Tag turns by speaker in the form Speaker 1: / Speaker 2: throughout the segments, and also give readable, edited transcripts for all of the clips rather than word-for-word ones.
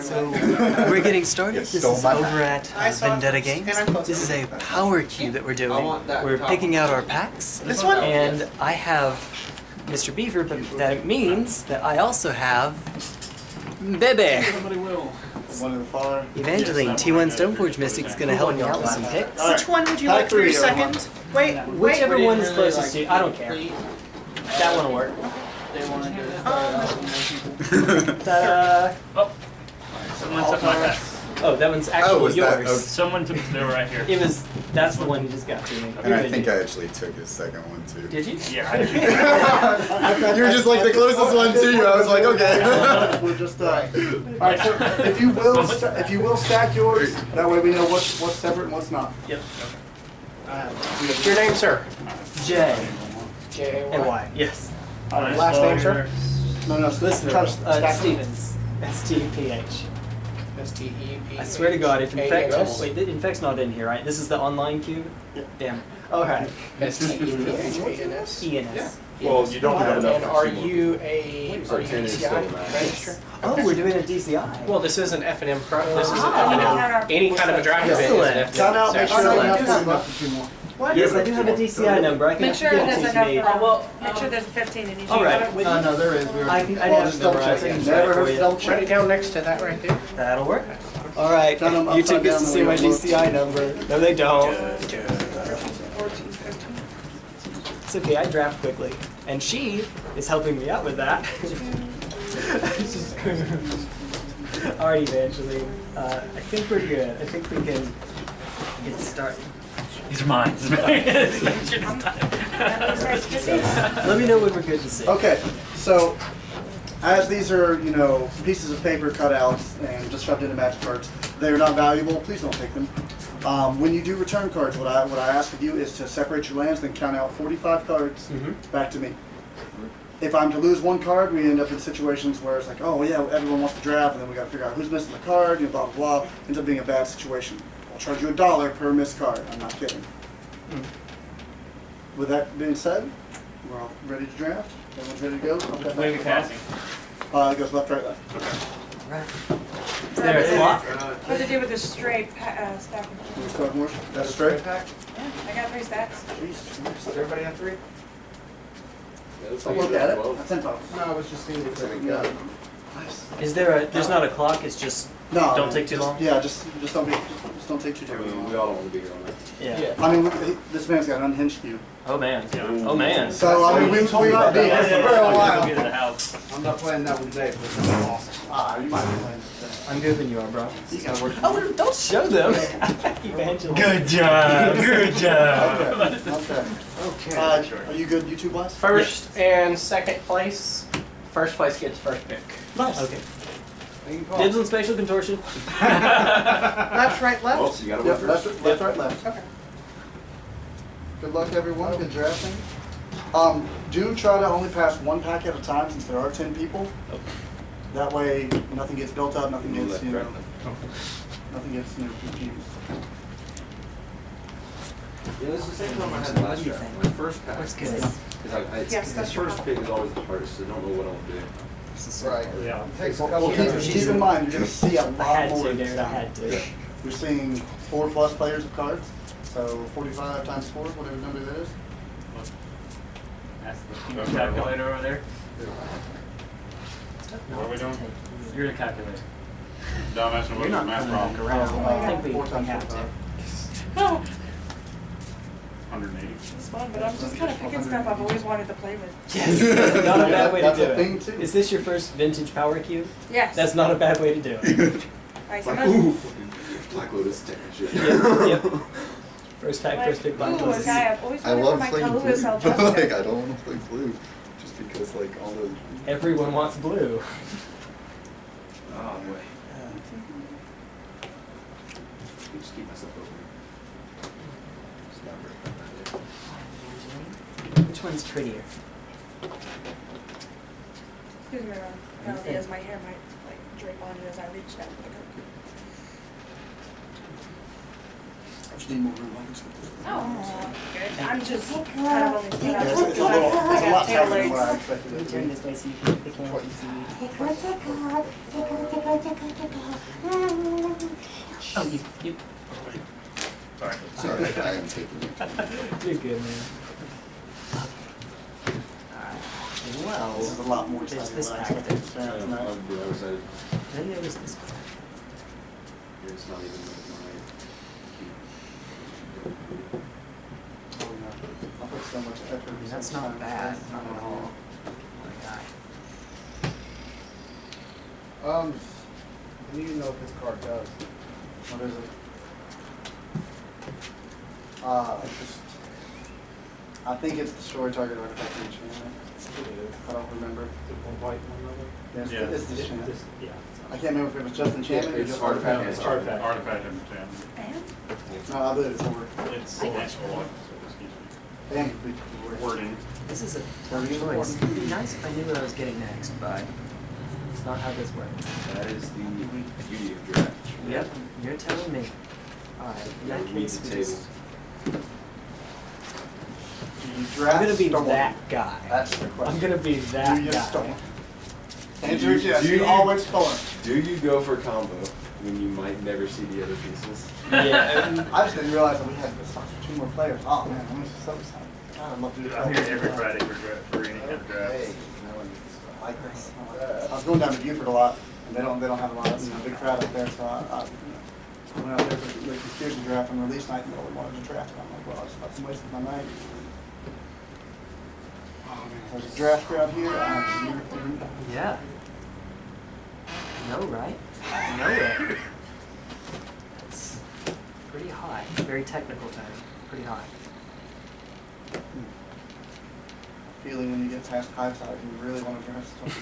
Speaker 1: So we're getting started. This is over at Vendetta Games. This is a power cue that we're doing. We're picking out our packs.
Speaker 2: This one?
Speaker 1: And I have Mr. Beaver, but that means that I also have Bebe.
Speaker 3: Somebody will. One in the far.
Speaker 1: Evangeline, T1 Stoneforge Mystic is going to help me out with some picks.
Speaker 2: Which one would you like for your second? Wait,
Speaker 1: whichever one is closest to you. I don't care. That one will work. Ta-da!
Speaker 4: Oh, someone took my pack.
Speaker 1: Oh, that one's actually yours.
Speaker 4: Someone took. They were right here.
Speaker 1: It was. That's the one you just got to me.
Speaker 3: And I think I actually took his second one too.
Speaker 1: Did you?
Speaker 4: Yeah, I did.
Speaker 3: You were just like the closest one to you. I was like, okay.
Speaker 5: We'll just alright. So if you will stack yours, that way we know what's separate and what's not.
Speaker 1: Yep.
Speaker 2: Your name, sir?
Speaker 1: J.
Speaker 2: J
Speaker 1: And Y. Yes.
Speaker 2: Last name, sir?
Speaker 5: No,
Speaker 1: Listener. Stevens. S-T-P-H.
Speaker 2: S-T-E-P-H.
Speaker 1: I swear to God, if Infect's... Wait, Infect's not in here, right? This is the online queue?
Speaker 5: Yep.
Speaker 1: Damn. Alright.
Speaker 2: S-T-E-P-H-A-N-S.
Speaker 1: E-N-S.
Speaker 6: Well, you don't have enough.
Speaker 2: And are you a DCI register?
Speaker 1: Oh, we're doing a DCI.
Speaker 2: Well, this is an F&M Pro. This is an F&M. Any kind of a draft event is an F&M.
Speaker 5: Count out, make sure
Speaker 2: section.
Speaker 5: I have enough for 2 more.
Speaker 1: Yes, I do have a DCI number. I can
Speaker 7: Make sure
Speaker 1: give it
Speaker 7: there's
Speaker 1: to
Speaker 7: enough.
Speaker 1: you.
Speaker 7: Make sure there's 15 in each.
Speaker 1: Alright.
Speaker 5: No, there is.
Speaker 1: I have it memorized. I can try it for you.
Speaker 2: Write it down next to that right there.
Speaker 1: That'll work. Alright,
Speaker 5: Count them
Speaker 1: YouTube
Speaker 5: upside
Speaker 1: gets to
Speaker 5: down
Speaker 1: see
Speaker 5: the
Speaker 1: my
Speaker 5: way it
Speaker 1: DCI number. No, they don't. It's okay, I draft quickly. And she is helping me out with that. Alright, Evangeline. I think we're good. I think we can get started.
Speaker 4: These are mine.
Speaker 1: Let me know when we're good to see.
Speaker 5: Okay, so as these are, pieces of paper cutouts and just shoved into magic cards, they are not valuable. Please don't take them. When you do return cards, what I ask of you is to separate your lands, then count out 45 cards back to me. If I'm to lose one card, we end up in situations where it's like, oh yeah, everyone wants to draft, and then we got to figure out who's missing the card, blah blah blah. Ends up being a bad situation. I'll charge you $1 per missed card. I'm not kidding. With that being said, we're all ready to draft. Everyone's ready to go.
Speaker 4: Which way are we passing?
Speaker 5: It goes left, right, left.
Speaker 1: Right. Is there a clock?
Speaker 7: What to do with the straight stack?
Speaker 5: That's straight.
Speaker 7: Yeah, I got 3 stacks.
Speaker 5: Jeez,
Speaker 2: Does everybody have 3?
Speaker 5: I'll look at it. That's info. No, I was just seeing if there we go. Nice.
Speaker 1: Is there a? There's not a clock. It's just.
Speaker 5: No.
Speaker 1: Don't take too long.
Speaker 5: Yeah, just don't take too long.
Speaker 6: We all don't want to be here on that.
Speaker 1: Yeah.
Speaker 5: I mean, this man's got an unhinged view.
Speaker 1: Oh man. Oh man.
Speaker 5: So I mean, we might be here for a while.
Speaker 4: Go to the house.
Speaker 5: I'm not playing that one today, but it's awesome. You might be playing today.
Speaker 1: I'm good than you are, bro. Oh, don't show them. Evangeline.
Speaker 4: Good job. Good job.
Speaker 5: Okay. Are you good YouTube wise?
Speaker 2: First and second place. First place gets first pick.
Speaker 5: Nice.
Speaker 1: Okay. Dibs on spatial contortion.
Speaker 2: Left, right, left.
Speaker 6: Well, so you got to
Speaker 5: Yep,
Speaker 6: win first.
Speaker 5: left, right, left.
Speaker 2: Okay.
Speaker 5: Good luck, everyone. Good drafting. Do try to only pass 1 pack at a time since there are 10 people. That way, nothing gets built up, nothing gets, nothing gets, confused.
Speaker 6: Yeah, this is the same problem I had last year. My first pack.
Speaker 1: What's good?
Speaker 7: Yes, that's
Speaker 6: the first pick is always the hardest. I don't know what I'll do.
Speaker 5: Right.
Speaker 4: Yeah.
Speaker 5: Well, keep in mind, you're going to see a
Speaker 1: I
Speaker 5: lot
Speaker 1: had
Speaker 5: more.
Speaker 1: to, Darren. I had to.
Speaker 5: You're seeing 4+ players of cards. So 45 times 4, whatever number that is.
Speaker 4: That's the calculator over there.
Speaker 1: What are we doing?
Speaker 4: You're the calculator.
Speaker 1: You're not math problem. Around. I think we have to.
Speaker 6: 180.
Speaker 7: It's fun, but I'm just kind of picking stuff I've always wanted to play with.
Speaker 1: Yes. Not a bad way to
Speaker 5: That's
Speaker 1: do
Speaker 5: a
Speaker 1: it.
Speaker 5: thing too.
Speaker 1: Is this your first vintage power cube?
Speaker 7: Yes.
Speaker 1: That's not a bad way to do it.
Speaker 7: Nice.
Speaker 6: Black Lotus taking shit.
Speaker 1: Yep. First pack, first pick, Black
Speaker 7: Ooh,
Speaker 1: Lotus.
Speaker 7: this guy, I've always
Speaker 3: I
Speaker 7: wanted for
Speaker 3: love
Speaker 7: my
Speaker 3: playing blue,
Speaker 7: Kahlua
Speaker 3: but
Speaker 7: self-test.
Speaker 3: like I don't want to play blue, just because like all the.
Speaker 1: Everyone wants blue.
Speaker 6: Oh boy. Just keep myself open.
Speaker 1: Which one's prettier?
Speaker 7: Excuse me, Ron. Probably as my hair might drape on you as I reach down for the curtain.
Speaker 5: I just need more room.
Speaker 7: Oh, good. I'm just kind of only
Speaker 5: It's a lot tighter than what I expected
Speaker 1: Let me
Speaker 5: it to
Speaker 1: turn
Speaker 5: be.
Speaker 1: this way so you can see.
Speaker 2: Sorry.
Speaker 6: Sorry, I am taking it.
Speaker 8: You're good, man. Well,
Speaker 5: This is a lot more
Speaker 8: there's
Speaker 5: exciting
Speaker 8: this
Speaker 5: than I
Speaker 8: pack
Speaker 5: expected.
Speaker 8: there.
Speaker 6: I'll do the other side.
Speaker 8: Then there was this card.
Speaker 6: It's not even like
Speaker 5: Oh, no. I put so much effort.
Speaker 8: I mean, that's not bad. Not at all. My guy.
Speaker 3: I need to know what this card does.
Speaker 5: What is it? I think it's destroy target artifact in enchantment. I don't remember.
Speaker 3: White one level.
Speaker 5: Yes,
Speaker 2: Yeah.
Speaker 5: it's enchantment.
Speaker 8: Yeah.
Speaker 5: I can't remember if it was just enchantment or
Speaker 6: it's
Speaker 5: just
Speaker 6: artifact.
Speaker 5: artifact.
Speaker 6: It's
Speaker 8: artifact.
Speaker 2: Artifact and jam.
Speaker 7: And?
Speaker 5: No, I believe it's over.
Speaker 2: It's excuse
Speaker 5: And
Speaker 2: me. Wording.
Speaker 8: This is a
Speaker 5: What are
Speaker 8: tough
Speaker 5: you
Speaker 8: choice.
Speaker 5: for?
Speaker 8: It'd be nice if I knew what I was getting next, but it's not how this works.
Speaker 6: That is the beauty of draft.
Speaker 8: Yep, you're telling me. Alright, in that
Speaker 6: Read
Speaker 8: case,
Speaker 6: the
Speaker 8: we
Speaker 6: table.
Speaker 8: just...
Speaker 5: do you draft
Speaker 8: I'm gonna be
Speaker 5: storm?
Speaker 8: that guy.
Speaker 5: That's the question.
Speaker 8: I'm gonna be that
Speaker 5: Do you
Speaker 8: guy.
Speaker 5: storm? Answer is yes.
Speaker 6: Do
Speaker 5: You
Speaker 6: you-
Speaker 5: always storm.
Speaker 6: Do you go for combo when you might never see the other pieces?
Speaker 8: Yeah.
Speaker 5: I just didn't realize that we had this stuff for 2 more players. Oh man, I'm so excited. God, I'd love to do
Speaker 2: I'm here every Friday for any kind of draft.
Speaker 5: Okay. I like this. I like this. I was going down to Buford a lot, and they don't have a lot of big crowd up there, so I went out there for the conspiracy draft on release night and really wanted to draft, and I'm like, well, I just fucking wasted my night. Oh man, there's a draft crowd here.
Speaker 8: Yeah. No, right? No way. That's pretty high. Very technical term. Pretty high.
Speaker 5: Feeling when you get past 5 sides and you really want to draft stuff.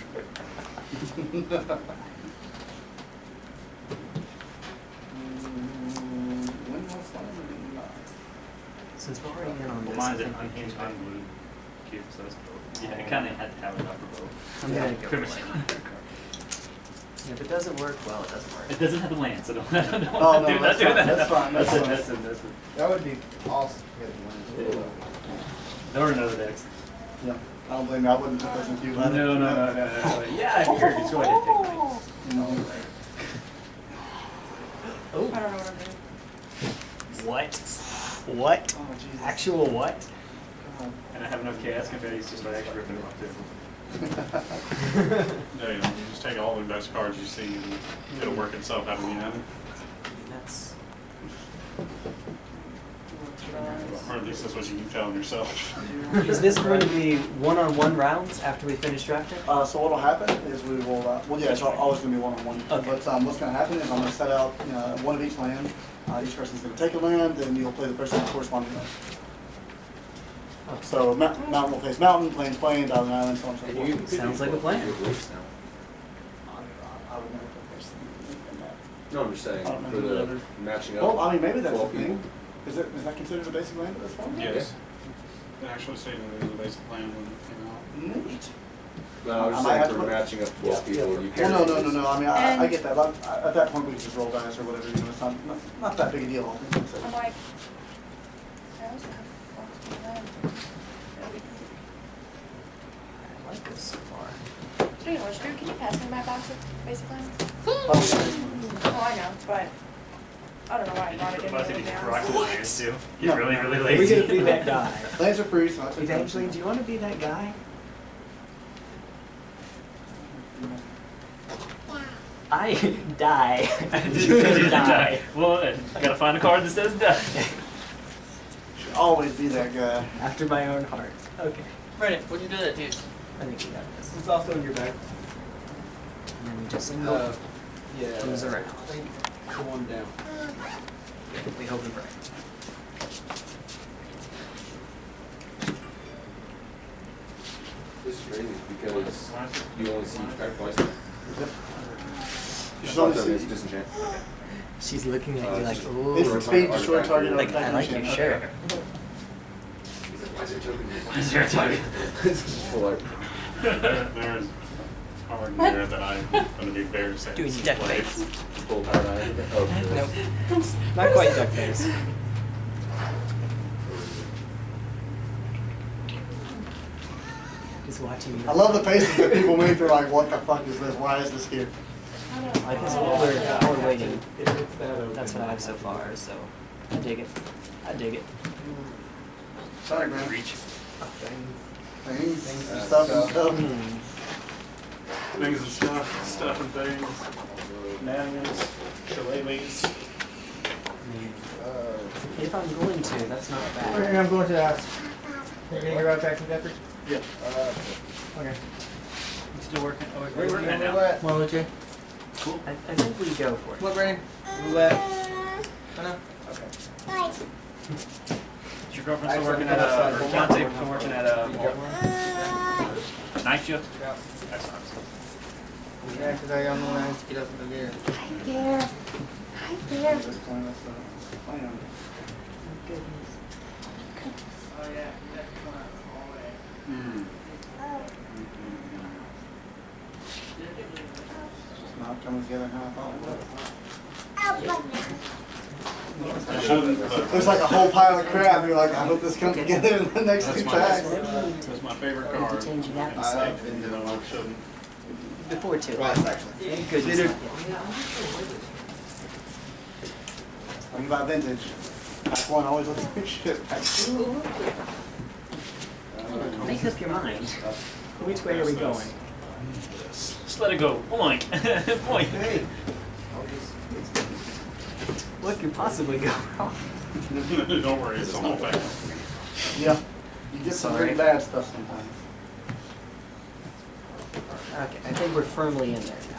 Speaker 5: When was that?
Speaker 8: Since we're already in on
Speaker 2: Well,
Speaker 8: this,
Speaker 2: mine's
Speaker 8: I
Speaker 2: an
Speaker 8: think we can
Speaker 2: unhinged unglued cube, so that's cool. Yeah, it kind of had to have it up for both.
Speaker 8: I'm gonna go
Speaker 2: Pretty
Speaker 8: for
Speaker 2: much.
Speaker 8: it. If it doesn't work, well, it doesn't work.
Speaker 2: It doesn't have the land, so don't
Speaker 5: Oh, no, that's fine, that's fine, that's fine.
Speaker 2: That's it.
Speaker 3: That would be awesome.
Speaker 2: There were no decks.
Speaker 5: Yeah, I don't blame you. I wouldn't put those in queue.
Speaker 2: No. Yeah, I figured just go ahead and take mine.
Speaker 7: I don't know what I'm doing.
Speaker 8: What? What?
Speaker 5: Oh, Jesus.
Speaker 8: Actual what?
Speaker 2: And I have enough chaos confetti to start actually ripping them off too.
Speaker 9: Yeah, you just take all the best cards you see and it'll work itself out of the end.
Speaker 8: That's...
Speaker 9: Or at least that's what you keep telling yourself.
Speaker 8: Is this going to be one-on-one rounds after we finish drafting?
Speaker 5: So what'll happen is we will, well, yeah, it's always going to be one-on-one.
Speaker 8: Okay.
Speaker 5: But what's going to happen is I'm going to set out one of each land. Each person's going to take a land, and you'll play the person with corresponding land.
Speaker 8: Oh.
Speaker 5: So mountain will face mountain, plains plains, island island, so on and so forth.
Speaker 8: Sounds like a plan.
Speaker 5: I would never put person in that.
Speaker 6: No, I'm just saying,
Speaker 5: I don't know
Speaker 6: for
Speaker 5: who
Speaker 6: the
Speaker 5: other-
Speaker 6: matching up.
Speaker 5: Well, I mean, maybe that's the
Speaker 6: 12
Speaker 5: thing.
Speaker 6: people.
Speaker 5: Is that considered a basic land at this point?
Speaker 9: Yes. It actually stated it was a basic plan when it came out.
Speaker 5: Neat.
Speaker 6: No, I was
Speaker 5: I
Speaker 6: just
Speaker 5: might have
Speaker 6: saying
Speaker 5: to
Speaker 6: for
Speaker 5: put-
Speaker 6: matching up 12 people, you
Speaker 5: Well,
Speaker 6: pair
Speaker 5: no.
Speaker 6: these.
Speaker 5: I mean, I
Speaker 7: And-
Speaker 5: get that. At that point, we can just roll dice or whatever. It's not that big a deal. I think so.
Speaker 7: I'm like, I also have lots of land.
Speaker 8: I like this so far.
Speaker 7: Speaking of which, Drew, can you pass me my box of basic lands?
Speaker 5: Oh,
Speaker 7: Oh, I know, but I don't know why I brought it in
Speaker 2: Plus, if
Speaker 7: here
Speaker 2: you just
Speaker 7: now.
Speaker 2: rock the lands too. Get
Speaker 5: No.
Speaker 2: really, really
Speaker 8: We're
Speaker 2: lazy.
Speaker 8: gonna be that guy.
Speaker 5: lands are free, so I think
Speaker 8: Evangeline, do you want to be that guy? I die.
Speaker 2: Just die. Well, I gotta find a card that says die.
Speaker 5: should always be that guy.
Speaker 8: After my own heart. Okay.
Speaker 1: Right, what'd you do that, dude?
Speaker 8: I think we got this.
Speaker 3: It's also in your bag.
Speaker 8: And then we just
Speaker 3: Yeah.
Speaker 8: goes around.
Speaker 3: Come on down.
Speaker 8: We hope and pray.
Speaker 6: This is crazy because you only see each pack twice.
Speaker 5: You should only
Speaker 6: It's
Speaker 5: see.
Speaker 6: disenchant.
Speaker 8: She's looking at you like, ooh.
Speaker 5: Instant speed, destroy target.
Speaker 8: Like, I like your shirt.
Speaker 6: He's like, why is there a token?
Speaker 2: Why is there a token?
Speaker 6: It's just full art.
Speaker 9: There's card in there that I'm going to be very sad.
Speaker 1: Doing deck face.
Speaker 6: Full power eye. Oh,
Speaker 8: Nope. Not quite duck face. Just watching you.
Speaker 5: I love the faces that people make. They're like, "What the fuck is this? Why is this here?"
Speaker 7: I don't know.
Speaker 8: I guess what we're fighting. That's what I have so far, so I dig it. I dig it.
Speaker 5: Sorry, man.
Speaker 2: Reach.
Speaker 5: Things, stuff, and stuff.
Speaker 9: Things and stuff and things. Shenanigans, shillelaghs.
Speaker 8: If I'm going to, that's not bad.
Speaker 10: Okay, I'm going to ask. You're going to go out back to Jeffrey?
Speaker 5: Yeah.
Speaker 10: Okay.
Speaker 2: You still working? Oh,
Speaker 10: Where
Speaker 2: we're working it now.
Speaker 10: at? Well, okay.
Speaker 2: Cool.
Speaker 8: I think we go for it.
Speaker 10: What rain? Roulette. I know. Okay.
Speaker 2: Is your girlfriend still working at or Dante still working at night shift?
Speaker 10: Yeah.
Speaker 2: That's nice.
Speaker 10: Yeah, because I got no lines to get up in the gear.
Speaker 5: Just playing this plan.
Speaker 10: Oh, yeah. That's fun. All day.
Speaker 5: Just not coming together how I thought it would. There's like a whole pile of crap. You're like, I hope this comes together in the next two packs.
Speaker 9: That's my favorite card.
Speaker 8: Changing that
Speaker 9: I shouldn't.
Speaker 8: before 2.
Speaker 5: Right, actually.
Speaker 8: Thank goodness.
Speaker 5: Think about vintage. Pack 1 always looks like shit. Pack 2.
Speaker 8: Make up your mind. Which way are we going?
Speaker 2: Just let it go. Boink. Boink.
Speaker 5: Hey.
Speaker 8: What could possibly go wrong?
Speaker 9: Don't worry, it's the whole thing.
Speaker 5: Yeah. You get some pretty bad stuff sometimes.
Speaker 8: Okay, I think we're firmly in there now.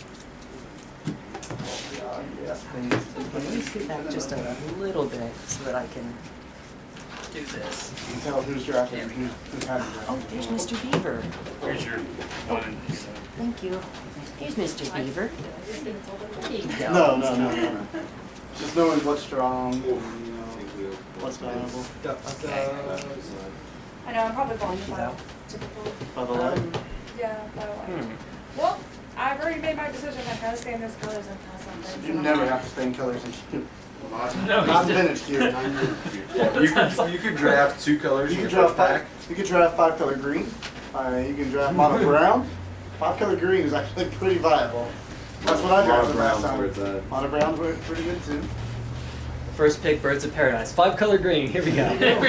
Speaker 5: Yes, please.
Speaker 8: Can we scoot back just a little bit so that I can do this?
Speaker 5: You can tell who's drafting and who's having drafting.
Speaker 8: Oh, there's Mr. Beaver.
Speaker 2: Here's your one.
Speaker 8: Thank you. Here's Mr. Beaver. There you go.
Speaker 5: No. Just knowing what's strong, and, what's valuable.
Speaker 8: Okay.
Speaker 7: I know, I'm probably going to file. Typical.
Speaker 5: By the way.
Speaker 7: Yeah, by the way. Well, I've already made my decision. I gotta stay in this colors and pass on things.
Speaker 5: You never have to stay in colors and cute.
Speaker 2: No,
Speaker 5: Not vintage cute.
Speaker 6: You could draft 2 colors
Speaker 5: You
Speaker 6: in
Speaker 5: could
Speaker 6: your first
Speaker 5: draft
Speaker 6: pack.
Speaker 5: you could draft 5-color green. You can draft mono brown. 5-color green is actually pretty viable. That's what I drafted last time. Mono browns were pretty good too.
Speaker 8: First pick, Birds of Paradise. 5-color green. Here we go.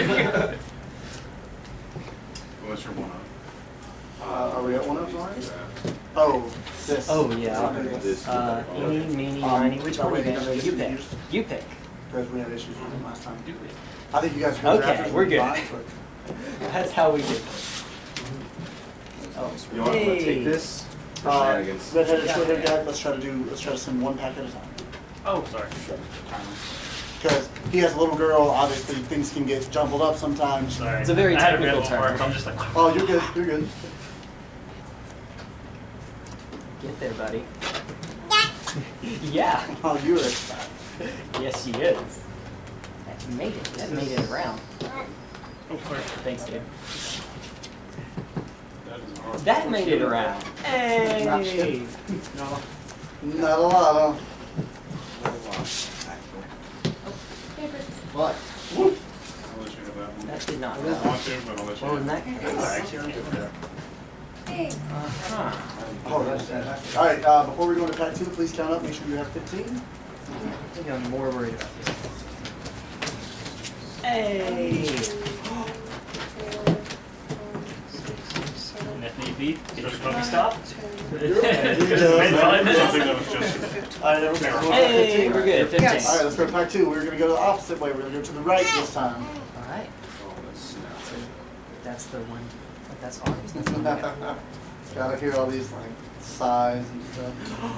Speaker 9: What's your one up?
Speaker 5: Are we at one of those? Oh, this.
Speaker 8: Oh, yeah. Eeny, meeny, miny. Which one are you going to do? You pick. You pick.
Speaker 5: Because we had issues with them last time. I think you guys are
Speaker 8: Okay, we're good. That's how we do it. Oh,
Speaker 6: You want to take this?
Speaker 5: Red-headed, short-haired guy. Let's try to send 1 pack at a time.
Speaker 2: Oh, sorry.
Speaker 5: Because he has a little girl. Obviously, things can get jumbled up sometimes.
Speaker 2: Sorry.
Speaker 8: It's a very
Speaker 2: I had
Speaker 8: technical
Speaker 2: red
Speaker 8: term.
Speaker 2: mark, I'm just like.
Speaker 5: Oh, you're good. You're good.
Speaker 8: Get there, buddy. Yeah.
Speaker 5: Oh, you're a spot.
Speaker 8: Yes, she is. That made it. That made it around.
Speaker 2: Oh, sorry.
Speaker 8: Thanks, dude.
Speaker 9: That is
Speaker 8: That made it around. Hey!
Speaker 5: No. Not a lot, huh? What?
Speaker 9: I'll let you have that one.
Speaker 8: That did not
Speaker 9: I
Speaker 8: go.
Speaker 9: want to, but I'll let you
Speaker 8: Well, in
Speaker 9: have
Speaker 8: that case.
Speaker 7: Hey.
Speaker 8: Uh-huh.
Speaker 5: Oh, that's fantastic. All right, before we go into pack 2, please count up. Make sure you have 15.
Speaker 8: I think I'm more worried about this. Hey!
Speaker 2: And if need be, get your puppy stop.
Speaker 5: You're
Speaker 2: It's been 5 minutes.
Speaker 9: Something that was just.
Speaker 5: All right, everybody.
Speaker 8: Hey, we're good. 15.
Speaker 5: All right, let's go to pack 2. We're going to go the opposite way. We're going to go to the right this time.
Speaker 8: All right. So that's the one. That's ours. That's the one.
Speaker 5: Gotta hear all these like sighs and stuff.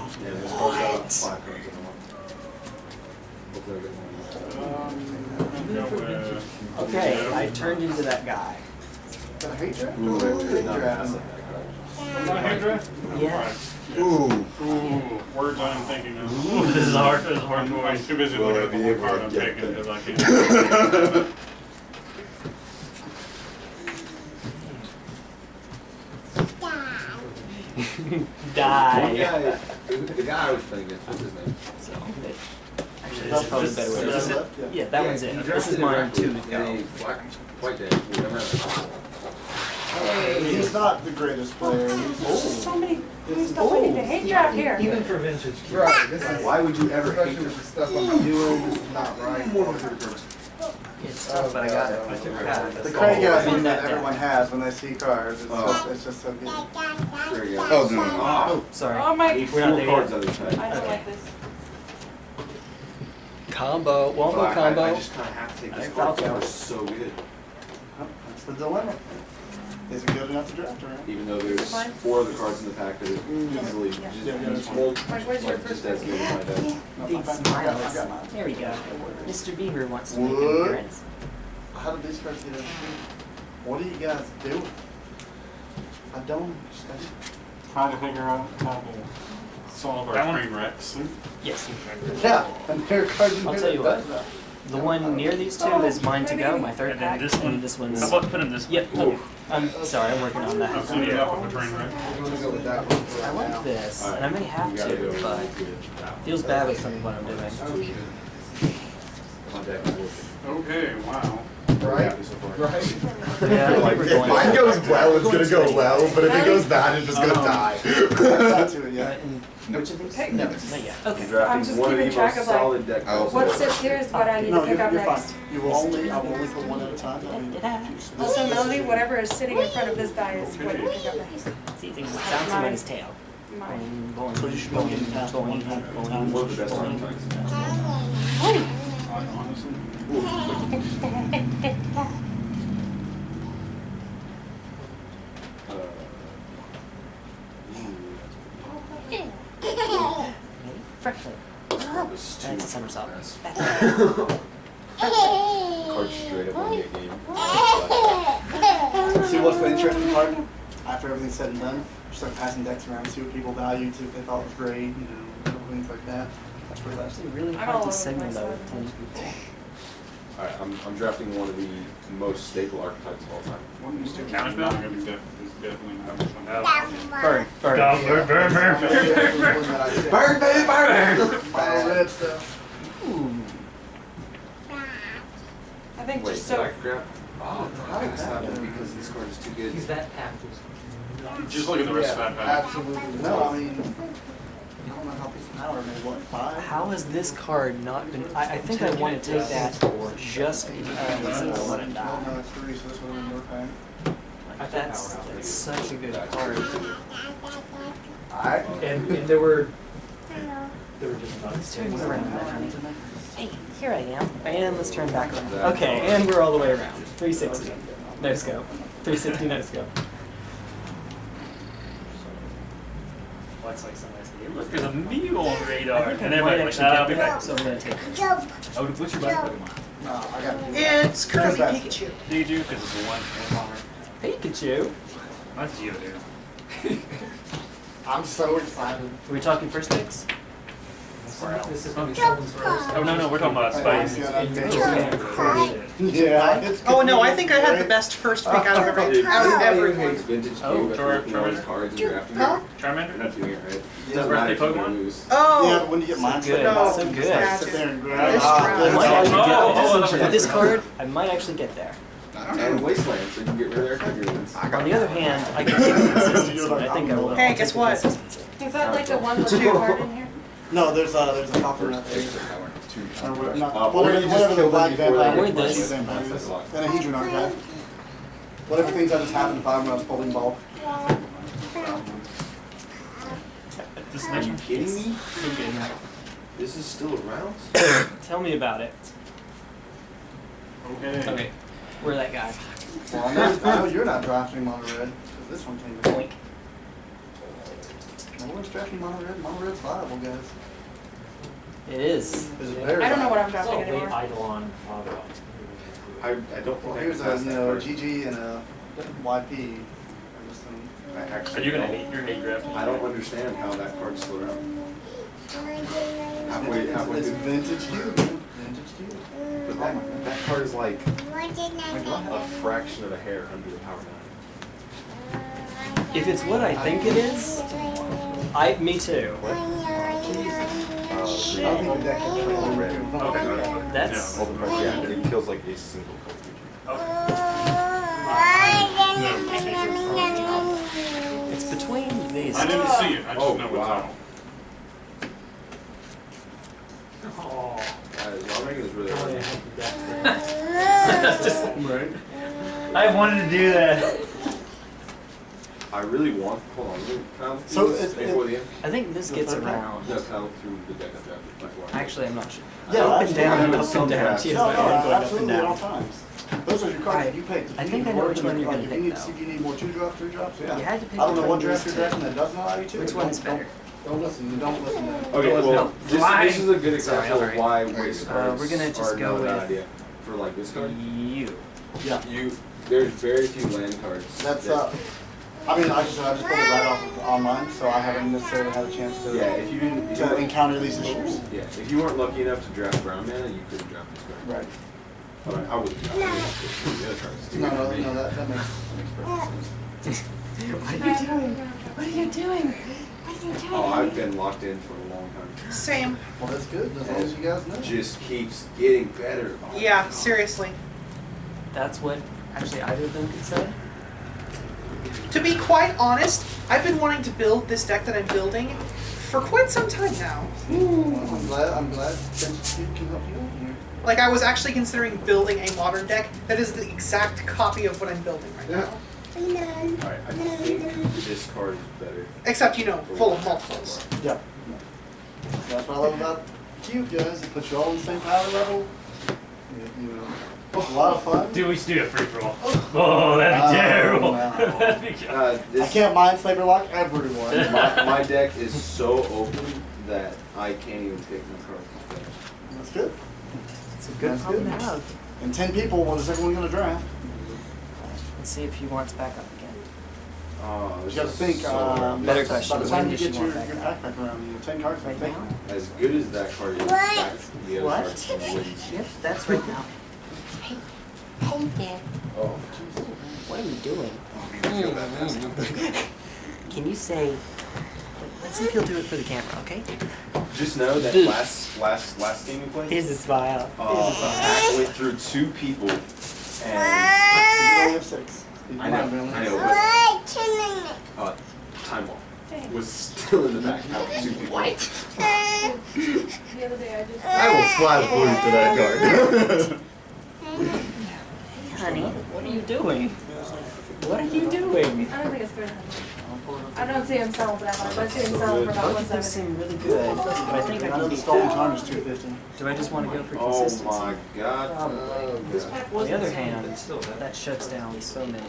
Speaker 8: Okay, I turned into that guy.
Speaker 5: Is that a hate draft?
Speaker 8: Yeah.
Speaker 9: Ooh, words I'm thinking of.
Speaker 2: Ooh, this is hard. This is a hard
Speaker 9: I'm
Speaker 2: choice.
Speaker 9: too busy looking at the one card I'm taking because I can't.
Speaker 8: Die.
Speaker 6: The guy I was playing against, what's his name?
Speaker 8: So, actually, this is probably a better way to do it. Yeah, that one's it. This is mine too.
Speaker 6: White day.
Speaker 5: He's not the greatest player.
Speaker 7: So many new stuff I need to hate draft here.
Speaker 10: Even for vintage. Right. This is,
Speaker 6: Why would you ever hate
Speaker 10: especially with the stuff I'm doing, this is not right.
Speaker 8: It's tough, but I got it. I took it.
Speaker 5: The Craiggasm that everyone has when they see cards. It's just so good.
Speaker 6: Oh, no.
Speaker 8: Oh, sorry.
Speaker 7: Oh my.
Speaker 6: We're not cards other side.
Speaker 7: I don't like this.
Speaker 8: Combo. Wombo combo.
Speaker 6: I just kind of have to take this card because it's so good.
Speaker 5: That's the dilemma. Is it good enough to draft around?
Speaker 6: Even though there's 4 other cards in the pack that are easily just
Speaker 7: Where's
Speaker 6: as good as my deck.
Speaker 8: Big smiles. There we go. Mr. Beaver wants to make an appearance.
Speaker 5: How did these cards get in? What do you guys do? I don't understand.
Speaker 9: Trying to figure out how to solve our train wrecks.
Speaker 8: Yes.
Speaker 5: Yeah, and there are cards in
Speaker 8: I'll
Speaker 5: here
Speaker 8: tell you
Speaker 5: that
Speaker 8: what.
Speaker 5: does that.
Speaker 8: The one near these two is mine to go, my third
Speaker 4: And then
Speaker 8: pack,
Speaker 4: this one.
Speaker 8: and this one's...
Speaker 4: How about put him this way?
Speaker 8: Yep. Okay. I'm sorry, I'm working on
Speaker 9: I'm
Speaker 8: that.
Speaker 9: zooming up with a train wreck.
Speaker 10: I'm going to go with that one for
Speaker 8: I
Speaker 10: right
Speaker 8: like
Speaker 10: now.
Speaker 8: this, and I may have to, but feels bad with some of what I'm doing.
Speaker 6: My deck is working.
Speaker 9: Okay, wow.
Speaker 10: Right? Right?
Speaker 8: Yeah, I think we're
Speaker 3: If
Speaker 8: going
Speaker 3: mine
Speaker 8: to.
Speaker 3: goes well, it's gonna go well, but if it goes bad, it's just gonna die.
Speaker 5: Not to it yet.
Speaker 8: Which of these?
Speaker 7: Hey,
Speaker 8: No,
Speaker 7: no.
Speaker 8: not yet.
Speaker 6: I'm
Speaker 8: Okay.
Speaker 7: I'm
Speaker 6: drafting
Speaker 7: just
Speaker 6: one of the
Speaker 7: keeping track
Speaker 6: most
Speaker 7: of, like,
Speaker 6: solid deck builds.
Speaker 7: What sits here is what I need
Speaker 5: No,
Speaker 7: to pick up
Speaker 5: you're fine.
Speaker 7: next.
Speaker 5: You will only, I will only put one at a time.
Speaker 7: Also, Melody, whatever is sitting in front of this die is what you pick up next.
Speaker 8: See, things bouncing on his tail.
Speaker 7: Mine.
Speaker 8: Boing, boing,
Speaker 5: So you should go get past one
Speaker 8: boing,
Speaker 5: time.
Speaker 8: boing,
Speaker 6: One of the best
Speaker 8: boing.
Speaker 6: times.
Speaker 9: Honestly.
Speaker 8: Freshly.
Speaker 6: That's
Speaker 8: That's a somersault.
Speaker 6: Card straight up on the game.
Speaker 5: See what's the interesting part? After everything's said and done, just start passing decks around, see what people valued, see what they thought was great, you know, things like that. That's pretty
Speaker 8: It's
Speaker 5: nice.
Speaker 8: actually really
Speaker 7: I'm all
Speaker 8: hard to
Speaker 7: over the
Speaker 8: signal
Speaker 7: place,
Speaker 8: though
Speaker 7: so
Speaker 8: with 10 people.
Speaker 6: Alright, I'm drafting one of the most staple archetypes of all time.
Speaker 9: Counterspell? Is definitely not something.
Speaker 8: Burn, burn.
Speaker 4: Burn.
Speaker 5: Burn, baby, burn! Final red stuff.
Speaker 8: Ooh.
Speaker 7: I think
Speaker 6: Wait,
Speaker 7: just
Speaker 6: did
Speaker 7: so.
Speaker 6: I grab? Oh, that's not good because this card is too good.
Speaker 10: He's that pack.
Speaker 9: Just look at the rest of that pack.
Speaker 10: Absolutely.
Speaker 5: No, I mean, I don't know how Piece of Power made what, 5?
Speaker 8: How has this card not been... I think I want to take that just because I want to
Speaker 5: Well,
Speaker 8: die.
Speaker 5: no, it's 3, so this would have been your time.
Speaker 8: That's such a good card.
Speaker 10: And there were just
Speaker 8: Let's turn you around then, honey. Hey, here I am. And let's turn back around. Okay, and we're all the way around. 360. No scope. 360, no scope.
Speaker 4: What's like somebody's say, look, there's a meal on the
Speaker 8: I
Speaker 4: radar.
Speaker 8: think
Speaker 4: And
Speaker 8: I
Speaker 4: then
Speaker 8: might
Speaker 4: like,
Speaker 8: actually
Speaker 4: I'll
Speaker 8: get
Speaker 4: be
Speaker 8: there,
Speaker 4: back.
Speaker 8: so I'm going to take it.
Speaker 4: Oh, what's your best Pokemon?
Speaker 5: No, I got
Speaker 8: It's currently
Speaker 5: Because
Speaker 8: Pikachu.
Speaker 4: Did you? Because it's a one bomber.
Speaker 8: Pikachu?
Speaker 4: That's Geodude.
Speaker 5: I'm so excited.
Speaker 8: Are we talking first picks?
Speaker 10: this is going to be someone's first.
Speaker 4: Oh, no, we're talking about Spice.
Speaker 5: Yeah.
Speaker 11: Oh no, I think I had the best first pick out of everyone.
Speaker 6: Hates vintage
Speaker 8: Oh,
Speaker 6: cube after looking at all his cards and drafting them. You're
Speaker 4: Charmander?
Speaker 6: not doing it right.
Speaker 4: Is that birthday Pokemon?
Speaker 6: Lose.
Speaker 5: Yeah,
Speaker 11: Oh,
Speaker 5: but when you get mine,
Speaker 8: good.
Speaker 11: No.
Speaker 8: So good.
Speaker 5: sit there and grab
Speaker 11: Nice
Speaker 5: it.
Speaker 8: I might actually
Speaker 4: Oh,
Speaker 8: get with this card. I might actually get there.
Speaker 6: And Wasteland, so you can get rid of their figurines.
Speaker 8: On the other hand, I can keep consistency. I think I will.
Speaker 11: Hey,
Speaker 8: I'll
Speaker 11: guess
Speaker 8: take the
Speaker 11: what?
Speaker 8: consistency.
Speaker 7: Is that like the one with the card in here?
Speaker 5: No, there's a copper up there. Or
Speaker 6: Or you just
Speaker 5: whatever the
Speaker 6: kill
Speaker 5: black
Speaker 6: them before
Speaker 5: vampire
Speaker 8: they get
Speaker 5: is,
Speaker 8: this.
Speaker 5: and a Hedron archive. Whatever things that just happened if I was bowling ball.
Speaker 4: This
Speaker 6: Are
Speaker 4: next
Speaker 6: you
Speaker 4: one?
Speaker 6: kidding me? This is still around?
Speaker 8: Tell me about it.
Speaker 9: Okay.
Speaker 8: Okay, where that guy?
Speaker 5: Well, I know you're not drafting mono red, because this one came in.
Speaker 8: Boink.
Speaker 5: No one's drafting mono red. Mono red's viable, guys.
Speaker 8: It is.
Speaker 5: It's very
Speaker 7: I don't know what I'm
Speaker 5: viable.
Speaker 7: drafting anymore.
Speaker 4: Eidolon.
Speaker 6: I don't think I
Speaker 5: Here's
Speaker 6: can
Speaker 5: a
Speaker 6: pass that card.
Speaker 5: GG and a YP.
Speaker 6: I
Speaker 4: Are
Speaker 6: actually
Speaker 4: you gonna
Speaker 6: don't.
Speaker 4: hate your hate drafting?
Speaker 6: I don't understand how that card's still around. Halfway
Speaker 5: It's
Speaker 6: through.
Speaker 5: vintage cube. Vintage cube.
Speaker 6: But that card is like a fraction of a hair under the power 9.
Speaker 8: If it's what I think it is, me too.
Speaker 5: I don't think the deck can
Speaker 6: All red.
Speaker 4: Okay.
Speaker 8: That's
Speaker 6: All the cards, yeah, it kills like a single color.
Speaker 4: Okay.
Speaker 9: I didn't see it. I just know what's on.
Speaker 6: Oh. Y'all making this really hard.
Speaker 8: Just right. I wanted to do that.
Speaker 6: I really want. Hold on. Can I look
Speaker 5: So
Speaker 6: through this before the end?
Speaker 8: I think this gets around.
Speaker 6: No, can I look through the deck I've drafted?
Speaker 8: Actually, I'm not sure.
Speaker 5: Yeah,
Speaker 8: up and down,
Speaker 5: no,
Speaker 8: up and down. She has
Speaker 5: no,
Speaker 8: my arm going up and
Speaker 5: absolutely at all
Speaker 8: down.
Speaker 5: times. Those are your cards that you picked.
Speaker 8: I think I know which one you're going to pick, though.
Speaker 5: If you need more 2-drops, 3-drops, yeah.
Speaker 8: You had to pick
Speaker 5: I don't know what
Speaker 8: between
Speaker 5: draft
Speaker 8: these
Speaker 5: you're
Speaker 8: two.
Speaker 5: drafting that doesn't allow you to.
Speaker 8: Which one's better?
Speaker 5: Don't listen. Don't listen to them.
Speaker 6: Okay, well, this is a good
Speaker 8: Sorry,
Speaker 6: example of
Speaker 8: alright.
Speaker 6: why waste cards
Speaker 8: we're gonna just
Speaker 6: are
Speaker 8: go
Speaker 6: not a bad
Speaker 8: with
Speaker 6: idea. For like this card,
Speaker 5: Yeah.
Speaker 6: There's very few land cards.
Speaker 5: That's I mean, I just pulled it right off of online, so I haven't necessarily had a chance to
Speaker 6: if you didn't
Speaker 5: to encounter these issues.
Speaker 6: Yeah, if you weren't lucky enough to draft brown mana, you couldn't draft this card.
Speaker 5: Right.
Speaker 6: But I would draft the other cards.
Speaker 5: No, that makes perfect sense.
Speaker 8: What are you doing? What are you doing?
Speaker 6: Oh, I've been locked in for a long time.
Speaker 11: Same.
Speaker 5: Well, that's good, as long as you guys know.
Speaker 6: Just keeps getting better.
Speaker 11: Yeah, seriously.
Speaker 8: That's what actually either of them could say.
Speaker 11: To be quite honest, I've been wanting to build this deck that I'm building for quite some time now.
Speaker 5: I'm glad Steve can help you out here.
Speaker 11: Like, I was actually considering building a modern deck that is the exact copy of what I'm building right now.
Speaker 6: Alright, I think this card is better.
Speaker 11: Except, you know, full of multiples.
Speaker 5: Yeah. That's what I love about you guys. It puts you all in the same power level. You know, a lot of fun.
Speaker 4: Dude, we should do a free for all. Oh, that'd be terrible.
Speaker 5: No. I can't mind flavor lock everyone.
Speaker 6: My deck is so open that I can't even pick my cards.
Speaker 5: That's good.
Speaker 8: It's a good problem to have.
Speaker 5: And 10 people, what is everyone going to draft?
Speaker 8: Let's see if he wants back up again.
Speaker 5: You got to think.
Speaker 8: Better question.
Speaker 5: By the time
Speaker 8: When
Speaker 5: you
Speaker 8: does she
Speaker 5: get your
Speaker 8: want
Speaker 5: pack back around, you 10 cards
Speaker 8: right
Speaker 5: right
Speaker 8: now.
Speaker 6: As good as that card is, that's the other card wins.
Speaker 8: Yep, that's right now. Hey there.
Speaker 6: Oh.
Speaker 8: What are you doing? Can you say? Let's see if he'll do it for the camera, okay?
Speaker 6: Just know that last game we played.
Speaker 8: Here's a smile.
Speaker 6: I went through 2 people, and
Speaker 5: You only have 6.
Speaker 6: I know, but Time Wall was still in the back after 2 people.
Speaker 7: The other day I just...
Speaker 3: I will splash blue to that card.
Speaker 8: Hey, honey, what are you doing? What are you doing?
Speaker 7: I don't think it's good. I don't see him selling for that much. I see him selling for about
Speaker 8: Both of them
Speaker 7: 170.
Speaker 8: seem really good, but I think I
Speaker 5: I know
Speaker 8: can
Speaker 5: the
Speaker 8: beat
Speaker 5: stolen
Speaker 8: that.
Speaker 5: time is 250.
Speaker 8: Do I just want to go for
Speaker 6: Oh
Speaker 8: consistency?
Speaker 6: my god.
Speaker 8: On the other hand, that shuts down so many.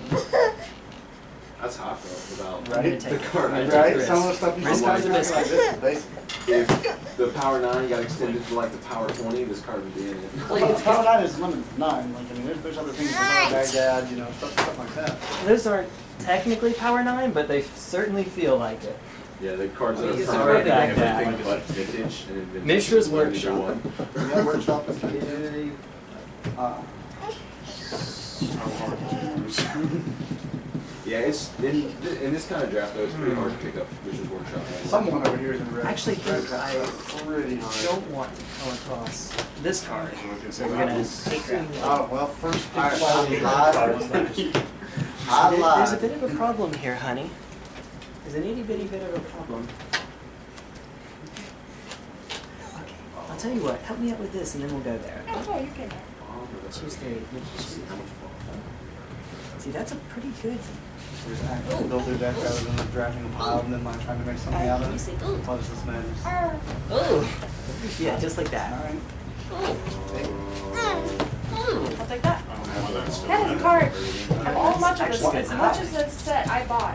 Speaker 6: That's hot though, without
Speaker 8: Right?
Speaker 6: the card.
Speaker 5: Right? Some of the stuff you
Speaker 8: Risk
Speaker 5: sometimes
Speaker 8: is
Speaker 5: do
Speaker 8: risk.
Speaker 5: like this is basic.
Speaker 6: If the power 9 got extended to like the power 20, this card would be in it.
Speaker 5: Well, the power 9 is limited to 9. Like, I mean, there's other things like Baghdad, you know, stuff like that.
Speaker 8: Those aren't technically Power 9, but they certainly feel like it.
Speaker 6: Yeah, the cards that
Speaker 8: It's
Speaker 6: are
Speaker 8: already
Speaker 6: permanent
Speaker 8: like
Speaker 6: and everything
Speaker 8: that.
Speaker 6: but vintage and vintage.
Speaker 8: Mishra's
Speaker 6: One.
Speaker 8: Workshop.
Speaker 5: Yeah, workshop is good.
Speaker 6: Yeah, it's in this kind of draft though, it's pretty hard to pick up Mishra's Workshop.
Speaker 5: Someone over here is in red.
Speaker 8: Actually, think I
Speaker 5: pretty hard.
Speaker 8: don't want to come across this card. So we're going to take that.
Speaker 5: Oh, well, first pick
Speaker 8: Alright,
Speaker 5: I lied.
Speaker 8: There's a bit of a problem here, honey. There's an itty bitty bit of a problem. Okay, I'll tell you what, help me out with this and then we'll go there.
Speaker 7: Oh, you can.
Speaker 8: Choose 3. See, that's a pretty good.
Speaker 5: They'll do that rather than drafting a pile and then like trying to make something out of it. What does this matter?
Speaker 8: Oh! Yeah, just like that.
Speaker 5: Alright.
Speaker 7: I'll take that. That is a card. Of all much of this, as much as this set I bought.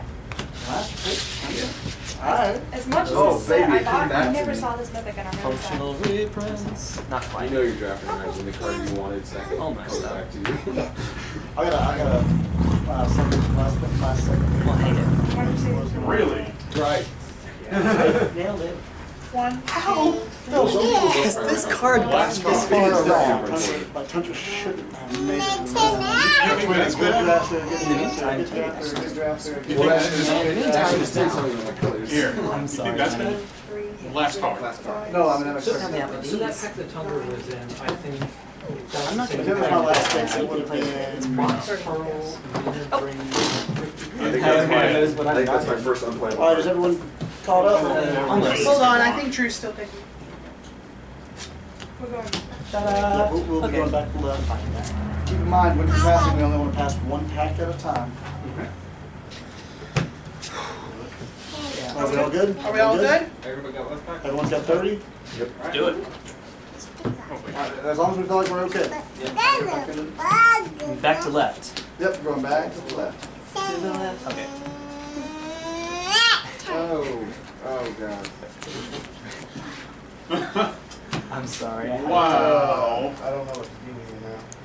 Speaker 5: Alright.
Speaker 7: As much as
Speaker 6: Oh,
Speaker 7: this set
Speaker 6: baby,
Speaker 7: I bought,
Speaker 6: come back
Speaker 7: I
Speaker 6: to
Speaker 7: never
Speaker 6: me.
Speaker 7: saw this mythic and I'm really sad.
Speaker 8: Functional reprints. Not quite.
Speaker 6: You know you're drafting right when the card you wanted second
Speaker 8: Almost
Speaker 6: comes
Speaker 8: though.
Speaker 6: back to you.
Speaker 5: I got something last second.
Speaker 8: Well, hate it.
Speaker 9: Really?
Speaker 6: Right.
Speaker 8: Nailed it.
Speaker 11: One.
Speaker 5: Ow!
Speaker 8: Is this card
Speaker 5: This far around. My Tundra shouldn't have made it.
Speaker 9: You think that's good?
Speaker 8: In the meantime,
Speaker 6: Well, that's something like colors.
Speaker 9: Here.
Speaker 8: I'm
Speaker 9: You
Speaker 8: sorry.
Speaker 9: think that's
Speaker 8: honey.
Speaker 9: good? Last card.
Speaker 6: Last card.
Speaker 5: No, I mean, I'm
Speaker 8: Help me
Speaker 5: expecting.
Speaker 8: out with
Speaker 4: So that
Speaker 8: these.
Speaker 4: pack the Tundra was in, I think.
Speaker 8: I'm not
Speaker 5: If
Speaker 8: going
Speaker 5: it was my last pick, I
Speaker 8: to
Speaker 5: would have been
Speaker 4: Pearl, Minute Brain,
Speaker 6: that's my first unplayable.
Speaker 5: Alright, is everyone caught up?
Speaker 8: Almost.
Speaker 11: Hold on, I think Drew's still picking.
Speaker 7: We're going.
Speaker 5: Yeah, we'll be going back to the left. Keep in mind, when you're passing, we only want to pass one pack at a time. Are we all good?
Speaker 11: Are we all good?
Speaker 10: Everybody got left back?
Speaker 5: Everyone's got 30?
Speaker 6: Yep.
Speaker 2: Do it.
Speaker 5: As long as we feel like we're okay.
Speaker 8: Back to left.
Speaker 5: Yep, we're going back to the left.
Speaker 8: To the left. Okay.
Speaker 6: Oh god.
Speaker 8: I'm sorry.
Speaker 9: Wow.
Speaker 3: I don't know what to do here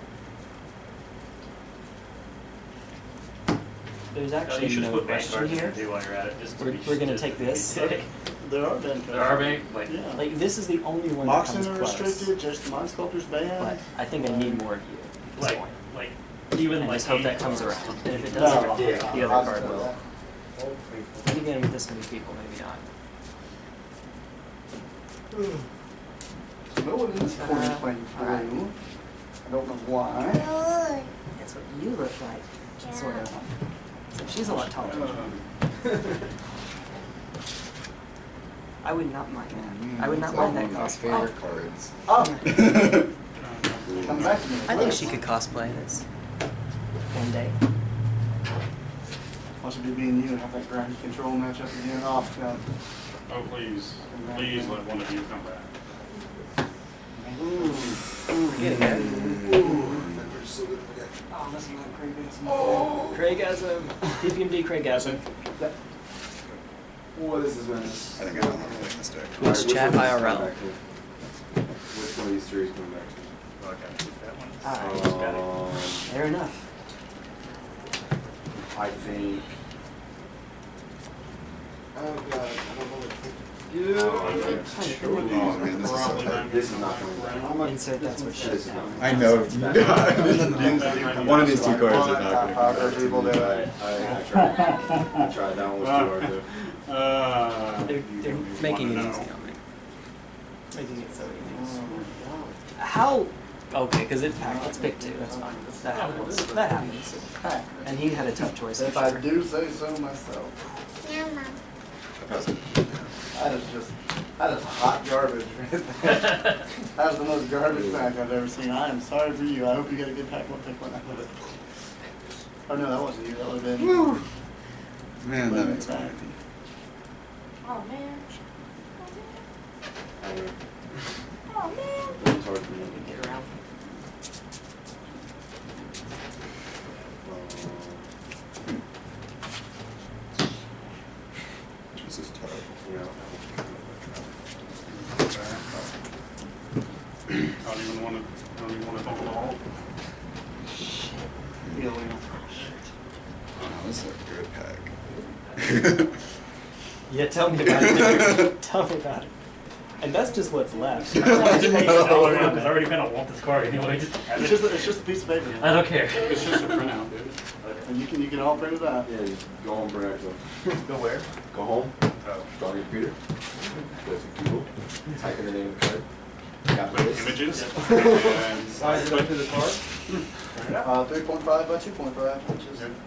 Speaker 3: now.
Speaker 8: There's
Speaker 4: You
Speaker 8: actually
Speaker 4: should
Speaker 8: no
Speaker 4: put bank
Speaker 8: question
Speaker 4: cards in
Speaker 8: here.
Speaker 4: too while you're at it. Just to
Speaker 8: We're
Speaker 4: be
Speaker 8: going to
Speaker 4: stupid.
Speaker 8: take this.
Speaker 5: There are band
Speaker 4: There are bank? Like,
Speaker 5: Yeah.
Speaker 8: Like, this is the only one that
Speaker 5: Moxen
Speaker 8: comes
Speaker 5: are
Speaker 8: close.
Speaker 5: restricted, just the Mind Sculptor's banned.
Speaker 8: But I think I need more of you at this point.
Speaker 4: like, even
Speaker 8: I
Speaker 4: like.
Speaker 8: just hope that
Speaker 4: 8
Speaker 8: comes
Speaker 4: cards.
Speaker 8: around. And if it
Speaker 5: No,
Speaker 8: doesn't, the
Speaker 5: I'll
Speaker 8: other card
Speaker 5: say
Speaker 8: will.
Speaker 5: that.
Speaker 8: And again, with this many people, maybe not.
Speaker 5: No one in this corner is playing blue. I don't know why.
Speaker 8: That's what you look like, sort of. Except she's a lot taller. I would not mind that. I would not mind that cosplay.
Speaker 3: Favorite cards.
Speaker 5: Oh! Come back to me.
Speaker 1: I think she could cosplay this.
Speaker 8: One day.
Speaker 5: Watch it be me and you have that ground control match up again. Oh, God.
Speaker 9: Oh, please. Please let one of you come back.
Speaker 1: We're getting there.
Speaker 5: Oh, listen to that Craigasm.
Speaker 8: Craigasm. PPMD Craigasm.
Speaker 6: What is this madness?
Speaker 3: I think I know how to play this deck.
Speaker 1: Let's chat IRL.
Speaker 6: Which one of these three is coming back to?
Speaker 4: Okay, that one.
Speaker 8: Fair enough.
Speaker 6: I think.
Speaker 3: Oh god, I don't know what to do.
Speaker 6: Oh,
Speaker 3: Oh man, this is so tight.
Speaker 6: this is not coming back.
Speaker 8: Insert that's what she
Speaker 6: This is not.
Speaker 3: I know. One of these two cards are not going to
Speaker 6: I tried. I tried. That one was too hard to.
Speaker 1: They're making it easy on me.
Speaker 8: Making it so easy. How? Okay, because it's picked two. That's fine. That happens. That happens. And he had a tough choice.
Speaker 5: If I do say so myself. That is hot garbage right there. That is the most garbage pack I've ever seen. I am sorry for you. I hope you get a good pack. We'll pick one out of it. Oh no, that wasn't you. That would have been.
Speaker 3: Woo. Man, that makes me happy.
Speaker 7: Oh man.
Speaker 6: I don't know.
Speaker 7: Oh man.
Speaker 6: It's hard for me to
Speaker 8: Get around.
Speaker 3: This is tough.
Speaker 9: I don't even want to talk at all.
Speaker 5: Feeling.
Speaker 3: Oh, this is a good pack.
Speaker 8: Yeah, tell me about it. Tell me about it. And that's just what's left.
Speaker 4: I've already been on want this card anyway. Just have
Speaker 5: It's
Speaker 4: it.
Speaker 5: just a piece of paper.
Speaker 4: I don't care.
Speaker 9: It's just a printout, dude.
Speaker 5: And you can all print it out.
Speaker 6: Yeah, just go home, bring it yourself.
Speaker 4: Go where?
Speaker 6: Go home,
Speaker 4: Oh.
Speaker 6: start your computer, go to Google, type in the name of the card. Got
Speaker 9: With
Speaker 6: this.
Speaker 9: images.
Speaker 10: Size it up to the card?
Speaker 5: 3.5 by 2.5 inches.
Speaker 9: Yep.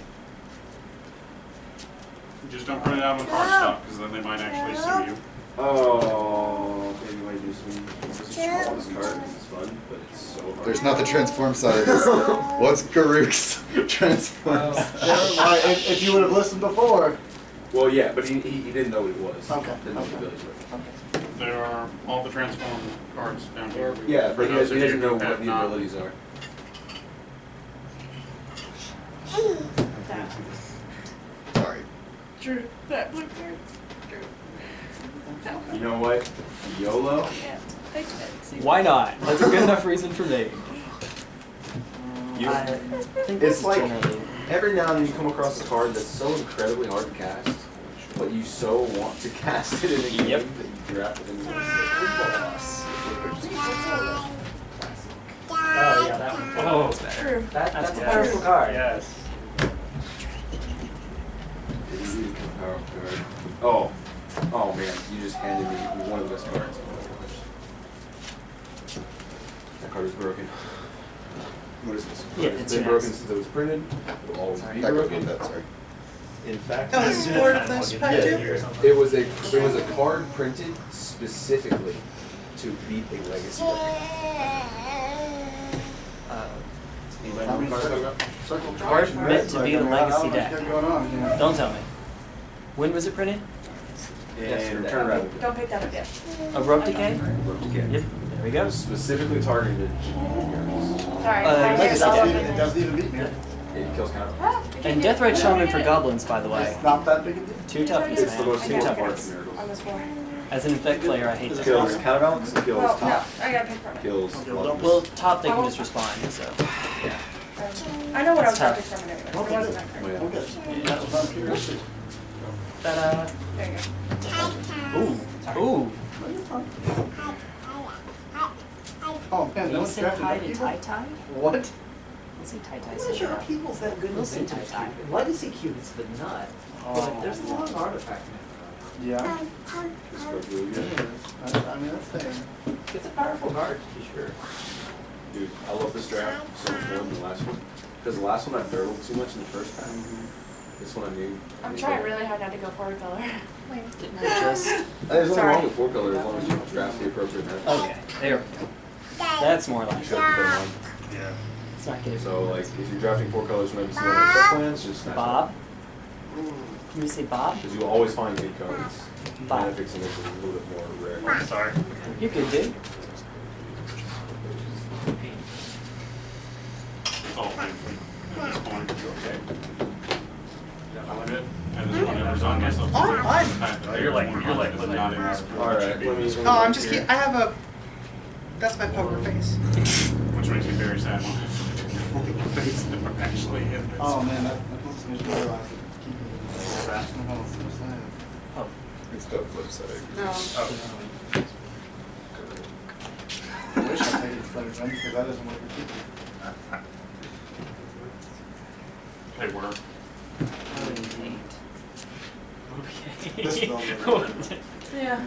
Speaker 9: Just don't print it out on cardstock, because then they might actually sue you.
Speaker 6: Oh, maybe you might do some. This is the smallest card. It's fun, but it's so hard.
Speaker 3: There's not the transform side. What's Garuk's transform?
Speaker 5: If you would have listened before.
Speaker 6: Well, yeah, but he didn't know what it was.
Speaker 5: Okay.
Speaker 6: Didn't know what the abilities were.
Speaker 9: There are all the transform cards down here.
Speaker 6: Yeah,
Speaker 9: For
Speaker 6: but he
Speaker 9: those of you
Speaker 6: doesn't know
Speaker 9: who
Speaker 6: what
Speaker 9: have
Speaker 6: the
Speaker 9: not.
Speaker 6: abilities are.
Speaker 3: Sorry.
Speaker 7: Drew, that blue card.
Speaker 6: You know what? YOLO?
Speaker 7: Yeah, take it.
Speaker 8: Why not? That's a good enough reason for me.
Speaker 6: You,
Speaker 8: think
Speaker 6: it's like
Speaker 8: generally-
Speaker 6: every now and then you come across a card that's so incredibly hard to cast, but you so want to cast it in a game
Speaker 8: Yep.
Speaker 6: that you draft it in the
Speaker 8: Oh yeah, that one.
Speaker 4: Oh,
Speaker 7: True.
Speaker 8: That's a
Speaker 4: yes.
Speaker 8: powerful card.
Speaker 4: Yes.
Speaker 6: Oh. Oh man, you just handed me one of the best cards. That card is broken. What is this?
Speaker 8: Yeah,
Speaker 6: It's
Speaker 8: it's
Speaker 6: been
Speaker 8: your
Speaker 6: broken
Speaker 8: next.
Speaker 6: since it was printed. It'll always be
Speaker 3: I
Speaker 6: broken.
Speaker 3: that, sorry.
Speaker 6: In fact,
Speaker 11: Oh, this is part of this pack too?
Speaker 6: it was a card printed specifically to beat a legacy deck.
Speaker 8: Card meant to be the legacy deck.
Speaker 5: Going on, you know.
Speaker 8: Don't tell me. When was it printed?
Speaker 6: And Return Rabbit.
Speaker 7: Don't pick that up yet.
Speaker 8: A rope decay?
Speaker 6: Rope Decay.
Speaker 8: Yep. There we go.
Speaker 6: Specifically targeted at
Speaker 7: Sorry.
Speaker 8: legacy
Speaker 5: It doesn't even beat me.
Speaker 6: it kills counter.
Speaker 8: And Death Rite Shaman for goblins, by the way.
Speaker 5: It's not that big a deal.
Speaker 8: 2 toughness,
Speaker 6: It's the
Speaker 8: man.
Speaker 6: most
Speaker 8: 2
Speaker 6: single part
Speaker 8: toughness.
Speaker 6: of miracles.
Speaker 7: On this floor.
Speaker 8: As an infect player, I hate
Speaker 6: It
Speaker 8: that.
Speaker 6: kills counterbalance, it kills
Speaker 7: Well, no,
Speaker 6: top,
Speaker 7: I gotta pick from it.
Speaker 6: kills
Speaker 8: Well, top they can just respond, so.
Speaker 7: I know what I was
Speaker 8: It's
Speaker 7: gonna
Speaker 8: tough.
Speaker 7: pick from it anyway. It wasn't that great.
Speaker 5: I'm good. That was on curiosity.
Speaker 8: Ta-da.
Speaker 7: There you go.
Speaker 8: Ooh. Ooh.
Speaker 5: Oh man, no
Speaker 8: You
Speaker 5: one's
Speaker 8: said
Speaker 5: drafted
Speaker 8: hi
Speaker 5: that
Speaker 8: to
Speaker 5: people?
Speaker 8: Tai-Tai?
Speaker 5: What?
Speaker 8: We'll see Tai-Tai.
Speaker 12: I'm not sure our people's that good
Speaker 8: We'll
Speaker 12: with
Speaker 8: see
Speaker 12: vintage
Speaker 8: Tai-Tai.
Speaker 12: Cube. Legacy Cube is the nut. But there's a long artifact in
Speaker 5: Yeah. I mean, that's fair.
Speaker 12: it. It's a powerful card, to be sure.
Speaker 6: Dude, I love this draft so much more than the last one. Because the last one I barreled too much in the first pack. This one I knew.
Speaker 7: I'm trying really hard not to go for a color.
Speaker 8: Didn't I just...
Speaker 6: There's nothing
Speaker 7: Sorry.
Speaker 6: wrong with 4 colors as long as you draft the appropriate mana.
Speaker 8: Okay, there we go. That's more like
Speaker 6: You
Speaker 8: it.
Speaker 6: should have put them on.
Speaker 9: Yeah.
Speaker 8: Let's not get it.
Speaker 6: So, like, if you're drafting 4 colors from every single one of the set plans, just snatch
Speaker 8: Bob? Can you say Bob?
Speaker 6: Because you'll always find good cards.
Speaker 8: Bob.
Speaker 6: Mana fixing makes it a little bit more rare.
Speaker 9: I'm sorry.
Speaker 8: You could do.
Speaker 9: Oh, at this point, okay. I'm good. And this one never's on myself.
Speaker 11: Oh,
Speaker 9: You're like not in this.
Speaker 6: Alright, let me...
Speaker 11: Oh, I'm just kidding. I have a. That's my poker face.
Speaker 9: Which makes me very sad. Face that we're actually in this.
Speaker 5: Oh man, that makes me realize that keeping that. Oh, it's so sad.
Speaker 8: Oh.
Speaker 6: It's the flip side.
Speaker 11: No.
Speaker 9: Oh.
Speaker 5: I wish I paid it better than because that isn't what you're keeping.
Speaker 9: They were.
Speaker 5: This is all
Speaker 8: Okay.
Speaker 7: Yeah.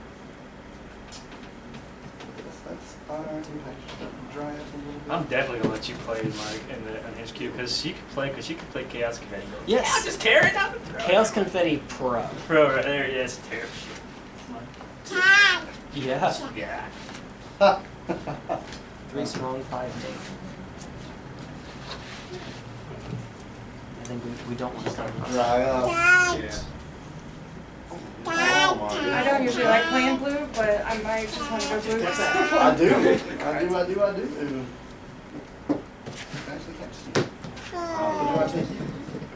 Speaker 5: That's fine. Dry up a little bit.
Speaker 4: I'm definitely gonna let you play Mike in the HQ because she could play Chaos Confetti.
Speaker 8: Yes.
Speaker 4: Yeah, just tear it up and throw
Speaker 8: Chaos
Speaker 4: it.
Speaker 8: Confetti Pro.
Speaker 4: Bro, right there, yes, tear shit.
Speaker 8: Yeah.
Speaker 4: Yeah.
Speaker 8: 3 strong, 5 big. I think we don't want to start with
Speaker 5: Dry up.
Speaker 6: Yeah.
Speaker 7: I don't usually like playing blue, but I might just want to go blue.
Speaker 5: I do. I do. Actually, can't see. What do I take you?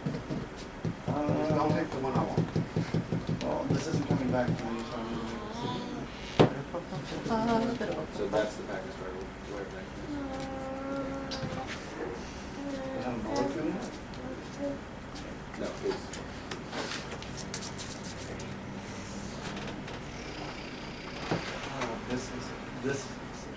Speaker 3: I'll take the one I want.
Speaker 5: Well, this isn't coming back to me, so I'm
Speaker 6: So that's the package start. Whatever
Speaker 5: I don't know what's doing that.
Speaker 6: No, it's...
Speaker 5: This is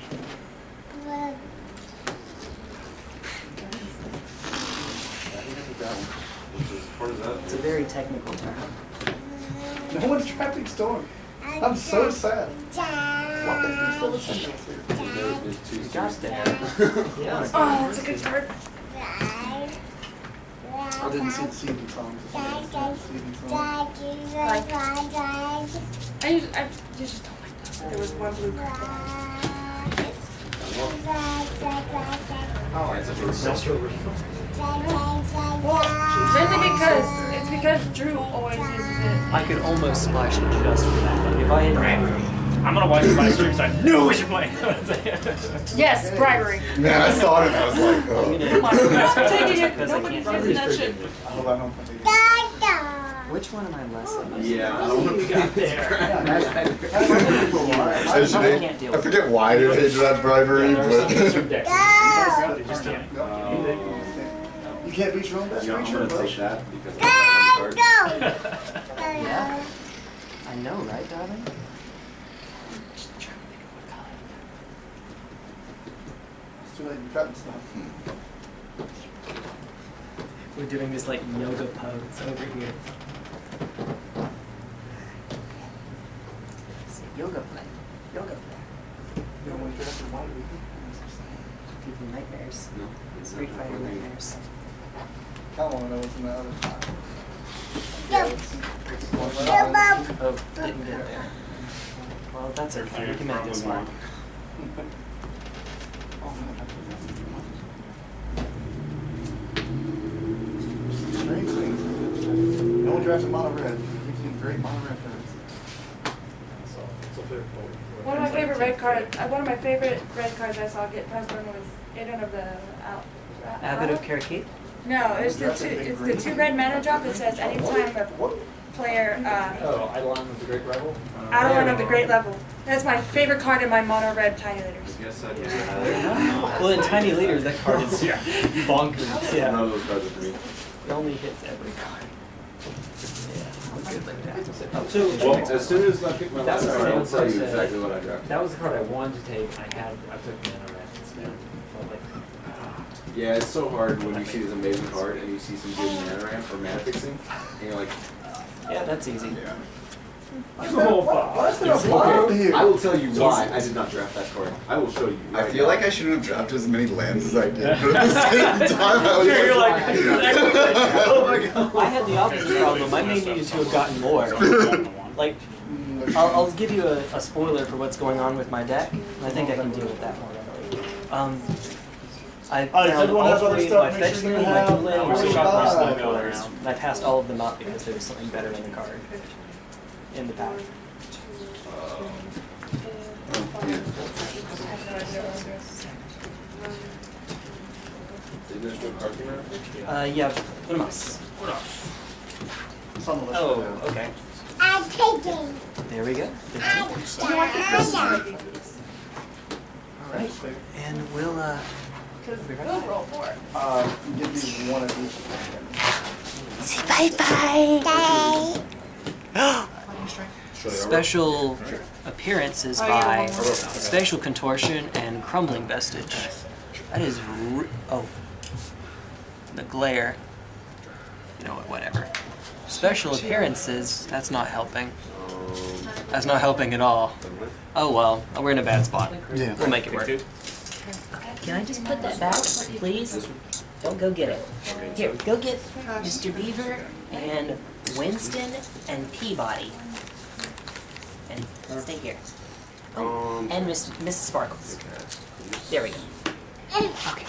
Speaker 8: It's a very technical term.
Speaker 5: no one's drafting Storm. I'm so sad. What the heck still listening to here?
Speaker 6: There's 2
Speaker 8: You got
Speaker 6: series.
Speaker 8: there. Yeah.
Speaker 7: Oh, that's a good card.
Speaker 5: I didn't see the season songs.
Speaker 7: I just don't like that. There was one blue card.
Speaker 6: Oh, it's a first.
Speaker 7: Well, it's because Drew always uses it.
Speaker 8: I could almost splash it just for that. Like if I had
Speaker 4: I'm gonna watch my stream so I know what you're playing.
Speaker 7: Yes, bribery.
Speaker 3: Man, I saw it and I was like,
Speaker 8: I'm
Speaker 3: oh.
Speaker 8: gonna,
Speaker 7: Come on, I'm taking it.
Speaker 8: Because I
Speaker 7: Nobody's
Speaker 8: can't.
Speaker 7: using that shit.
Speaker 5: I hope I don't think it.
Speaker 8: Which one am I less than?
Speaker 6: Yeah, I don't want to get there.
Speaker 3: I forget why they did that bribery, but
Speaker 5: You can't beat your own best
Speaker 6: Yeah, I'm
Speaker 5: creature,
Speaker 6: gonna
Speaker 5: bro.
Speaker 6: take that because I got one card.
Speaker 8: Yeah. I know, right, darling? Just trying to think of what color.
Speaker 5: It's too late, you're cutting stuff.
Speaker 8: We're doing this like yoga pose over here. Say yoga play. Yoga play.
Speaker 5: You know, when you draft your white,
Speaker 8: Give them nightmares.
Speaker 6: No.
Speaker 8: Street Fighter nightmares.
Speaker 10: I want to know what's in the other side.
Speaker 8: Oh, didn't get there. Well, that's okay. We can make this work.
Speaker 5: Strange things. No one drafted mono red. We've seen great mono red cards.
Speaker 7: One of my favorite red cards I saw get passed on was Agent of the
Speaker 8: Abbot of Karakit?
Speaker 7: No, it's the two red mana drop that says anytime a player
Speaker 12: Eidolon of the Great Rebel?
Speaker 7: Eidolon of the Great Level. That's my favorite card in my mono red tiny leaders.
Speaker 6: Yes, I did.
Speaker 8: Well, in Tiny Leaders, that card is bonkers. Yeah.
Speaker 6: None of those cards are for me.
Speaker 8: It only hits every card. Yeah, I'm good like that.
Speaker 6: Well, as soon as I pick my last card, I'll tell you exactly what I drafted.
Speaker 12: That was the card I wanted to take. I took Mana Red instead. Felt like,
Speaker 6: Yeah, it's so hard when you see this amazing card and you see some good mana ramp or mana fixing, and you're like,
Speaker 8: yeah, that's easy.
Speaker 6: Yeah.
Speaker 5: Why is there a bottom here?
Speaker 6: I will tell you why I did not draft that card. I will show you.
Speaker 3: I feel like I shouldn't have drafted as many lands as I did, but at the same time, I was
Speaker 8: oh my god. I had the opposite problem. I may need to have gotten more. Like, I'll give you a spoiler for what's going on with my deck, and I think I can deal with that more readily. I found all three, my fetch land, my dual land, and my snow colors, and I passed all of them up because there was something better in the card. In the pack. Yeah, Cuteness. Oh, okay.
Speaker 13: I'm taking.
Speaker 8: There we go. Alright, and we'll,
Speaker 7: Because we'll roll for it.
Speaker 5: Give me one of each.
Speaker 13: Say bye-bye.
Speaker 8: Special appearances by Spatial Contortion and Crumbling Vestige. That is the glare. You know what, whatever. Special appearances, that's not helping. That's not helping at all. Oh well, we're in a bad spot.
Speaker 5: Yeah.
Speaker 8: We'll make it work.
Speaker 14: Can I just put that back, please? Don't go get it. Here, go get Mr. Beaver and Winston and Peabody. And stay here. Oh, and Mrs. Sparkles. There we go. Okay.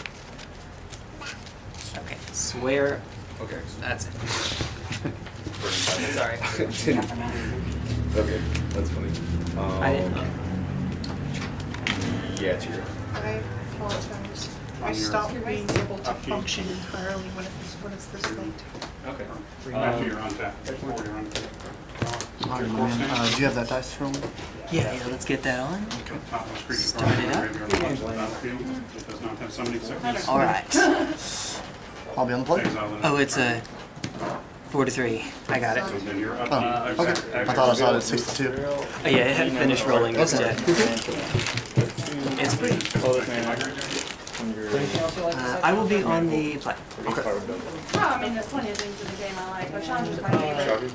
Speaker 8: Okay, swear.
Speaker 6: Okay.
Speaker 8: That's it.
Speaker 6: Sorry. Okay, that's funny.
Speaker 8: I didn't know.
Speaker 6: Yeah, it's your.
Speaker 11: I apologize. I stopped being able to function entirely when it's this late.
Speaker 9: Okay. After you're on tap. Before you're on tap.
Speaker 5: Do you have that dice room?
Speaker 8: Yeah, let's get that on.
Speaker 9: Start it up.
Speaker 8: Alright.
Speaker 5: I'll be on the plate.
Speaker 8: Oh, it's a 4-3. I got it.
Speaker 5: Oh, okay. I thought I saw it at 62.
Speaker 8: Oh yeah, it hadn't finished rolling just yet. It's pretty. I will be on the play.
Speaker 7: Oh, I mean, there's plenty of things in the game I like, but Chandra's my favorite.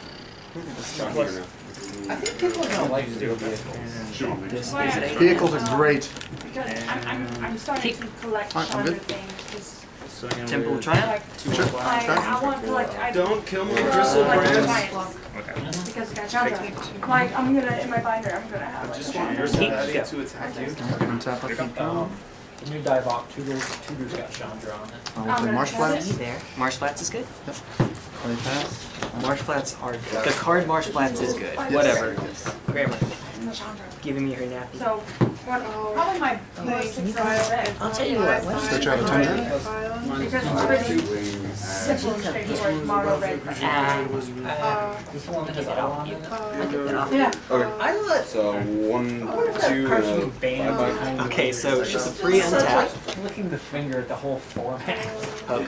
Speaker 11: I think people are going to like zero vehicles.
Speaker 5: Vehicles are great.
Speaker 7: Because I'm starting to collect Chandra things.
Speaker 8: Temple Triumph?
Speaker 7: I want to collect.
Speaker 6: Don't kill my
Speaker 7: bristle
Speaker 6: brands.
Speaker 7: Okay. Because I got Chandra. Like, I'm gonna, in my binder, I'm gonna have like,
Speaker 6: just want your somebody to attack you.
Speaker 12: The new Divok Tudor's got Chandra on it.
Speaker 5: I'll play Marsh Flats.
Speaker 8: There. Marsh Flats is good?
Speaker 5: Yep. Play pass.
Speaker 8: Marsh Flats are good. The card Marsh Flats is good. Whatever. Grandma. Giving me her nappy.
Speaker 7: So, probably my most exciting.
Speaker 14: I'll tell you what.
Speaker 5: Switch out a tender.
Speaker 7: Because it's pretty simple and straightforward mono red.
Speaker 12: This one has all on it.
Speaker 7: Yeah.
Speaker 6: Okay. So 1, 2, and
Speaker 8: Okay, so she's a free untap.
Speaker 12: Flicking the finger at the whole format.
Speaker 8: Poke.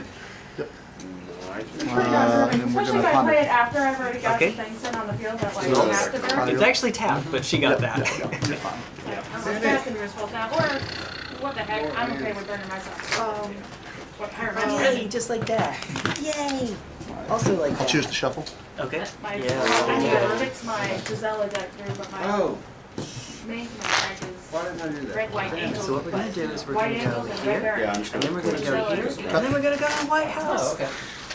Speaker 7: Especially if I play it after I've already got some things in on the field that like have to burn.
Speaker 8: It's actually tapped, but she got that.
Speaker 7: I'm like, that's gonna be responsible now. Or, what the heck, I'm okay with burning myself. What pyromancy?
Speaker 14: Yay, just like that. Yay! Also like that.
Speaker 5: I'll choose to shuffle.
Speaker 8: Okay.
Speaker 7: I need to fix my Gisela deck through, but my main deck is
Speaker 10: Why didn't I do that?
Speaker 7: Red, white, angels.
Speaker 8: So what we're gonna do is we're
Speaker 7: White
Speaker 8: gonna go
Speaker 7: angels and
Speaker 8: here,
Speaker 7: red
Speaker 6: Yeah, I'm
Speaker 7: barons.
Speaker 6: just
Speaker 8: and then we're gonna go here, and then we're gonna go to the White House.
Speaker 12: Oh, okay.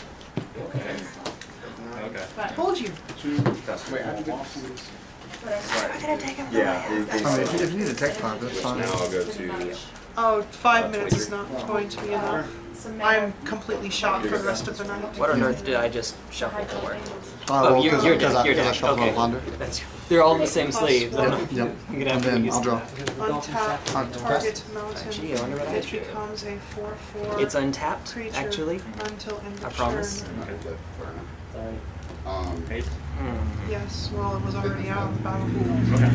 Speaker 9: Okay.
Speaker 7: But
Speaker 11: Told you.
Speaker 6: Wait, I have to do
Speaker 8: We're gonna take him to the
Speaker 6: Yeah,
Speaker 8: White House.
Speaker 5: I mean, if you need a tech file, that's
Speaker 6: Which
Speaker 5: fine.
Speaker 6: now I'll go to.
Speaker 11: Oh, 5 minutes is not going to be enough. I'm completely shot for the rest of the night.
Speaker 8: What on earth did I just shuffle for?
Speaker 5: Well,
Speaker 8: you're
Speaker 5: because
Speaker 8: dead.
Speaker 5: I
Speaker 8: You're dead.
Speaker 5: shuffled
Speaker 8: Okay.
Speaker 5: on Ponder.
Speaker 8: They're all in the same sleeve.
Speaker 5: Yep.
Speaker 8: I'm gonna
Speaker 5: And
Speaker 8: have to
Speaker 5: then
Speaker 8: use
Speaker 5: I'll draw.
Speaker 11: Untap target mountain.
Speaker 8: Gee, I wonder what I
Speaker 11: It
Speaker 8: should do.
Speaker 11: becomes a 4/4
Speaker 8: It's untapped,
Speaker 11: creature
Speaker 8: actually.
Speaker 11: until end of
Speaker 8: I promise.
Speaker 11: turn.
Speaker 9: Okay. 8.
Speaker 11: Yes, well, it was already out of the battlefield.
Speaker 9: Okay.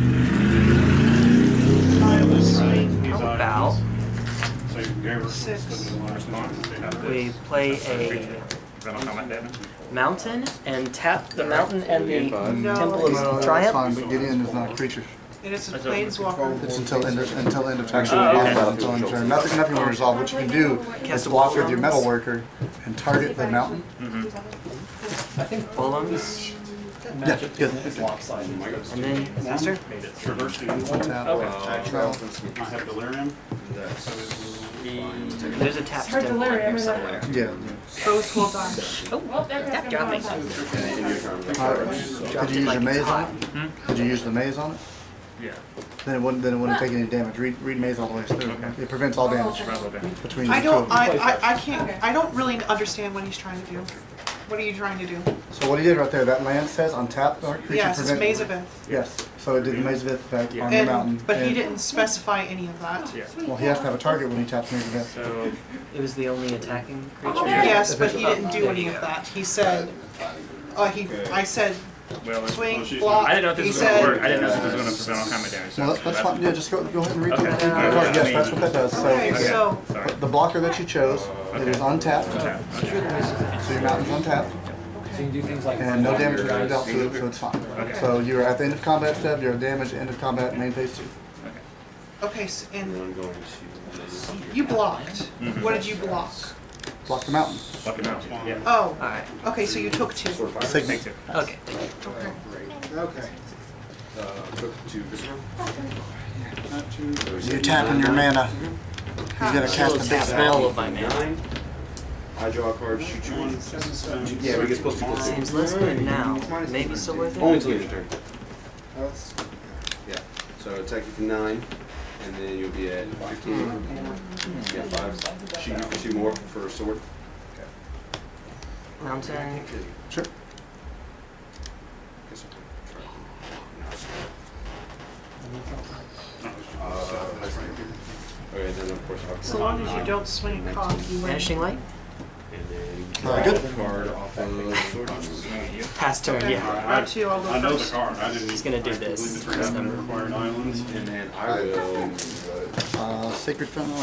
Speaker 11: I will swing.
Speaker 9: These
Speaker 8: How
Speaker 9: items.
Speaker 8: about
Speaker 9: So you gave her
Speaker 11: 6.
Speaker 9: response. They have
Speaker 8: we
Speaker 9: this.
Speaker 8: play a
Speaker 9: Venom combat damage.
Speaker 8: mountain and tap the mountain and the
Speaker 11: No.
Speaker 8: Temple
Speaker 5: No,
Speaker 8: of
Speaker 5: that's
Speaker 8: Triumph?
Speaker 5: fine, but Gideon is not a creature.
Speaker 11: It is a planeswalker.
Speaker 5: It's until end of turn.
Speaker 6: Actually,
Speaker 5: Until end of turn. Nothing will resolve. What you can do is block with your metal worker and target the mountain.
Speaker 8: I think Fulham's
Speaker 5: Yeah, good.
Speaker 8: and then Master?
Speaker 9: Reverse the
Speaker 5: Tap.
Speaker 9: I have delirium.
Speaker 8: There's a tap
Speaker 7: Her
Speaker 8: temple in
Speaker 7: delirium
Speaker 8: here
Speaker 7: is
Speaker 8: somewhere.
Speaker 5: Yeah.
Speaker 11: Both will die.
Speaker 7: Well, there
Speaker 8: That got me.
Speaker 5: Did you use your maze on it? Did you use the maze on it?
Speaker 9: Yeah.
Speaker 5: Then it wouldn't take any damage. Read maze all the way through. It prevents all damage between the
Speaker 11: I
Speaker 5: two of
Speaker 11: don't,
Speaker 5: them.
Speaker 11: I can't, I don't really understand what he's trying to do. What are you trying to do?
Speaker 5: So what he did right there, that land says untap our creature.
Speaker 11: Yes, it's
Speaker 5: prevent-
Speaker 11: Maze of Ith.
Speaker 5: Yes, so it did the Maze of Ith effect on the mountain.
Speaker 11: But he
Speaker 5: and-
Speaker 11: didn't specify any of that.
Speaker 5: Well, he has to have a target when he taps Maze of Ith.
Speaker 9: So
Speaker 8: It was the only attacking creature?
Speaker 11: Yes, but he didn't do any of that. He said, I said,
Speaker 9: well,
Speaker 11: swing,
Speaker 9: she's
Speaker 11: block.
Speaker 9: I didn't know if this
Speaker 11: He
Speaker 9: was going to
Speaker 11: said,
Speaker 9: work. I didn't know if this was going to prevent all combat damage.
Speaker 5: No, that's fine. Yeah, just go ahead and read
Speaker 9: Okay.
Speaker 5: the card. Yes, that's what that does. So
Speaker 11: Okay,
Speaker 5: it's-
Speaker 11: so,
Speaker 9: Sorry.
Speaker 5: the blocker that you chose, it is untapped. So your mountain's untapped.
Speaker 12: So you can do things like.
Speaker 5: And no damage was ever dealt to it, so it's fine.
Speaker 9: Okay.
Speaker 5: So you're at the end of combat step, you're damaged, end of combat, main phase 2.
Speaker 11: okay, and
Speaker 6: I'm going to.
Speaker 11: you blocked. What did you block?
Speaker 5: Block the mountain.
Speaker 9: Fucking out. Yeah.
Speaker 11: Oh,
Speaker 8: Alright.
Speaker 11: okay, so you took 2.
Speaker 5: Signal.
Speaker 8: Okay.
Speaker 10: Okay.
Speaker 6: Took 2 visceral.
Speaker 5: You're tapping your mana. You gotta cast a big
Speaker 8: All
Speaker 5: spell.
Speaker 8: of my mana.
Speaker 6: I draw a card, shoot you one.
Speaker 9: Yeah,
Speaker 6: we get supposed to
Speaker 8: Seems less good now. Maybe still worth it?
Speaker 6: Only until your turn.
Speaker 10: That's
Speaker 6: Yeah. So attack you for 9, and then you'll be at 15. You get 5. Shoot you for 2 more for a sword.
Speaker 8: Mountain.
Speaker 5: Sure.
Speaker 6: Okay, then of course I'll
Speaker 11: So long as you don't swing a cock, you win.
Speaker 8: Vanishing Light?
Speaker 6: And then
Speaker 5: Very good.
Speaker 6: a card off of sword.
Speaker 8: Pass turn,
Speaker 11: Okay,
Speaker 8: yeah.
Speaker 11: round 2, I'll
Speaker 9: I
Speaker 11: go
Speaker 9: know the
Speaker 11: first.
Speaker 9: card. I didn't.
Speaker 8: He's gonna do this. This number.
Speaker 9: Required islands.
Speaker 6: And then I will.
Speaker 5: Sacred Foundry.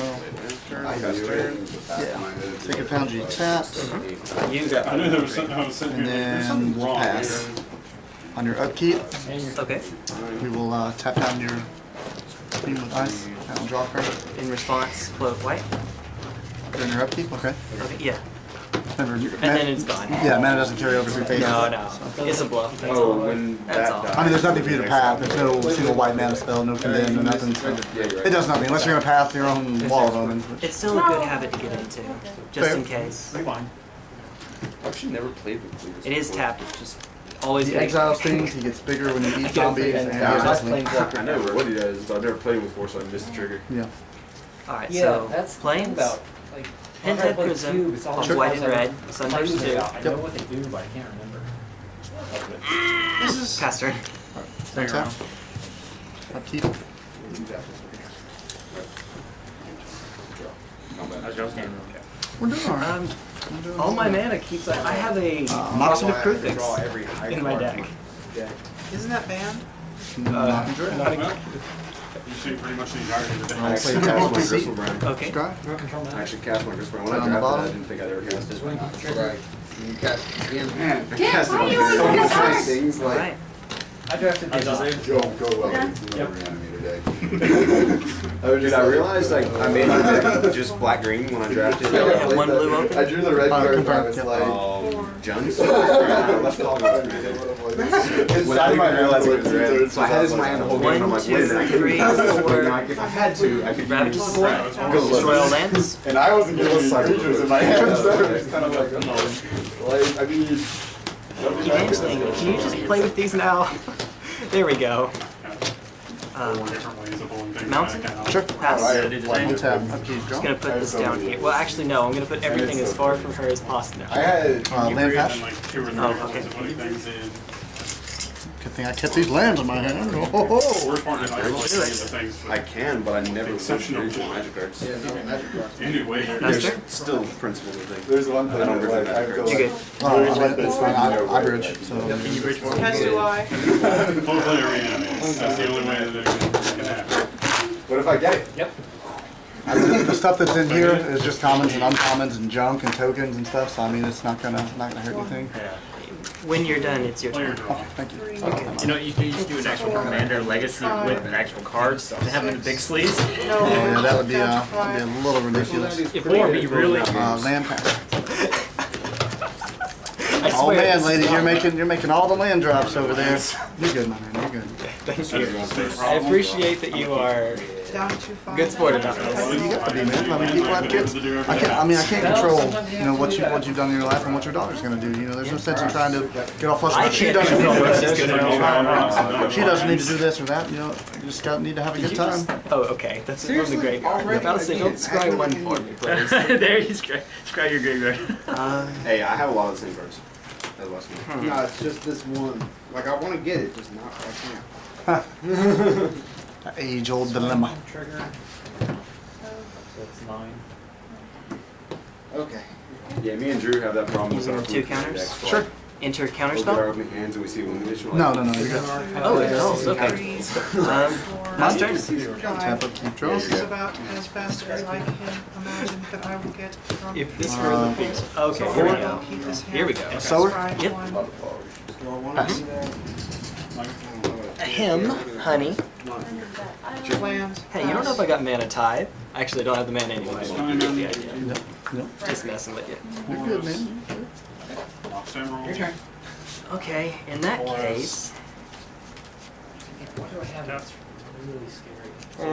Speaker 6: Yeah.
Speaker 5: Sacred Foundry tapped.
Speaker 8: You got
Speaker 9: I knew there was something. I was sitting
Speaker 5: And
Speaker 9: here. There's
Speaker 5: then
Speaker 9: something wrong.
Speaker 5: pass. On your upkeep,
Speaker 8: Okay.
Speaker 5: we will tap down your beam with ice. That will draw a card.
Speaker 8: In response, float white.
Speaker 5: Then your upkeep, okay.
Speaker 8: Okay, yeah.
Speaker 5: Remember,
Speaker 8: And then it's gone.
Speaker 5: yeah, mana doesn't carry over through phases.
Speaker 8: No, no. It's a bluff. That's
Speaker 6: Oh,
Speaker 8: all.
Speaker 6: when
Speaker 8: That's
Speaker 6: that
Speaker 8: all.
Speaker 6: dies.
Speaker 5: I mean, there's nothing for you to path. There's no single white mana spell, no condemn, no nothing. So it does nothing unless you're gonna path your own wall of omens. Which,
Speaker 8: It's still a good habit to get into, just
Speaker 5: Fair.
Speaker 8: in case.
Speaker 9: Rewind.
Speaker 6: I've actually never played with Vladictus
Speaker 8: It is
Speaker 6: before.
Speaker 8: tapped. It's just always
Speaker 5: he
Speaker 8: big.
Speaker 5: exiles things. He gets bigger when you eat zombies. And
Speaker 6: Yeah,
Speaker 5: he has
Speaker 6: I
Speaker 5: nothing.
Speaker 6: know what he does, but I've never played him before, so I missed the trigger.
Speaker 5: Yeah.
Speaker 8: All right,
Speaker 12: Yeah,
Speaker 8: so
Speaker 12: that's
Speaker 8: planes.
Speaker 12: about like.
Speaker 8: Pinhead Prism, white and red, Sunburst 2.
Speaker 12: I know what they do, but I can't remember.
Speaker 11: This is
Speaker 8: Pass turn.
Speaker 5: Tap. Upkeep. We're doing alright.
Speaker 8: All my mana keeps. I have a Moxie Crucifix in my deck.
Speaker 11: Isn't that banned?
Speaker 9: You see pretty much the entirety of the
Speaker 6: I
Speaker 9: deck.
Speaker 6: actually cast my Crystal Brand.
Speaker 8: Okay.
Speaker 5: Scry.
Speaker 6: I actually cast my Crystal Brand. When I
Speaker 5: On the
Speaker 6: drafted it, I
Speaker 5: bottom.
Speaker 6: didn't think I'd ever cast it.
Speaker 10: right. You cast it again.
Speaker 6: Man, I
Speaker 7: Yeah,
Speaker 6: cast it
Speaker 7: why
Speaker 6: on
Speaker 7: you always
Speaker 6: so
Speaker 7: on
Speaker 6: many
Speaker 7: the card?
Speaker 6: things
Speaker 8: All
Speaker 6: like.
Speaker 8: right.
Speaker 12: I drafted this.
Speaker 3: Go well.
Speaker 7: Yeah.
Speaker 3: It's another reanimator deck.
Speaker 6: Oh, dude, I realized like I made my deck just black green when I drafted
Speaker 8: Yeah,
Speaker 6: it.
Speaker 8: one blue open.
Speaker 3: I drew the red card. I was
Speaker 5: Confirmed.
Speaker 3: like,
Speaker 6: Juns? Let's call it.
Speaker 3: Without even realizing it was red. So I had this in my hand the whole game. I'm like, wait a minute, I could read this. If I had to, I could
Speaker 14: Ravagous
Speaker 3: go
Speaker 14: Royal Lands.
Speaker 3: And I wasn't getting creatures in my hand, so it's kind of like, I mean,
Speaker 8: Evangeline, can you just play with these now? There we go. Mountain?
Speaker 3: Sure.
Speaker 8: Pass. Just gonna put this down here. Well, actually, no. I'm gonna put everything as far from her as possible.
Speaker 3: I had
Speaker 5: land pass.
Speaker 8: Oh, okay.
Speaker 5: Good thing I kept these lands in my hand.
Speaker 6: I can, but I never push neutral magic cards.
Speaker 9: Anyway,
Speaker 6: there's still principles of things.
Speaker 3: There's one thing
Speaker 6: I don't really
Speaker 3: I feel
Speaker 6: magic
Speaker 5: You
Speaker 6: cards.
Speaker 5: good? It's fine. I bridge. So.
Speaker 9: Can you bridge for
Speaker 11: As do I.
Speaker 9: Full play arena. That's the only way that it can happen.
Speaker 3: What if I get it?
Speaker 9: Yep.
Speaker 5: I mean, the stuff that's in here is just commons and uncommons and junk and tokens and stuff. So I mean, it's not gonna hurt anything.
Speaker 9: Yeah.
Speaker 8: When you're done, it's your turn.
Speaker 5: Oh, thank you.
Speaker 4: You know, you can just do an actual Commander Legacy with actual cards and have them in big sleeves.
Speaker 5: Yeah, that would be a little ridiculous.
Speaker 4: If we be really
Speaker 5: land pass.
Speaker 8: I
Speaker 5: Oh
Speaker 8: swear,
Speaker 5: man, lady, you're making all the land drops over there. You're good, my man. You're good.
Speaker 8: Thank you. I appreciate that you are good sport about this.
Speaker 5: You got to be, man. I mean, people have kids. I can't control, what you've done in your life and what your daughter's gonna do. There's no sense in trying to get all flustered. She doesn't need to do this. She doesn't need to do this or that. You just need to have a good time.
Speaker 8: Oh, okay. That's really great. About to say, don't scry one for me, please.
Speaker 4: there you scry your graveyard.
Speaker 6: Hey, I have a lot of the same cards.
Speaker 10: No, it's just this one. Like, I want to get it, just not, I can't.
Speaker 5: Age-old dilemma.
Speaker 10: Trigger.
Speaker 4: That's 9.
Speaker 10: Okay.
Speaker 6: Yeah, me and Drew have that problem with our
Speaker 8: 2 counters?
Speaker 5: Sure.
Speaker 8: Enter counter
Speaker 6: Open our
Speaker 8: spell?
Speaker 6: opening hands and we see illumination.
Speaker 5: No, you're good.
Speaker 8: Oh, it does. Okay. Last turn.
Speaker 5: Tap up, keep draw.
Speaker 11: This is about as fast as I can imagine that I will get from.
Speaker 8: If this were the feet. Okay, here we go. Here we go.
Speaker 5: Sower?
Speaker 8: Yep. Him, honey. Hey, you don't know if I got mana tithe. Actually, I don't have the mana anyway. You get the idea.
Speaker 5: No.
Speaker 8: Just messing with you.
Speaker 5: You're good, man.
Speaker 8: Your turn. Okay, in that case.
Speaker 4: What do I have that's really scary?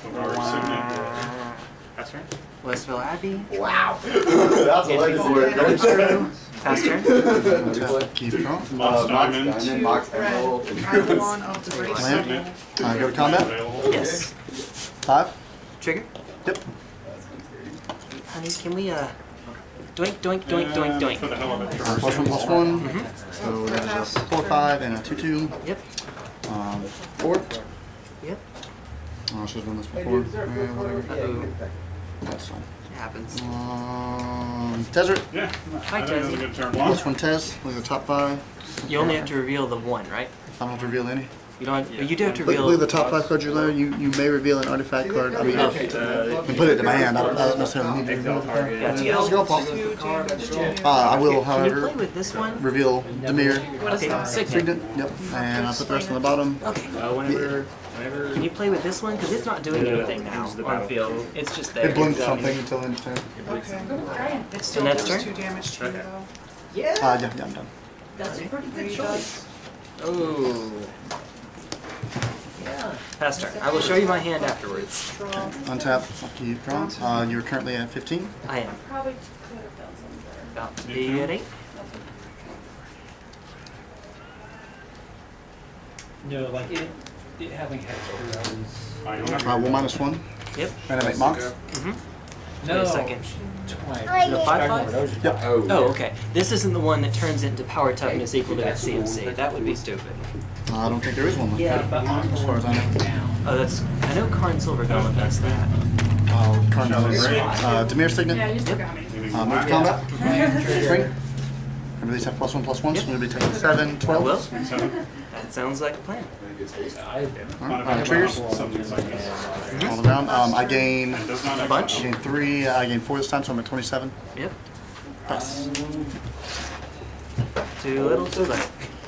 Speaker 4: That's right.
Speaker 8: Westville Abbey.
Speaker 3: Wow. That's what I
Speaker 8: True. Pass turn.
Speaker 5: Keep draw.
Speaker 9: Mox Diamond.
Speaker 3: Mox
Speaker 11: Red.
Speaker 3: Emerald.
Speaker 11: I'm one of the great
Speaker 5: Land. Go to combat.
Speaker 8: Yes.
Speaker 5: 5.
Speaker 8: Trigger.
Speaker 5: Yep.
Speaker 8: Honey, can we doink doink doink doink doink.
Speaker 9: For the hell of it.
Speaker 5: +1/+1. So there's a 4/5 and a 2/2.
Speaker 8: Yep.
Speaker 5: 4.
Speaker 8: Yep.
Speaker 5: Oh, I should have done this before. Whatever. That's fine.
Speaker 8: It happens.
Speaker 5: Desert.
Speaker 9: Yeah.
Speaker 8: Hi,
Speaker 9: I think that's a
Speaker 8: Tezzy.
Speaker 9: good turn.
Speaker 5: +1 Tez. Look at the top 5.
Speaker 8: You only have to reveal the one, right?
Speaker 5: I don't have to reveal any.
Speaker 8: You don't. You do have to
Speaker 5: Look
Speaker 8: reveal.
Speaker 5: at the top 5 cards you learn. You may reveal an artifact card. I mean, you can put it to my hand. I don't necessarily need to reveal it.
Speaker 8: Gotcha.
Speaker 5: Let's go, Paul. I will,
Speaker 8: Can you
Speaker 5: however,
Speaker 8: play with this one?
Speaker 5: reveal Demir.
Speaker 8: Okay, Signet.
Speaker 5: Signet. Yep. And I'll put the rest on the bottom.
Speaker 8: Okay.
Speaker 4: Whenever.
Speaker 8: Can you play with this one? Because it's not doing anything now on field. It's just there.
Speaker 5: It blinks something until end of turn.
Speaker 11: Okay. It still
Speaker 8: And that's
Speaker 11: does
Speaker 8: turn?
Speaker 11: 2 damage to you though.
Speaker 14: Yeah,
Speaker 5: Yeah, I'm done.
Speaker 14: that's a pretty good choice.
Speaker 8: Oh.
Speaker 14: Yeah.
Speaker 8: Pass turn. I will show you my hand afterwards.
Speaker 11: Draw.
Speaker 5: Untap. I'll keep drawing. You're currently at 15.
Speaker 8: I am.
Speaker 7: Probably could have done something better.
Speaker 8: About to be at 8.
Speaker 4: No, like it having hex
Speaker 5: -1.
Speaker 8: Yep.
Speaker 5: And I make Mox.
Speaker 8: Wait a second.
Speaker 13: The
Speaker 8: 5/5?
Speaker 5: Yep.
Speaker 8: Oh, okay. This isn't the one that turns into power toughness equal to its CMC. That would be stupid.
Speaker 5: I don't think there is one like
Speaker 8: Yeah,
Speaker 5: that, as far as I know.
Speaker 8: Oh, that's. I know Karn Silver Golem does that.
Speaker 5: Oh, Carnell. Demir Signet.
Speaker 7: Yeah, you still got me.
Speaker 5: Move to combat. Spring. And release have +1/+1, so we're going to be taking 7, 12.
Speaker 8: Well, that sounds like a plan.
Speaker 5: Alright, triggers. All around. I gain
Speaker 8: A bunch?
Speaker 5: I gain 3. I gain 4 this time, so I'm at 27.
Speaker 8: Yep.
Speaker 5: Pass.
Speaker 8: Too little, too late.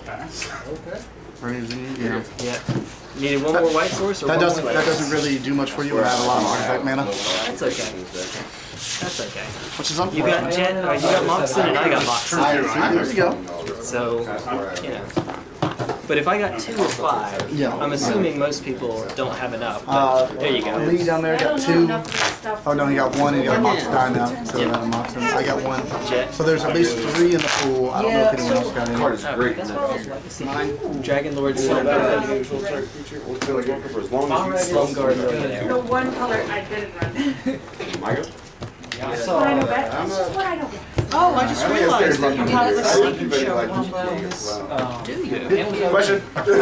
Speaker 5: Yeah.
Speaker 8: Yeah. You needed one more white source or
Speaker 5: That
Speaker 8: one
Speaker 5: doesn't
Speaker 8: more
Speaker 5: that doesn't really do much for you when I have a lot of artifact mana.
Speaker 8: That's okay. That's okay.
Speaker 5: Which is
Speaker 8: You
Speaker 5: unfortunate.
Speaker 8: got Jet, you got Moxon, and I got Moxon.
Speaker 5: There you go.
Speaker 8: So, you know. But if I got 2 or 5,
Speaker 5: Yeah.
Speaker 8: I'm assuming most people don't have enough. But there you go.
Speaker 5: Lee down there got 2. Oh no, he got 1 and he got a Mox die now. So
Speaker 8: Yep.
Speaker 5: I got a Mox. I got 1. So there's at least 3 in the pool. I don't know if anyone else got any.
Speaker 6: Card is great.
Speaker 8: Dragon Lord
Speaker 6: Slum
Speaker 8: Slumguard.
Speaker 6: Guard
Speaker 8: over there.
Speaker 7: The one color I didn't run.
Speaker 6: Michael?
Speaker 7: Yeah, that's what I know best. That's just what I know best.
Speaker 11: Oh, I just realized that you had the second show
Speaker 6: like
Speaker 11: on this.
Speaker 8: Do you?
Speaker 6: Question.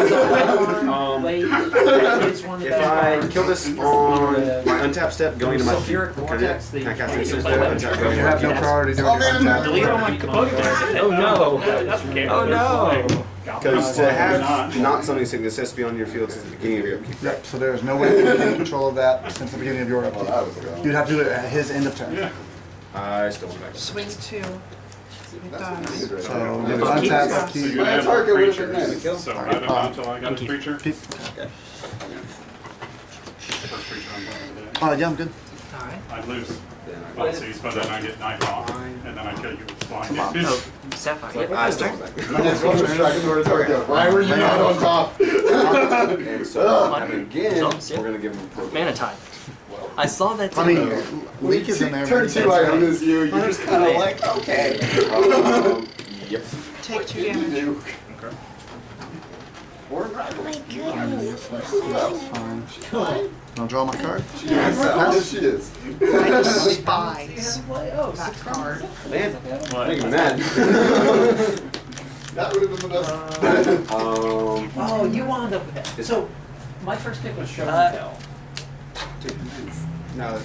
Speaker 6: If I kill this on my untap step going to my can I cast this untap going
Speaker 5: You have no priority doing your untap.
Speaker 4: Delete all my Pokemon.
Speaker 8: Oh no! Oh no!
Speaker 6: Because to have not summoning sickness has to be on your field since the beginning of your upkeep.
Speaker 5: Yep, so there's no way for you to gain control of that since the beginning of your upkeep. You'd have to do it at his end of turn.
Speaker 6: I still went back.
Speaker 11: Swing 2.
Speaker 5: So you untap upkeep.
Speaker 9: So you have more creatures. So I don't know until I got a creature.
Speaker 5: Keep.
Speaker 9: First creature I'm going to
Speaker 5: Yeah, I'm good.
Speaker 9: I'd lose. Well, so you spend that and I get knife off, and then I kill you with flying.
Speaker 8: Oh, Sapphire.
Speaker 6: I still went back.
Speaker 3: My next one was Dragon Lord Target. Why were you not on top?
Speaker 6: And so again, we're going to give him a
Speaker 8: Mana Tide. I saw that.
Speaker 5: I mean, Leak is in there.
Speaker 3: Turn 2 I lose you. You're just kind of like, okay.
Speaker 6: Yep.
Speaker 11: Take 2 damage.
Speaker 13: Oh my goodness.
Speaker 5: Fine. I'll draw my card.
Speaker 3: Yes, she is.
Speaker 11: I despise that card.
Speaker 6: Man, make him mad.
Speaker 3: That would have been the best.
Speaker 12: Oh, you wound up with that. So, my first pick was Show and Tell.
Speaker 3: No,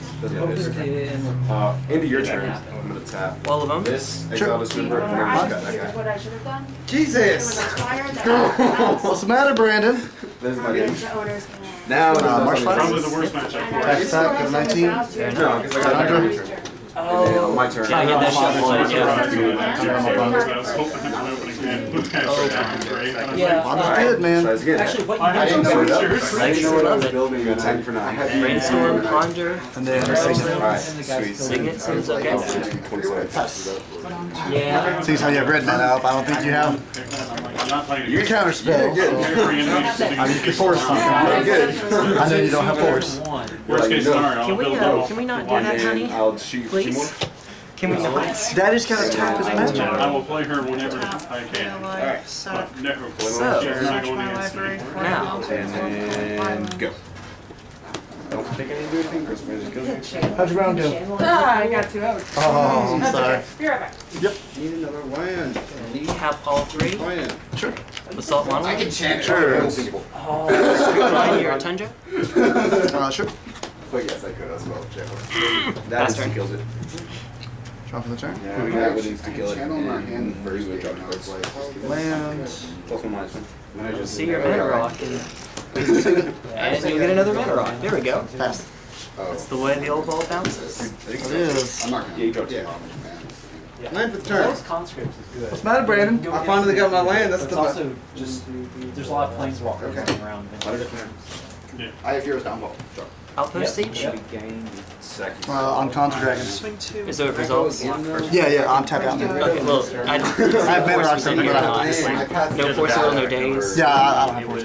Speaker 6: Into your turn, I'm going to tap.
Speaker 8: All of them?
Speaker 6: This, exile this member, and then
Speaker 7: I
Speaker 6: got that guy.
Speaker 7: what I should have done.
Speaker 5: Jesus! What's the matter, Brandon?
Speaker 6: This is my game.
Speaker 7: The owners can.
Speaker 6: Now,
Speaker 5: March
Speaker 9: Probably the worst matchup for
Speaker 5: Tax
Speaker 9: us.
Speaker 5: attack at 19.
Speaker 6: No, because I got 100.
Speaker 8: Oh,
Speaker 6: my turn.
Speaker 8: Yeah, I get that shot one.
Speaker 9: I was hoping for an opening hand.
Speaker 8: Yeah.
Speaker 5: I'm good, man.
Speaker 6: Tries again.
Speaker 12: Actually, what
Speaker 9: I
Speaker 12: you
Speaker 9: didn't
Speaker 12: did
Speaker 9: know
Speaker 6: Straight up.
Speaker 9: yours.
Speaker 6: I didn't know what I was building. You're attacking for 9.
Speaker 8: Brainstorm, Ponder,
Speaker 5: And then
Speaker 6: Alright,
Speaker 12: and the
Speaker 6: sweet.
Speaker 12: guys
Speaker 8: Signet seems okay.
Speaker 6: 27.
Speaker 8: Yeah.
Speaker 5: seeing how you have red mana up, I don't think you have. You can counter spell. I mean, you can force something.
Speaker 6: Very good.
Speaker 5: I know you don't have force.
Speaker 9: Worst case scenario,
Speaker 8: Can we not do that, honey?
Speaker 6: I'll shoot you 2 more.
Speaker 8: Please? Can we not?
Speaker 5: That is kind of tap as magic.
Speaker 9: I will play her whenever I can.
Speaker 11: Alright, so
Speaker 9: No,
Speaker 8: So,
Speaker 9: she's not
Speaker 11: search
Speaker 9: going
Speaker 11: my
Speaker 9: against me.
Speaker 11: library for
Speaker 8: Now.
Speaker 6: And then go. Don't think I need to do anything, Chris. Just kill me.
Speaker 5: How'd your round do?
Speaker 7: I got 2 out.
Speaker 5: Oh, I'm sorry.
Speaker 7: Be right back.
Speaker 10: Need another land.
Speaker 8: We have all 3.
Speaker 10: Land.
Speaker 5: Sure.
Speaker 8: Assault
Speaker 3: I
Speaker 8: Monolith.
Speaker 3: can chant
Speaker 5: Sure.
Speaker 8: Line your Tundra.
Speaker 5: Sure.
Speaker 3: But yes, I could as well.
Speaker 6: That instant kills it.
Speaker 5: Draw for the turn.
Speaker 6: Yeah, that would instant kill it. And first we drop cards.
Speaker 5: Land.
Speaker 6: Plus 1 minus 1. Then I just
Speaker 8: See your mana rock and you'll get another mana rock. There we go.
Speaker 5: Pass.
Speaker 8: That's the way the old ball bounces.
Speaker 5: It is.
Speaker 3: I'm not going to
Speaker 6: Yeah,
Speaker 3: yeah.
Speaker 10: Land for the turn.
Speaker 12: Those conscripts is good.
Speaker 5: What's the matter, Brandon?
Speaker 10: I finally got my land. That's
Speaker 12: But
Speaker 10: the
Speaker 12: it's also just, there's a lot of planeswalkers running around.
Speaker 3: I have heroes downfall. Sure.
Speaker 8: Outpost Siege?
Speaker 5: On Contra Dragons.
Speaker 11: swing 2.
Speaker 8: Is there results?
Speaker 5: Yeah, I'm tapped out.
Speaker 8: Okay, well, I
Speaker 5: have mana rocks in, but I don't.
Speaker 8: honestly. No force will, no days.
Speaker 5: Yeah, I don't have force.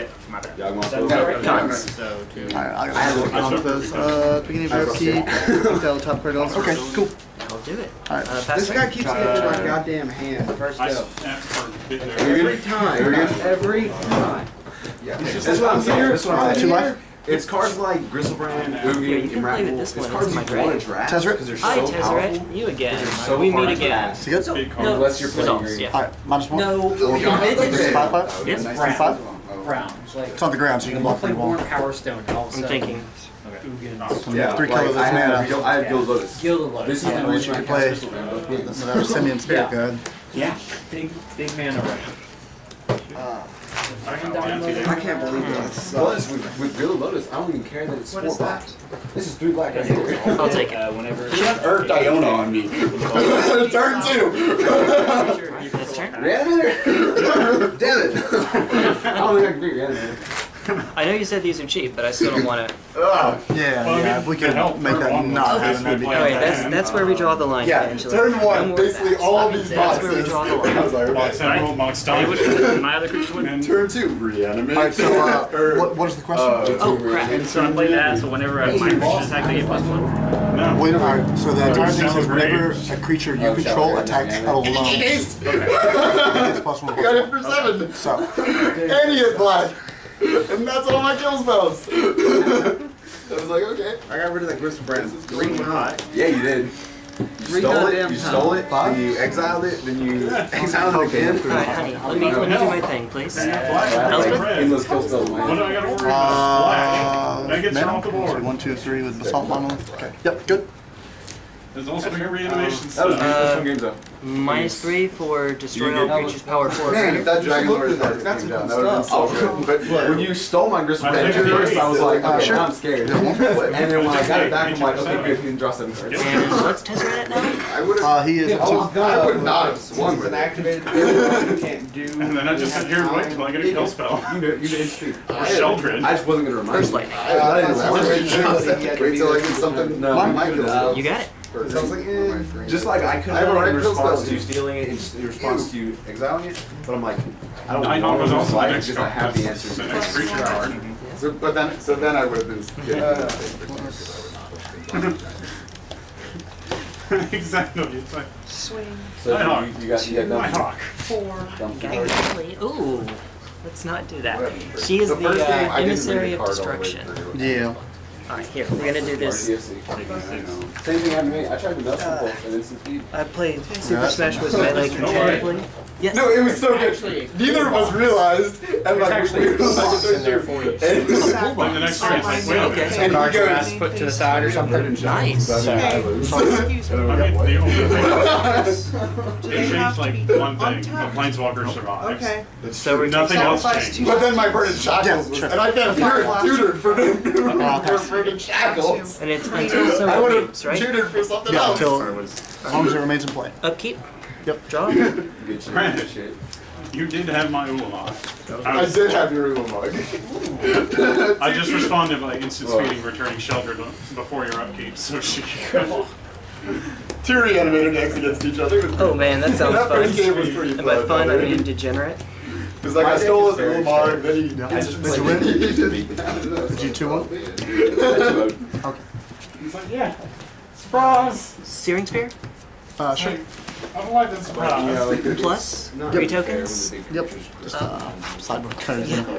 Speaker 8: Cons.
Speaker 5: Alright, I'll go those. Beginning of your upkeep. Tell top card also. Okay, cool.
Speaker 8: I'll do it.
Speaker 5: Alright.
Speaker 10: This guy keeps getting my goddamn hand. First
Speaker 9: I
Speaker 10: up.
Speaker 9: snapped for a bit there.
Speaker 10: Every time. Every time.
Speaker 3: Yeah.
Speaker 6: That's what I'm saying. That's what I'm saying.
Speaker 5: 2 life?
Speaker 6: It's cards like Gristlebrand,
Speaker 8: Yeah, you
Speaker 6: Ugin,
Speaker 8: can
Speaker 6: and
Speaker 8: play with
Speaker 6: Raffle.
Speaker 8: this
Speaker 6: It's
Speaker 8: one.
Speaker 6: cards
Speaker 8: It's
Speaker 6: you
Speaker 8: my
Speaker 6: want
Speaker 8: grade.
Speaker 6: to draft
Speaker 5: Tezzeret?
Speaker 6: because they're
Speaker 8: Hi,
Speaker 6: so powerful.
Speaker 8: Tezzeret. You again.
Speaker 6: They're so
Speaker 8: We meet
Speaker 6: hard to
Speaker 8: again.
Speaker 6: draft.
Speaker 5: Is he good?
Speaker 9: Big card.
Speaker 6: Unless you're playing
Speaker 8: Results,
Speaker 6: green.
Speaker 8: yeah.
Speaker 5: Alright, -1.
Speaker 12: No,
Speaker 5: This is 5/5?
Speaker 8: Yes.
Speaker 5: 3/5?
Speaker 12: brown. Like,
Speaker 5: It's on the ground, so you can block
Speaker 12: play
Speaker 5: the wall.
Speaker 12: Warren Power Stone and all of a
Speaker 8: I'm
Speaker 12: sudden.
Speaker 8: thinking.
Speaker 6: Yeah,
Speaker 5: 3
Speaker 6: like,
Speaker 5: colorless
Speaker 6: I
Speaker 5: mana.
Speaker 6: have Gilded Lotus.
Speaker 12: Gilded Lotus.
Speaker 6: This is
Speaker 12: Yeah.
Speaker 6: the
Speaker 5: Which
Speaker 6: reason
Speaker 5: you
Speaker 6: I
Speaker 5: can
Speaker 6: cast
Speaker 5: play
Speaker 6: Gristlebrand.
Speaker 5: without Simeon Spirit
Speaker 12: Yeah.
Speaker 5: Guide.
Speaker 12: Yeah. Big mana right.
Speaker 10: I can't believe that.
Speaker 6: Plus, with Gilded Lotus, I don't even care that it's 4 black. This is 3 black.
Speaker 8: I'll take it.
Speaker 12: Whenever.
Speaker 3: You have Earth Iona on me. Turn 2.
Speaker 8: This turn?
Speaker 6: Reanimator! Damn it! I don't think I can beat Reanimator.
Speaker 8: I know you said these are cheap, but I still don't want to.
Speaker 5: Yeah, if we could make that not happen, that'd be
Speaker 8: All right, that's where we draw the line.
Speaker 3: Yeah,
Speaker 8: Angela.
Speaker 3: turn one, basically all these
Speaker 8: That's where we
Speaker 3: boxes.
Speaker 8: draw the line.
Speaker 3: I was like, okay.
Speaker 4: My other creature win.
Speaker 3: Turn two, reanimate.
Speaker 5: Alright, so what is the question?
Speaker 8: Oh crap!
Speaker 4: So I play that, so whenever my creature attack, they get +1.
Speaker 9: No.
Speaker 5: Wait, alright, so the entire thing says whenever a creature you control attacks held alone, it's +1.
Speaker 3: I got it for 7.
Speaker 5: So,
Speaker 3: And he hit black. And that's all my kill spells. I was like, okay.
Speaker 10: I got rid of that Gristle Brand.
Speaker 3: Yeah, you did. You stole it, then you exiled it, then you exiled it again.
Speaker 8: All right, honey, let me do my thing, please.
Speaker 3: Endless kill spells.
Speaker 9: What do I gotta worry about? That gets her off the board.
Speaker 5: 1, 2, 3 with basalt monolith. Okay. Yep, good.
Speaker 9: There's also bigger reanimations.
Speaker 3: That was beautiful games though.
Speaker 8: -3 for destroy all creatures power 4.
Speaker 3: Man, if that dragon lord had came down, that would have been so good. But when you stole my Gristle Brand at first, I was like, okay, now I'm scared. And then when I got it back, I'm like, okay, good, you can draw 7 cards.
Speaker 8: And what's Tezzeret now?
Speaker 3: I would have.
Speaker 5: He is a 2.
Speaker 3: I would not have swung with it.
Speaker 10: Activated. You can't do.
Speaker 9: And then I just sit here and wait until I get a kill spell.
Speaker 3: You did speak.
Speaker 9: Sheldred.
Speaker 3: I just wasn't gonna remind
Speaker 8: First
Speaker 3: you.
Speaker 8: lightning.
Speaker 3: I didn't wait till I get something. No,
Speaker 8: You got it.
Speaker 3: I was like, just like I couldn't in response to you stealing it, in response to you exiling it, but I'm like, I don't
Speaker 9: Nighthawk was
Speaker 3: know
Speaker 9: also the
Speaker 3: why,
Speaker 9: next
Speaker 3: just I have the answers.
Speaker 9: the next creature card.
Speaker 3: So then I would have been
Speaker 9: Exactly. It's like
Speaker 7: Swing.
Speaker 3: So you got
Speaker 9: Nighthawk.
Speaker 7: 4.
Speaker 8: Actually, ooh, let's not do that. She is
Speaker 3: The first game,
Speaker 8: the
Speaker 3: I didn't
Speaker 8: emissary
Speaker 3: read
Speaker 8: of
Speaker 3: the card all the way
Speaker 8: destruction.
Speaker 3: through.
Speaker 5: Yeah.
Speaker 8: Alright, here, we're gonna do this.
Speaker 3: Same thing happened to me. I tried to mess with and instant speed.
Speaker 8: I played Super Smash Bros. Melee competitively. Yes.
Speaker 3: No, it was so good. Neither of us realized, and like we were like
Speaker 2: in there for you.
Speaker 9: And the next turn, it's like, wait a minute.
Speaker 3: And he
Speaker 2: Cards
Speaker 3: goes,
Speaker 2: put to the side or something.
Speaker 8: Nice.
Speaker 9: I mean, the only thing they changed like one thing. The Planeswalker survives.
Speaker 7: Okay.
Speaker 8: So we're
Speaker 9: Nothing else changed.
Speaker 3: but then my burden shackles was, and I got tutored for burden shackles.
Speaker 8: And it's until so
Speaker 3: I would have
Speaker 8: games, right?
Speaker 3: tutored for something
Speaker 5: Yeah,
Speaker 3: else.
Speaker 5: until as long as it remains in play.
Speaker 8: Upkeep.
Speaker 5: Yep.
Speaker 8: Draw.
Speaker 9: Granted, you did have my Ulamog.
Speaker 3: I did have your Ulamog.
Speaker 9: I just responded by instant speeding, returning shelter before your upkeep, so she could.
Speaker 3: Two reanimator decks against each other.
Speaker 8: Oh man, that sounds
Speaker 3: That
Speaker 8: fun.
Speaker 3: first game was pretty
Speaker 8: And by
Speaker 3: fun.
Speaker 8: fun, I mean degenerate.
Speaker 3: Because like I stole his Ulamog, then he just
Speaker 5: Did you win? Did you 2-1? Okay.
Speaker 9: He's like, yeah, surprise!
Speaker 8: Searing Spear?
Speaker 5: Sure.
Speaker 9: I don't like this surprise.
Speaker 8: Plus 3 tokens.
Speaker 5: Yep. Just sideboard cards. Yeah.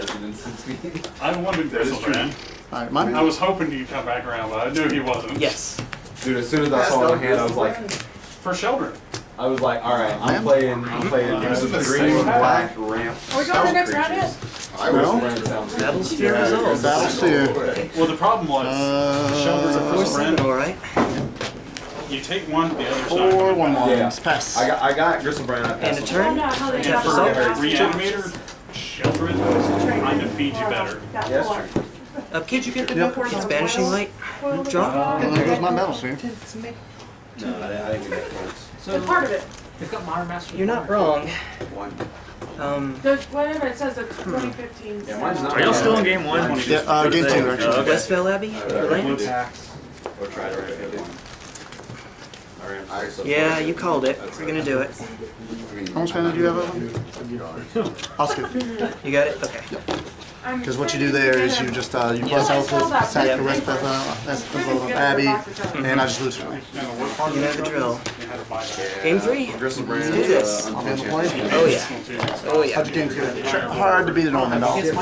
Speaker 9: I wanted Gristle Brand.
Speaker 5: Alright, mine?
Speaker 9: I was hoping he'd come back around, but I knew he wasn't.
Speaker 8: Yes.
Speaker 3: Dude, as soon as I saw my hand, I was like,
Speaker 9: For Sheldred.
Speaker 3: I was like, all right, I'm playing green, black, ramp.
Speaker 7: Are we going to the next round yet?
Speaker 3: I will.
Speaker 8: Battlesphere results.
Speaker 5: Battlesphere.
Speaker 9: Well, the problem was, Sheldred's a
Speaker 8: Four
Speaker 9: first brand.
Speaker 8: seven, alright.
Speaker 9: You take one, the other's
Speaker 5: 4, 1, 1.
Speaker 3: Yeah.
Speaker 5: Pass.
Speaker 3: I got Gristle Brand. I
Speaker 8: And
Speaker 3: passed
Speaker 8: a
Speaker 3: him.
Speaker 8: turn.
Speaker 9: And
Speaker 8: Tap
Speaker 9: for
Speaker 8: assault.
Speaker 9: Reanimator, Sheldred kind of feeds you better.
Speaker 3: Yeah, that's true.
Speaker 8: Upkeep. It's Banishing Light. Draw.
Speaker 5: And there goes my Battlesphere.
Speaker 3: No, I didn't get that close.
Speaker 7: It's part of it.
Speaker 12: They've got Modern Master.
Speaker 8: You're not wrong.
Speaker 3: One.
Speaker 7: There's whatever it says, it's 2015.
Speaker 3: Yeah, mine's not.
Speaker 4: Are y'all still in game 1?
Speaker 5: Yeah, game 2 actually.
Speaker 8: Westvale Abbey for lands.
Speaker 3: Or try to write it.
Speaker 8: Yeah, you called it. We're gonna do it.
Speaker 5: How much mana do you have over? I'll skip.
Speaker 8: You got it? Okay.
Speaker 5: Because what you do there is you just you plus health with attack the rest of Abbey, and I just lose 4.
Speaker 8: You know the drill. Game 3? Let's do this.
Speaker 5: I'll be able to play.
Speaker 8: Oh yeah. Oh yeah.
Speaker 5: How'd your game go? Hard to beat it on the dog.
Speaker 8: I'll be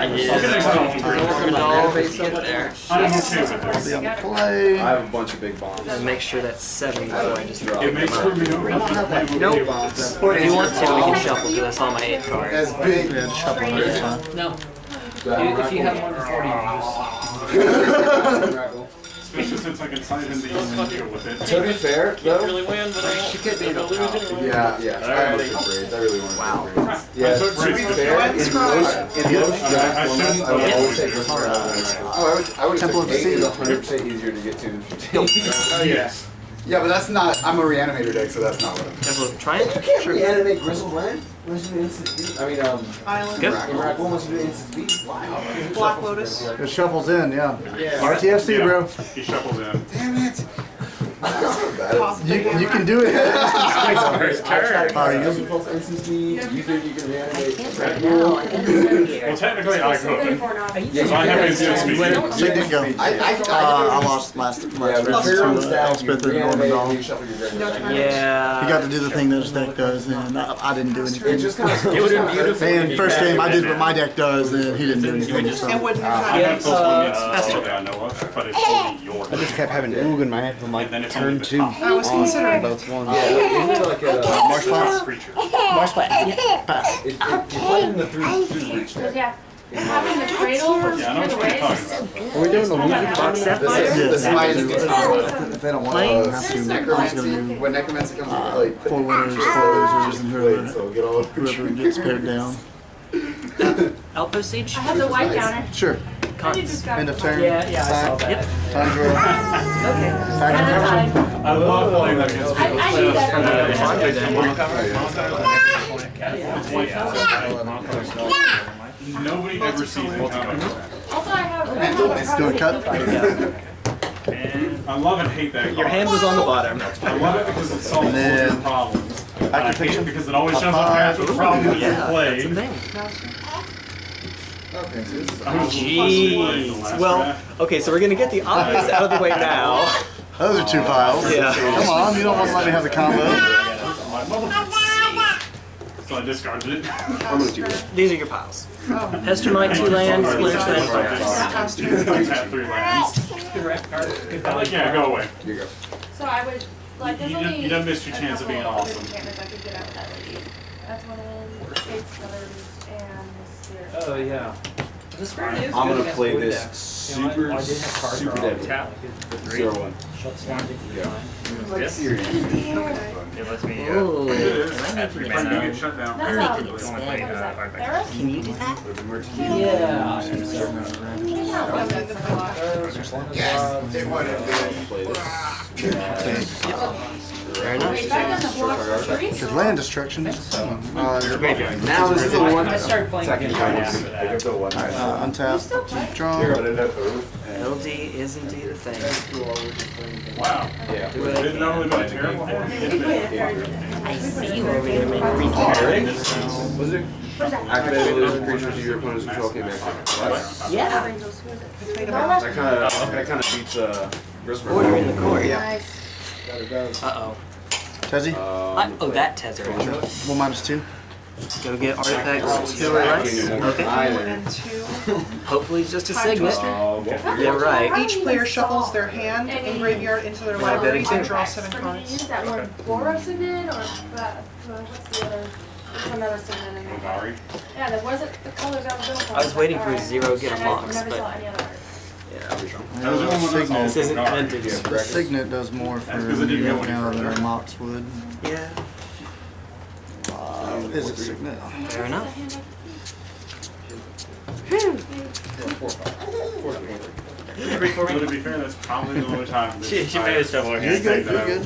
Speaker 5: able to play.
Speaker 3: I have a bunch of big bombs.
Speaker 8: And make sure that's 7 before I just drop
Speaker 9: It makes
Speaker 8: them
Speaker 9: for me
Speaker 8: out. Nope. If you want to, we can shuffle because I saw my 8 cards.
Speaker 3: As big.
Speaker 5: Yeah, just shuffle it. It's fine.
Speaker 12: No. If you have more than 40 use.
Speaker 9: Especially since I can sign in the deal with it.
Speaker 3: To be fair, though.
Speaker 2: Really win, but I could be able to lose anyway.
Speaker 3: Yeah. I almost took braids. I really wanted to braids. Yeah, to be fair, in most draft formats, I would always take Gristle Brand. I would have
Speaker 5: Temple of
Speaker 3: taken 8
Speaker 5: the
Speaker 3: is 100% easier to get to than 15.
Speaker 9: Oh, yes.
Speaker 3: Yeah, but that's not. I'm a reanimator deck, so that's not what I'm.
Speaker 8: Careful, try it.
Speaker 6: You can't reanimate Grizzled Land once you do instant speed. I mean,
Speaker 11: Island.
Speaker 6: Iraq once you do instant speed. Wow.
Speaker 11: Black Lotus.
Speaker 5: It shuffles in, yeah.
Speaker 6: Yeah.
Speaker 5: RTFC, bro.
Speaker 9: He shuffles in.
Speaker 3: Damn it.
Speaker 5: You can do it.
Speaker 6: Instant speed. You think you can reanimate?
Speaker 9: Well, technically I could. Because I have instant speed.
Speaker 5: So you didn't go. I lost last to Elspeth and Norman Dahl.
Speaker 8: Yeah.
Speaker 5: He got to do the thing that his deck does, and I didn't do anything.
Speaker 6: It just kind of
Speaker 8: It would have been beautiful.
Speaker 5: And first game I did what my deck does, and he didn't do anything. So.
Speaker 11: And what did you
Speaker 9: I
Speaker 11: have?
Speaker 9: have those I know of, but it's only your
Speaker 10: I just kept having Oog in my head from like turn 2
Speaker 11: I was considering
Speaker 10: both ones.
Speaker 6: Yeah, you need like a
Speaker 5: Marsh Flats?
Speaker 14: Marsh Flats.
Speaker 5: Pass.
Speaker 6: You're playing the through reach deck.
Speaker 7: Yeah. Having the cradle
Speaker 9: Yeah, I know what you're talking about.
Speaker 10: Are we doing the music box?
Speaker 5: If they don't want to have to,
Speaker 3: Necromancy. When Necromancy comes into play,
Speaker 5: 4 winners, 4 losers, and
Speaker 3: whoever
Speaker 5: gets paired down.
Speaker 8: Outpost Siege?
Speaker 7: I have the white counter.
Speaker 5: Sure.
Speaker 8: Cards.
Speaker 5: End of turn.
Speaker 8: Yeah, I saw that.
Speaker 14: Yep.
Speaker 5: Time draw.
Speaker 7: Okay.
Speaker 9: I love playing that against people.
Speaker 7: I need that.
Speaker 9: Nobody ever sees it coming.
Speaker 7: Also, I have.
Speaker 5: Do a cut.
Speaker 9: I love and hate that.
Speaker 8: Your hand was on the bottom.
Speaker 9: I love it because it solves
Speaker 5: then-
Speaker 9: your problems. And I hate
Speaker 5: Activation.
Speaker 9: it because it always shows up after the problem that you played.
Speaker 8: Jeez. Well, okay, so we're gonna get the optics out of the way now.
Speaker 5: Those are 2 piles.
Speaker 8: Yeah.
Speaker 5: Come on, you don't want to let me have the combo.
Speaker 9: So I discarded it.
Speaker 6: I'm gonna do it.
Speaker 8: These are your piles. Pestermite, 2 lands, Splitter, and Fire.
Speaker 9: I tap 3 lands. Yeah, go away.
Speaker 6: Here you go.
Speaker 7: So I would like. There's only
Speaker 9: You done missed your
Speaker 7: a
Speaker 9: chance of being
Speaker 7: couple other
Speaker 9: awesome.
Speaker 7: enchantments I could get out of that lady. That's one in Fate's Colors and Mysterious.
Speaker 8: Oh, yeah.
Speaker 6: I'm gonna play this super deadly. 0-1. Yeah.
Speaker 3: Like serious.
Speaker 4: It lets me
Speaker 8: Ooh.
Speaker 4: add 3
Speaker 9: You
Speaker 4: mana.
Speaker 9: get shut down.
Speaker 7: That's
Speaker 14: Make
Speaker 7: not.
Speaker 14: it
Speaker 7: What is
Speaker 14: expand.
Speaker 7: that? Theros?
Speaker 14: Can you do that?
Speaker 8: Yeah. Fair enough.
Speaker 7: Wait, back on the block for trees?
Speaker 5: Because land destruction.
Speaker 6: Now this is the one.
Speaker 12: I started playing
Speaker 6: Second
Speaker 12: again
Speaker 6: time.
Speaker 12: right after that.
Speaker 5: Untap. Draw.
Speaker 8: LD is indeed a thing.
Speaker 9: Wow.
Speaker 6: Yeah.
Speaker 9: It didn't normally be a terrible hand.
Speaker 14: I see you over there making freaking.
Speaker 6: Was it? Activated losing creatures of your opponent's control came back.
Speaker 14: Yeah.
Speaker 6: That kind of beats Grismer.
Speaker 8: Oh, you're in the core, yeah.
Speaker 7: Nice.
Speaker 8: Uh-oh.
Speaker 5: Tezzy.
Speaker 8: Oh, that Tezer.
Speaker 5: 1 -2.
Speaker 8: Go get artifacts 2 or less. Okay.
Speaker 11: And 2.
Speaker 8: Hopefully it's just a
Speaker 11: Time
Speaker 8: signet.
Speaker 11: twister.
Speaker 8: Yeah, right.
Speaker 11: Each player shuffles their hand and graveyard into their library and draw 7
Speaker 7: So did you
Speaker 11: cards.
Speaker 7: use that one Boros signet or what's the other? There's another signet in there.
Speaker 9: Golgari.
Speaker 7: Yeah, there wasn't the colors I was looking for.
Speaker 8: I was waiting for
Speaker 7: Alright.
Speaker 8: 0 get a
Speaker 7: And I
Speaker 8: mox,
Speaker 7: never
Speaker 8: but
Speaker 7: saw any other art.
Speaker 8: this isn't vintage.
Speaker 5: The Signet does more for
Speaker 9: That's 'cause it didn't
Speaker 5: me
Speaker 9: go
Speaker 5: right
Speaker 9: any
Speaker 5: now than
Speaker 9: further.
Speaker 5: a Mox would.
Speaker 8: Yeah,
Speaker 5: Is it Signet?
Speaker 8: fair enough.
Speaker 9: To be fair, that's probably the only time.
Speaker 4: She made a shovel
Speaker 5: You're good, you're good.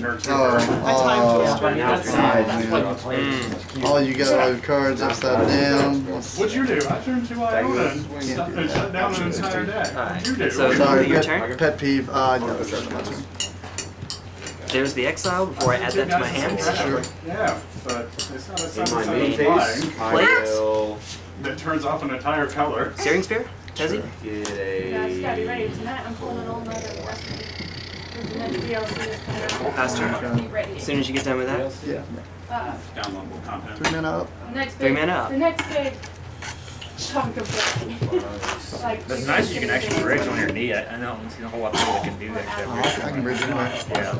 Speaker 5: Oh, you got all your cards upside down.
Speaker 9: What'd you do? I turned 2 Iona and shut down an entire deck. What'd you do?
Speaker 8: So
Speaker 5: Sorry,
Speaker 8: your turn.
Speaker 5: pet peeve. No, it's not my turn.
Speaker 8: There's the exile before I add that to my hand.
Speaker 5: Sure.
Speaker 9: Yeah, but it's not a
Speaker 6: In my
Speaker 9: sunset
Speaker 6: main
Speaker 9: flying
Speaker 6: phase, I will
Speaker 9: that turns off an entire color.
Speaker 8: Searing Spear? Tezzy?
Speaker 6: get
Speaker 7: Yeah, just gotta be
Speaker 6: a.
Speaker 7: ready tonight. I'm pulling an old mother recipe. There's the next DLC is coming out.
Speaker 8: Pass turn.
Speaker 7: Be ready.
Speaker 8: As soon as you get done with that.
Speaker 5: Yeah.
Speaker 9: Downloadable content.
Speaker 5: 3 mana up.
Speaker 7: The next
Speaker 8: 3
Speaker 7: big,
Speaker 8: mana up.
Speaker 7: The next big chunk of blessing. Like,
Speaker 4: That's nice you can actually bridge on your knee. I know there's a whole lot of people that can do that shit.
Speaker 5: I can bridge anyway.
Speaker 4: Yeah.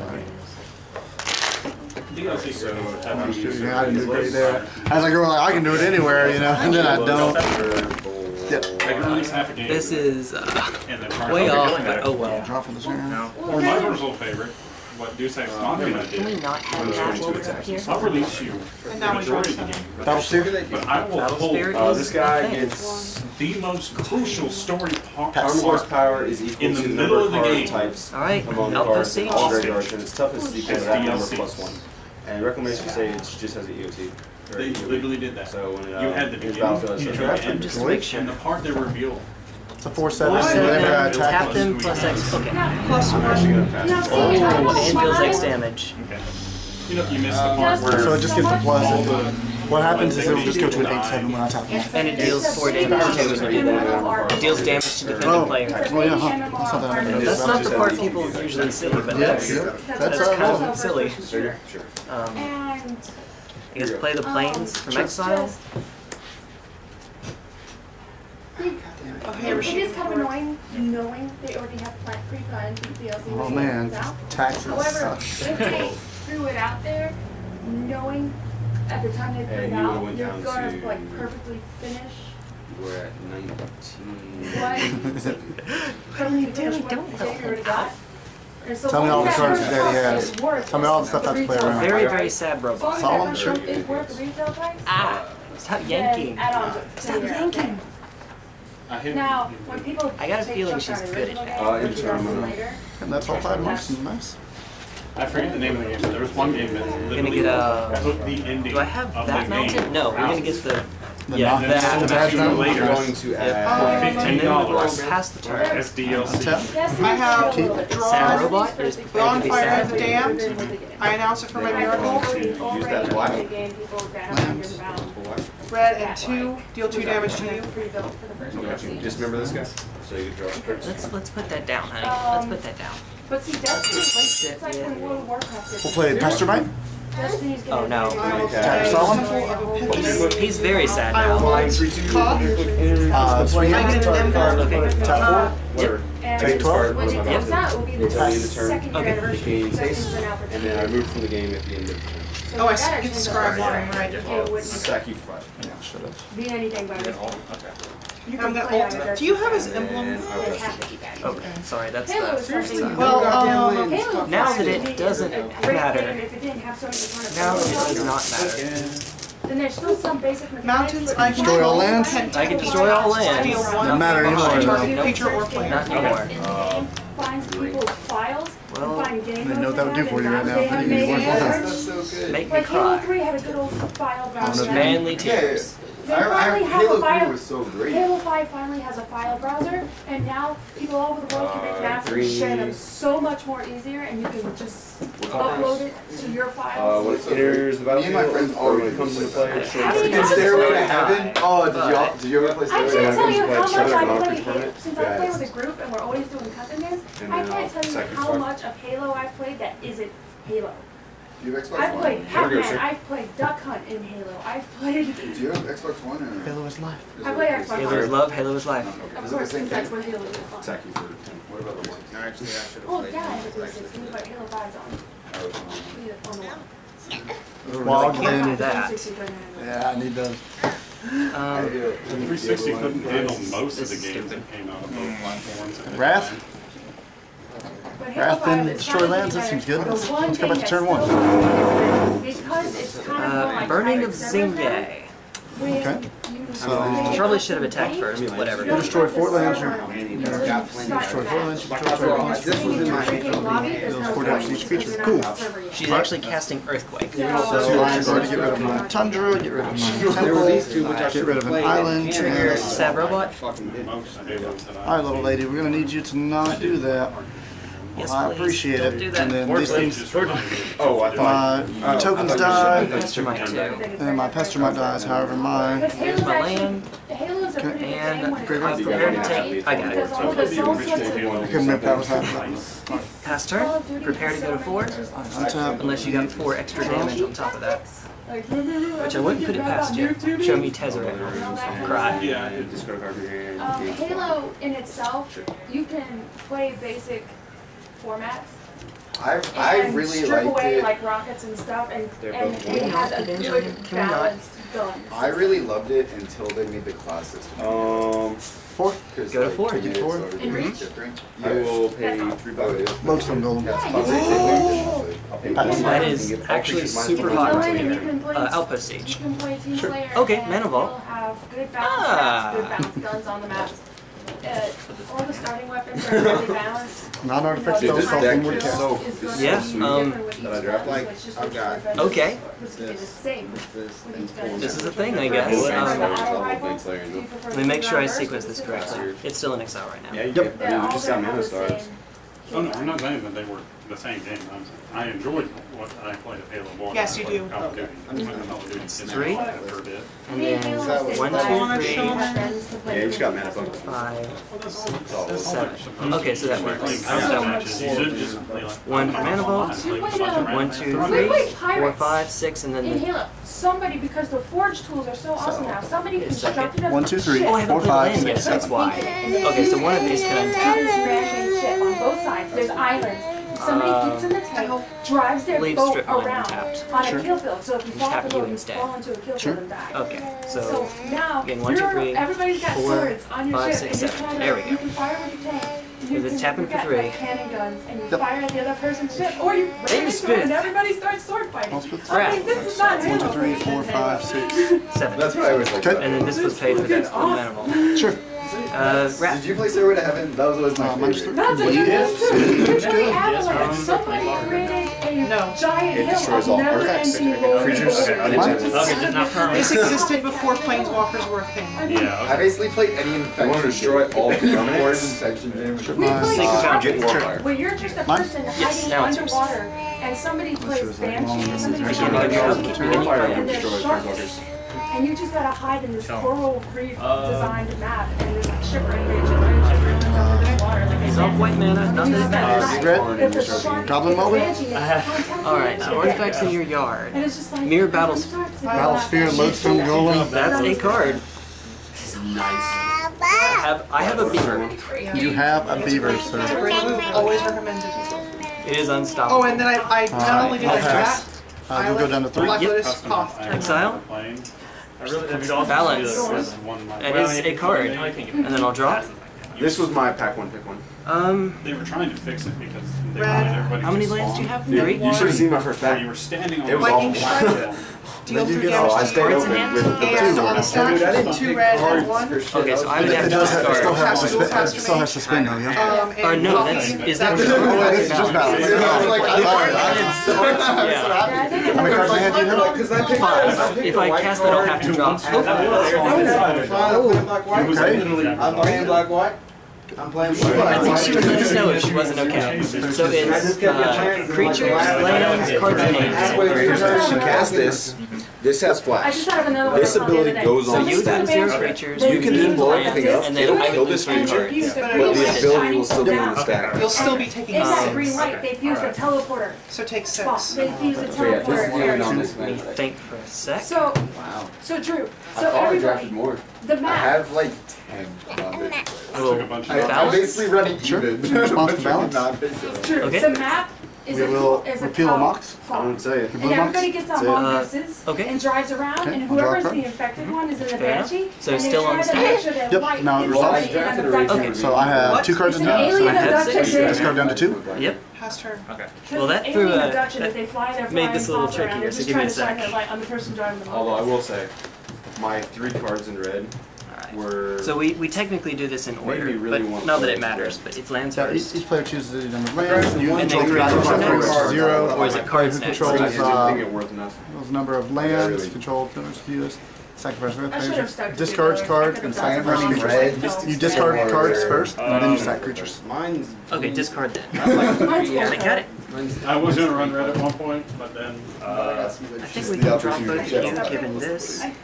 Speaker 9: So,
Speaker 5: Yeah, I didn't do great there. As I grow, I can do it anywhere, you know, and then I don't. Yep.
Speaker 8: This is way off, but oh well.
Speaker 5: Draw for the turn.
Speaker 9: Or my personal favorite, what Deuce Ex Machina did.
Speaker 14: Can we not have that while we're up here?
Speaker 9: I'll release you
Speaker 11: And
Speaker 9: the
Speaker 11: now we
Speaker 9: majority of the
Speaker 11: don't.
Speaker 9: game.
Speaker 5: Battle Spirit?
Speaker 9: But I will
Speaker 14: Battle
Speaker 9: hold
Speaker 14: Spirit
Speaker 3: This guy
Speaker 14: is
Speaker 3: gets
Speaker 9: the most crucial story part
Speaker 3: armor horsepower is equal
Speaker 9: in the
Speaker 3: to the
Speaker 9: middle
Speaker 3: number
Speaker 9: of the
Speaker 3: card
Speaker 9: game.
Speaker 3: types
Speaker 14: Alright,
Speaker 3: among the
Speaker 14: Outpost
Speaker 3: cards in
Speaker 14: Siege.
Speaker 3: all graveyards, and its toughness is equal to that number
Speaker 9: DLC.
Speaker 3: +1. And Reclamation Sage just has an EOT.
Speaker 9: They literally did that.
Speaker 3: So when it,
Speaker 9: You had the
Speaker 3: his
Speaker 9: beginning,
Speaker 3: battlefield
Speaker 9: you
Speaker 3: is
Speaker 9: had the end,
Speaker 14: Just to make sure.
Speaker 9: and the part they reveal.
Speaker 5: It's a 4/7.
Speaker 14: Tap
Speaker 5: Whenever I
Speaker 14: them,
Speaker 5: attack
Speaker 14: tap them plus X. Okay.
Speaker 11: Plus
Speaker 3: I'm actually
Speaker 11: one.
Speaker 3: going to pass.
Speaker 14: Oh, and deals X damage.
Speaker 9: Okay. You know, you missed the part where
Speaker 5: So it just gets the plus. What happens is it will just go to an 8/7 when I attack them.
Speaker 14: And it deals 4 damage to it deals damage to defending players.
Speaker 5: Oh yeah, huh. That's not that I meant to do.
Speaker 14: That's not the part people usually see, but that's kind of silly.
Speaker 3: Sure.
Speaker 14: I guess play the planes from exile.
Speaker 7: It is kind of annoying knowing they already have pre-planned DLC.
Speaker 5: Oh man, taxes
Speaker 7: However,
Speaker 5: suck.
Speaker 7: if they threw it out there, knowing at the time they put it out, you're going to like perfectly finish.
Speaker 3: We're at 19.
Speaker 7: What? Perfectly finish what you already got.
Speaker 5: Tell me all the cards your daddy has. Tell me all the stuff I have to play around.
Speaker 14: Very, very sad robot.
Speaker 5: Solemn? Sure.
Speaker 7: It's worth retail price.
Speaker 14: Ah! Stop yanking.
Speaker 7: Stop yanking. Now, when people
Speaker 14: I got a feeling she's good at that.
Speaker 5: And that's all 5 months. Nice.
Speaker 9: I forget the name of the game, but there was one game that
Speaker 14: Gonna
Speaker 9: literally
Speaker 14: get a.
Speaker 9: took the ending
Speaker 14: Do I have
Speaker 9: of
Speaker 14: that
Speaker 9: the
Speaker 14: mounted?
Speaker 9: game.
Speaker 14: No, we're gonna get the.
Speaker 5: The
Speaker 14: Yeah,
Speaker 5: knock-
Speaker 14: that.
Speaker 5: the badge mount?
Speaker 3: We're
Speaker 9: Later.
Speaker 3: going to add
Speaker 14: And then we'll
Speaker 9: $15
Speaker 14: pass the turn.
Speaker 9: as DLC.
Speaker 11: I have
Speaker 14: Sad
Speaker 11: drawn
Speaker 14: robot is prepared to be
Speaker 11: Bonfire of
Speaker 14: sad.
Speaker 11: the Damned. I announce it for my miracle.
Speaker 3: use that black.
Speaker 11: Red and 2, deal 2 damage to you.
Speaker 3: Just remember this guy, so you can draw cards.
Speaker 14: Let's put that down, honey. Let's put that down.
Speaker 7: But see, Destiny, it's like when World of Warcraft did.
Speaker 5: We'll play Pestermite.
Speaker 7: Destiny's
Speaker 14: Oh
Speaker 7: gonna
Speaker 14: no.
Speaker 11: I will
Speaker 5: Attack
Speaker 11: play
Speaker 5: Solemn?
Speaker 11: Temple of Epiphany.
Speaker 14: He's very sad
Speaker 11: I will
Speaker 14: now.
Speaker 5: Swing
Speaker 11: I get an ember.
Speaker 14: Okay.
Speaker 5: Tap 4.
Speaker 14: Yep.
Speaker 5: Take 12.
Speaker 7: When it comes out, it will be the
Speaker 3: Until the end of turn.
Speaker 7: second year
Speaker 14: Okay.
Speaker 7: anniversary.
Speaker 3: Gain
Speaker 7: Destiny's
Speaker 3: taste,
Speaker 7: been out for
Speaker 3: and
Speaker 7: 10
Speaker 3: then I
Speaker 7: years.
Speaker 3: move from the game at the end of the turn.
Speaker 7: So
Speaker 11: Oh, I
Speaker 7: we gotta
Speaker 11: get
Speaker 7: change
Speaker 11: to
Speaker 7: the
Speaker 11: scribe
Speaker 7: order.
Speaker 11: one, right.
Speaker 7: It wouldn't
Speaker 3: Sack you 5.
Speaker 5: Yeah, should have.
Speaker 7: be anything by this. You
Speaker 11: I'm
Speaker 7: can
Speaker 11: gonna
Speaker 7: play
Speaker 11: ult.
Speaker 7: either
Speaker 11: Do you have his
Speaker 7: Destiny
Speaker 11: emblem?
Speaker 7: or they have to keep adding.
Speaker 14: Okay, sorry, that's
Speaker 7: Halo
Speaker 14: the.
Speaker 7: is something.
Speaker 11: Well,
Speaker 7: Halo
Speaker 14: now that it
Speaker 7: would be
Speaker 14: doesn't
Speaker 7: a great
Speaker 14: matter.
Speaker 7: game if it didn't have so many kind of
Speaker 14: Now that it
Speaker 7: buildings.
Speaker 14: does not matter.
Speaker 7: Then there's still some basic mechanics.
Speaker 11: Mountains,
Speaker 7: but
Speaker 11: I
Speaker 7: you
Speaker 11: can
Speaker 5: Destroy all
Speaker 11: control
Speaker 5: lands?
Speaker 11: 10
Speaker 14: I can destroy all lands.
Speaker 11: Steal one.
Speaker 5: Doesn't matter anymore.
Speaker 11: Target
Speaker 14: Nope.
Speaker 11: creature or player.
Speaker 14: Not anymore.
Speaker 7: Finds people's files.
Speaker 14: Well,
Speaker 7: find game
Speaker 5: I didn't know what that would do
Speaker 7: modes
Speaker 5: for you
Speaker 7: they
Speaker 5: right now.
Speaker 7: have
Speaker 5: I didn't
Speaker 7: made
Speaker 5: even
Speaker 7: in
Speaker 5: work
Speaker 7: Edge.
Speaker 3: so
Speaker 14: Make me
Speaker 7: Like Halo
Speaker 14: cry.
Speaker 7: 3 had a good old file browser.
Speaker 14: Manly tears.
Speaker 7: They finally have a
Speaker 3: Halo 3
Speaker 7: file.
Speaker 3: was so great.
Speaker 7: Halo 5 finally has a file browser, and now people all over the world can make maps and share them
Speaker 3: Greens.
Speaker 7: so much more easier, and you can just upload it to your files.
Speaker 3: When it enters the battlefield, or when it comes into play, it's
Speaker 7: How many
Speaker 3: short.
Speaker 7: times
Speaker 3: Stairway to
Speaker 7: have
Speaker 3: Heaven? Oh, did you ever play
Speaker 7: I
Speaker 3: Stairway to
Speaker 7: can't
Speaker 3: Heaven?
Speaker 7: tell you how much I
Speaker 3: Monopoly
Speaker 7: play
Speaker 3: tournament?
Speaker 7: since I play with a group and we're always doing custom games.
Speaker 3: And
Speaker 7: I
Speaker 3: then
Speaker 7: can't tell you
Speaker 3: second
Speaker 7: how
Speaker 3: part.
Speaker 7: much of Halo I've played that isn't Halo.
Speaker 6: Do you have Xbox
Speaker 7: I've
Speaker 6: One?
Speaker 7: played
Speaker 3: There we go,
Speaker 7: Pac-Man,
Speaker 3: sir.
Speaker 7: I've played Duck Hunt in Halo, I've played...
Speaker 6: Do you have Xbox One or?
Speaker 5: Halo is life.
Speaker 7: I play Xbox
Speaker 14: Halo is
Speaker 7: One.
Speaker 14: love, Halo is life.
Speaker 7: Of
Speaker 6: Is it the
Speaker 7: course,
Speaker 6: same
Speaker 7: because that's
Speaker 6: thing?
Speaker 7: where Halo is fun.
Speaker 3: Sack you for 10.
Speaker 6: What about the one?
Speaker 10: No, actually, I should have
Speaker 7: Oh
Speaker 10: played
Speaker 7: yeah, I
Speaker 10: it.
Speaker 7: have a 360, but Halo 5's on. Need it on the one.
Speaker 5: Logged
Speaker 14: Can't do
Speaker 5: in.
Speaker 14: that.
Speaker 7: 360 doesn't have it.
Speaker 5: Yeah, I need those.
Speaker 9: The 360 couldn't handle most of the
Speaker 14: This is
Speaker 9: games that came out of both platforms. at the
Speaker 5: Wrath?
Speaker 9: time.
Speaker 7: But Halo
Speaker 5: Wrath
Speaker 7: 5
Speaker 5: and
Speaker 7: is
Speaker 5: destroy
Speaker 7: trying to
Speaker 5: lands,
Speaker 7: be
Speaker 5: that seems
Speaker 7: better.
Speaker 5: good.
Speaker 7: The
Speaker 5: Let's
Speaker 7: one
Speaker 5: go
Speaker 7: thing
Speaker 5: back to
Speaker 7: that's
Speaker 5: turn 1.
Speaker 7: still good is because it's kind of more like
Speaker 14: Burning of
Speaker 7: Pirates Everything,
Speaker 14: Zingay.
Speaker 7: when
Speaker 5: Okay.
Speaker 7: you
Speaker 5: So-
Speaker 14: Probably should have attacked first, but whatever.
Speaker 5: You destroy 4 lands, you
Speaker 10: got plenty.
Speaker 5: destroy 4 lands, you destroy 4 lands.
Speaker 10: This was in my
Speaker 5: Those 4 damage to each creature. Cool.
Speaker 14: She's actually casting Earthquake.
Speaker 5: So I'm going to get rid of my Tundra, get rid of my
Speaker 10: There were
Speaker 5: Temple,
Speaker 10: these two which I
Speaker 5: get
Speaker 10: should
Speaker 5: rid
Speaker 10: have
Speaker 5: of an
Speaker 10: played.
Speaker 5: island, and
Speaker 14: Sad robot?
Speaker 10: Fucking did.
Speaker 9: Most Halos that I
Speaker 5: alright, little lady, we're going to need you to not do that.
Speaker 14: Yes,
Speaker 5: I
Speaker 14: please.
Speaker 5: appreciate
Speaker 14: Don't
Speaker 5: it.
Speaker 14: do that.
Speaker 5: And then
Speaker 9: Or
Speaker 5: these
Speaker 9: things
Speaker 5: things,
Speaker 3: Oh, I thought.
Speaker 5: my tokens
Speaker 3: I thought
Speaker 5: die,
Speaker 3: you said-
Speaker 14: Mr. Mike too.
Speaker 5: and then my Pestermite dies, however my...
Speaker 14: Here's my land.
Speaker 7: Halo's a pretty good
Speaker 14: And
Speaker 7: game when it
Speaker 5: pretty
Speaker 7: comes
Speaker 5: much
Speaker 7: to
Speaker 14: prepare to
Speaker 7: gameplay,
Speaker 14: take. I got
Speaker 7: because
Speaker 14: it.
Speaker 7: all the soul sets
Speaker 5: I couldn't remember that was happening.
Speaker 14: Pass turn. Prepare to go to 4.
Speaker 5: Untap.
Speaker 14: Unless you got 4 extra damage on top of that. Which I wouldn't put it past you. Show me Tezzeret. Cry.
Speaker 9: Yeah,
Speaker 3: Discard a card from your hand.
Speaker 7: Halo in itself, you can play basic formats.
Speaker 6: I
Speaker 7: and
Speaker 6: really
Speaker 7: strip
Speaker 6: liked
Speaker 7: away
Speaker 6: it.
Speaker 7: like rockets and stuff, and
Speaker 3: They're
Speaker 7: and
Speaker 3: both
Speaker 7: it has a
Speaker 14: Evangeline,
Speaker 7: good
Speaker 14: can we not?
Speaker 7: balanced gun.
Speaker 6: I really loved it until they made the class system.
Speaker 5: 4?
Speaker 14: Go to 4.
Speaker 5: Do 4.
Speaker 7: In reach?
Speaker 6: Different.
Speaker 3: I will pay 3 bucks.
Speaker 5: Most of them go.
Speaker 6: Yeah, it's about
Speaker 8: That is actually super hot to me. Outpost Siege. Sure. Okay, Mana Vault.
Speaker 7: Good bounce guns on the maps. All the starting weapons are really balanced.
Speaker 5: Non-artifact spells
Speaker 6: this deck
Speaker 5: would
Speaker 6: is
Speaker 5: cast.
Speaker 6: so
Speaker 8: Yeah,
Speaker 6: that I draft like
Speaker 10: I've got
Speaker 8: okay.
Speaker 10: this
Speaker 8: This is a thing, I guess. Let me make sure I sequence this correctly. It's still in exile right now.
Speaker 6: Yeah, you do. I mean, we just got mana stars.
Speaker 9: Oh no, I'm not saying that they were the same game. I enjoyed what I played at Halo more.
Speaker 11: Yes,
Speaker 9: than
Speaker 11: you
Speaker 9: I
Speaker 11: do.
Speaker 9: played Call of Duty. I played Call of Duty
Speaker 8: It's
Speaker 9: since
Speaker 8: 3.
Speaker 9: I played it for a bit.
Speaker 8: And then 1, 2, 3,
Speaker 6: Yeah, you just got mana focus.
Speaker 8: 5, 7. Okay, so that works.
Speaker 9: Matches. You should just play like
Speaker 8: 1 Mana Vault. 1, 2, 3, 4, 5, 6, and then
Speaker 7: In
Speaker 8: the
Speaker 7: Halo, somebody, because the forge tools are so awesome now, somebody
Speaker 8: Wait a second.
Speaker 7: constructed a
Speaker 5: 1, 2, 3,
Speaker 8: Oh, I haven't
Speaker 5: 4,
Speaker 8: played
Speaker 5: 5,
Speaker 8: land
Speaker 5: 6,
Speaker 8: yet,
Speaker 5: 7.
Speaker 8: that's why. Okay, so one of these can
Speaker 7: That is
Speaker 8: untap.
Speaker 7: man-made shit on both sides. There's islands. Somebody gets in the tank, drives their
Speaker 8: Leave
Speaker 7: boat
Speaker 8: strip mine
Speaker 7: around
Speaker 8: untapped.
Speaker 7: on
Speaker 5: Sure.
Speaker 7: a kill field. So if you fall off
Speaker 8: Tap
Speaker 7: the
Speaker 8: you
Speaker 7: boat, you
Speaker 8: instead.
Speaker 7: fall into a kill
Speaker 5: Sure.
Speaker 7: field and die.
Speaker 8: Okay,
Speaker 7: So
Speaker 8: so
Speaker 7: now,
Speaker 8: again, 1, 2, 3,
Speaker 7: everybody's got
Speaker 8: 4,
Speaker 7: swords on your
Speaker 8: 5,
Speaker 7: ship,
Speaker 8: 6,
Speaker 7: and you're
Speaker 8: 7.
Speaker 7: trying
Speaker 8: There we
Speaker 7: to,
Speaker 8: go.
Speaker 7: you can fire with your tank. You
Speaker 8: With
Speaker 7: can
Speaker 8: tapping for
Speaker 7: get,
Speaker 8: 3.
Speaker 7: like, cannon guns, and you
Speaker 5: Yep.
Speaker 7: fire at the other person's ship, or you ram
Speaker 8: Aim
Speaker 7: into
Speaker 8: spit.
Speaker 7: it, and everybody starts sword fighting.
Speaker 5: I'll split
Speaker 7: I mean, this is not
Speaker 5: 1, 2,
Speaker 7: Halo.
Speaker 5: 3, 4, 5, 6.
Speaker 8: 7.
Speaker 6: That's what I always like.
Speaker 5: Okay.
Speaker 8: And then this was paid for that on Mana Vault.
Speaker 5: Sure.
Speaker 8: Rat.
Speaker 6: Did you play Stairway to Heaven? That was always my
Speaker 5: Minus
Speaker 6: favorite.
Speaker 7: That's a
Speaker 5: What
Speaker 7: good
Speaker 5: you
Speaker 7: one too. It's really avalanche.
Speaker 8: Yes.
Speaker 7: Somebody created a
Speaker 11: No.
Speaker 7: giant
Speaker 6: It
Speaker 7: hill
Speaker 6: destroys
Speaker 7: of
Speaker 6: all artifacts,
Speaker 7: never-ending rolling
Speaker 6: creatures,
Speaker 7: boulders.
Speaker 6: unenchanted.
Speaker 12: Okay, just not permanent.
Speaker 11: This existed before Planeswalkers were a thing.
Speaker 9: Yeah,
Speaker 6: I basically played any infection. I want to destroy all permanents. Infection damage.
Speaker 7: We play
Speaker 8: Sacred Foundry.
Speaker 6: Get Warfire.
Speaker 7: where you're just a
Speaker 5: Mine?
Speaker 7: person
Speaker 8: Yes,
Speaker 7: hiding
Speaker 8: now it's yours.
Speaker 7: underwater, and somebody plays Banshee, and somebody plays
Speaker 8: Beginning of your
Speaker 7: Banshee,
Speaker 8: upkeep, beginning of your
Speaker 7: and
Speaker 8: hand.
Speaker 7: there's
Speaker 6: Destroy
Speaker 7: sharks,
Speaker 6: Planeswalkers.
Speaker 7: and you just gotta hide in this coral reef designed map, and there's like shipwreck ridge and ridge under this water. Like
Speaker 8: It's all white mana, not that it matters.
Speaker 5: Red.
Speaker 7: if the shark
Speaker 5: Goblin
Speaker 7: is
Speaker 5: Mobile?
Speaker 7: Banshee, it's
Speaker 8: Alright, so artifacts in your yard.
Speaker 7: and it's just like
Speaker 8: Mirror Battles.
Speaker 5: Battlesphere, Lodestone Golem.
Speaker 8: That's a card. I have a beaver.
Speaker 5: You have a beaver, sir.
Speaker 11: Always recommended.
Speaker 8: It is unstoppable.
Speaker 11: Oh, and then I not only did I do
Speaker 5: pass.
Speaker 11: that,
Speaker 5: We'll go down to 3.
Speaker 11: Black
Speaker 8: Yep.
Speaker 11: Lotus off.
Speaker 8: Exile.
Speaker 9: I really it'd be awesome
Speaker 8: Balance.
Speaker 9: to do that with one of my-
Speaker 8: That is a card. And then I'll draw.
Speaker 6: This was my pack one, pick one.
Speaker 9: They were trying to fix it because they
Speaker 11: Red.
Speaker 9: wanted everybody
Speaker 8: How many
Speaker 9: to
Speaker 8: lands
Speaker 9: spawn.
Speaker 8: do you have?
Speaker 6: You
Speaker 8: 3?
Speaker 6: should have seen my first
Speaker 9: Where
Speaker 6: pack.
Speaker 9: you were standing on
Speaker 6: It was
Speaker 9: the
Speaker 11: Lightning
Speaker 6: awful.
Speaker 11: strike. Deal
Speaker 5: Did you
Speaker 11: 3
Speaker 5: get
Speaker 6: Oh, I
Speaker 11: damage.
Speaker 6: stayed
Speaker 8: Cards in
Speaker 6: open
Speaker 8: hand?
Speaker 6: with the
Speaker 11: And on the stack,
Speaker 6: Dude, I didn't
Speaker 11: 2 red and 1.
Speaker 8: Okay, so I would have
Speaker 5: It does have, it still
Speaker 8: discard.
Speaker 5: has suspense. It still has suspend though, yeah?
Speaker 11: And
Speaker 8: no,
Speaker 11: copy
Speaker 8: that's- is that
Speaker 11: that-
Speaker 8: what-
Speaker 5: Oh, this is just balance.
Speaker 6: I was like, I
Speaker 8: Yeah.
Speaker 5: How many cards in hand do you have?
Speaker 6: Because I picked
Speaker 8: 5. If I cast that, I'll have to drop.
Speaker 10: I'm playing black white. I'm playing
Speaker 8: I think she would let us know if she wasn't okay. So it's creatures, lands, cards, and names.
Speaker 6: If she casts this, this has
Speaker 7: I
Speaker 6: flash.
Speaker 7: just thought of another one.
Speaker 6: This ability goes
Speaker 8: So
Speaker 6: on
Speaker 8: you
Speaker 6: the
Speaker 8: have
Speaker 6: stack.
Speaker 8: 0 creatures.
Speaker 6: You can then blow everything up.
Speaker 8: And then
Speaker 6: It'll
Speaker 8: I
Speaker 6: kill
Speaker 8: would
Speaker 6: this
Speaker 8: lose 3
Speaker 6: creature,
Speaker 8: cards.
Speaker 6: but the ability will still be in the stack.
Speaker 11: You'll still be taking
Speaker 7: In that
Speaker 11: 6.
Speaker 7: green light, they fused a teleporter
Speaker 11: So take
Speaker 7: spot.
Speaker 11: 6.
Speaker 7: They fused a
Speaker 6: So yeah, this is
Speaker 7: teleporter
Speaker 6: really
Speaker 7: area.
Speaker 6: on this
Speaker 8: Let me
Speaker 6: man.
Speaker 8: think for a sec.
Speaker 7: So,
Speaker 6: Wow.
Speaker 7: so Drew,
Speaker 6: I
Speaker 7: so
Speaker 6: thought I drafted
Speaker 7: everybody,
Speaker 6: more.
Speaker 7: the
Speaker 6: I
Speaker 7: map,
Speaker 6: have like 10 on this.
Speaker 9: took a bunch of
Speaker 6: I'm
Speaker 8: Balance?
Speaker 6: basically running
Speaker 5: Sure.
Speaker 6: even.
Speaker 5: Response to balance?
Speaker 6: Not basically.
Speaker 7: Drew,
Speaker 8: Okay.
Speaker 7: the map is
Speaker 5: We will
Speaker 7: is a
Speaker 5: repeal
Speaker 7: cow
Speaker 5: Mox.
Speaker 7: farm.
Speaker 6: I wouldn't say it.
Speaker 7: And everybody gets on long distance
Speaker 8: okay.
Speaker 7: and drives around,
Speaker 5: Okay,
Speaker 7: and
Speaker 5: I'll draw a
Speaker 7: whoever's
Speaker 5: card.
Speaker 7: the infected one is in the
Speaker 8: Fair enough.
Speaker 7: Banshee,
Speaker 8: So
Speaker 7: and they
Speaker 8: still on
Speaker 7: try
Speaker 8: the
Speaker 7: to
Speaker 8: stack?
Speaker 7: make sure they're
Speaker 5: Yep,
Speaker 7: white
Speaker 5: now it
Speaker 7: instantly
Speaker 5: resolves.
Speaker 7: and
Speaker 6: Okay.
Speaker 7: abducted.
Speaker 5: So I have 2 cards in
Speaker 7: It's an
Speaker 5: hand.
Speaker 7: alien
Speaker 8: I have
Speaker 7: abduction.
Speaker 8: 6.
Speaker 5: Discard down to 2.
Speaker 8: Yep.
Speaker 11: Pass turn.
Speaker 9: Okay.
Speaker 8: Well, that
Speaker 7: It's
Speaker 8: threw
Speaker 7: alien
Speaker 8: a-
Speaker 7: abduction.
Speaker 8: that
Speaker 7: If they fly, they're
Speaker 8: made
Speaker 7: flying
Speaker 8: this a little
Speaker 7: saucer around.
Speaker 8: trickier,
Speaker 7: They're
Speaker 8: so
Speaker 7: just
Speaker 8: give me
Speaker 7: trying
Speaker 8: a
Speaker 7: to shine
Speaker 8: sec.
Speaker 7: their light on the person driving the
Speaker 6: Although I
Speaker 7: motor.
Speaker 6: will say, my 3 cards in red were.
Speaker 8: So we technically do this in order,
Speaker 6: me really
Speaker 8: but
Speaker 6: want
Speaker 8: not
Speaker 6: to
Speaker 8: that it
Speaker 6: play
Speaker 8: matters, but it's lands
Speaker 5: So
Speaker 8: first.
Speaker 5: each player chooses a number of lands, and you
Speaker 8: And
Speaker 5: control
Speaker 8: then
Speaker 5: 3 items
Speaker 8: creatures
Speaker 5: from
Speaker 8: next.
Speaker 5: 0.
Speaker 8: Or is it cards
Speaker 5: Who
Speaker 8: next?
Speaker 5: controls
Speaker 6: I didn't think it worth enough.
Speaker 5: those number of lands,
Speaker 6: really-
Speaker 5: control pillars, views, sacrifice red
Speaker 7: I should have
Speaker 5: creatures,
Speaker 7: stuck to
Speaker 5: discards
Speaker 7: the-
Speaker 5: cards,
Speaker 7: I
Speaker 5: and
Speaker 7: could've done
Speaker 5: sacrifice
Speaker 7: some
Speaker 5: creatures.
Speaker 7: red.
Speaker 5: You discard cards first, and then you sack creatures.
Speaker 10: Mine's.
Speaker 8: Okay, discard then.
Speaker 7: Mine's
Speaker 8: Yeah, I got it.
Speaker 9: I was gonna run red at one point, but then
Speaker 8: I think we can drop both of you, given this.
Speaker 7: I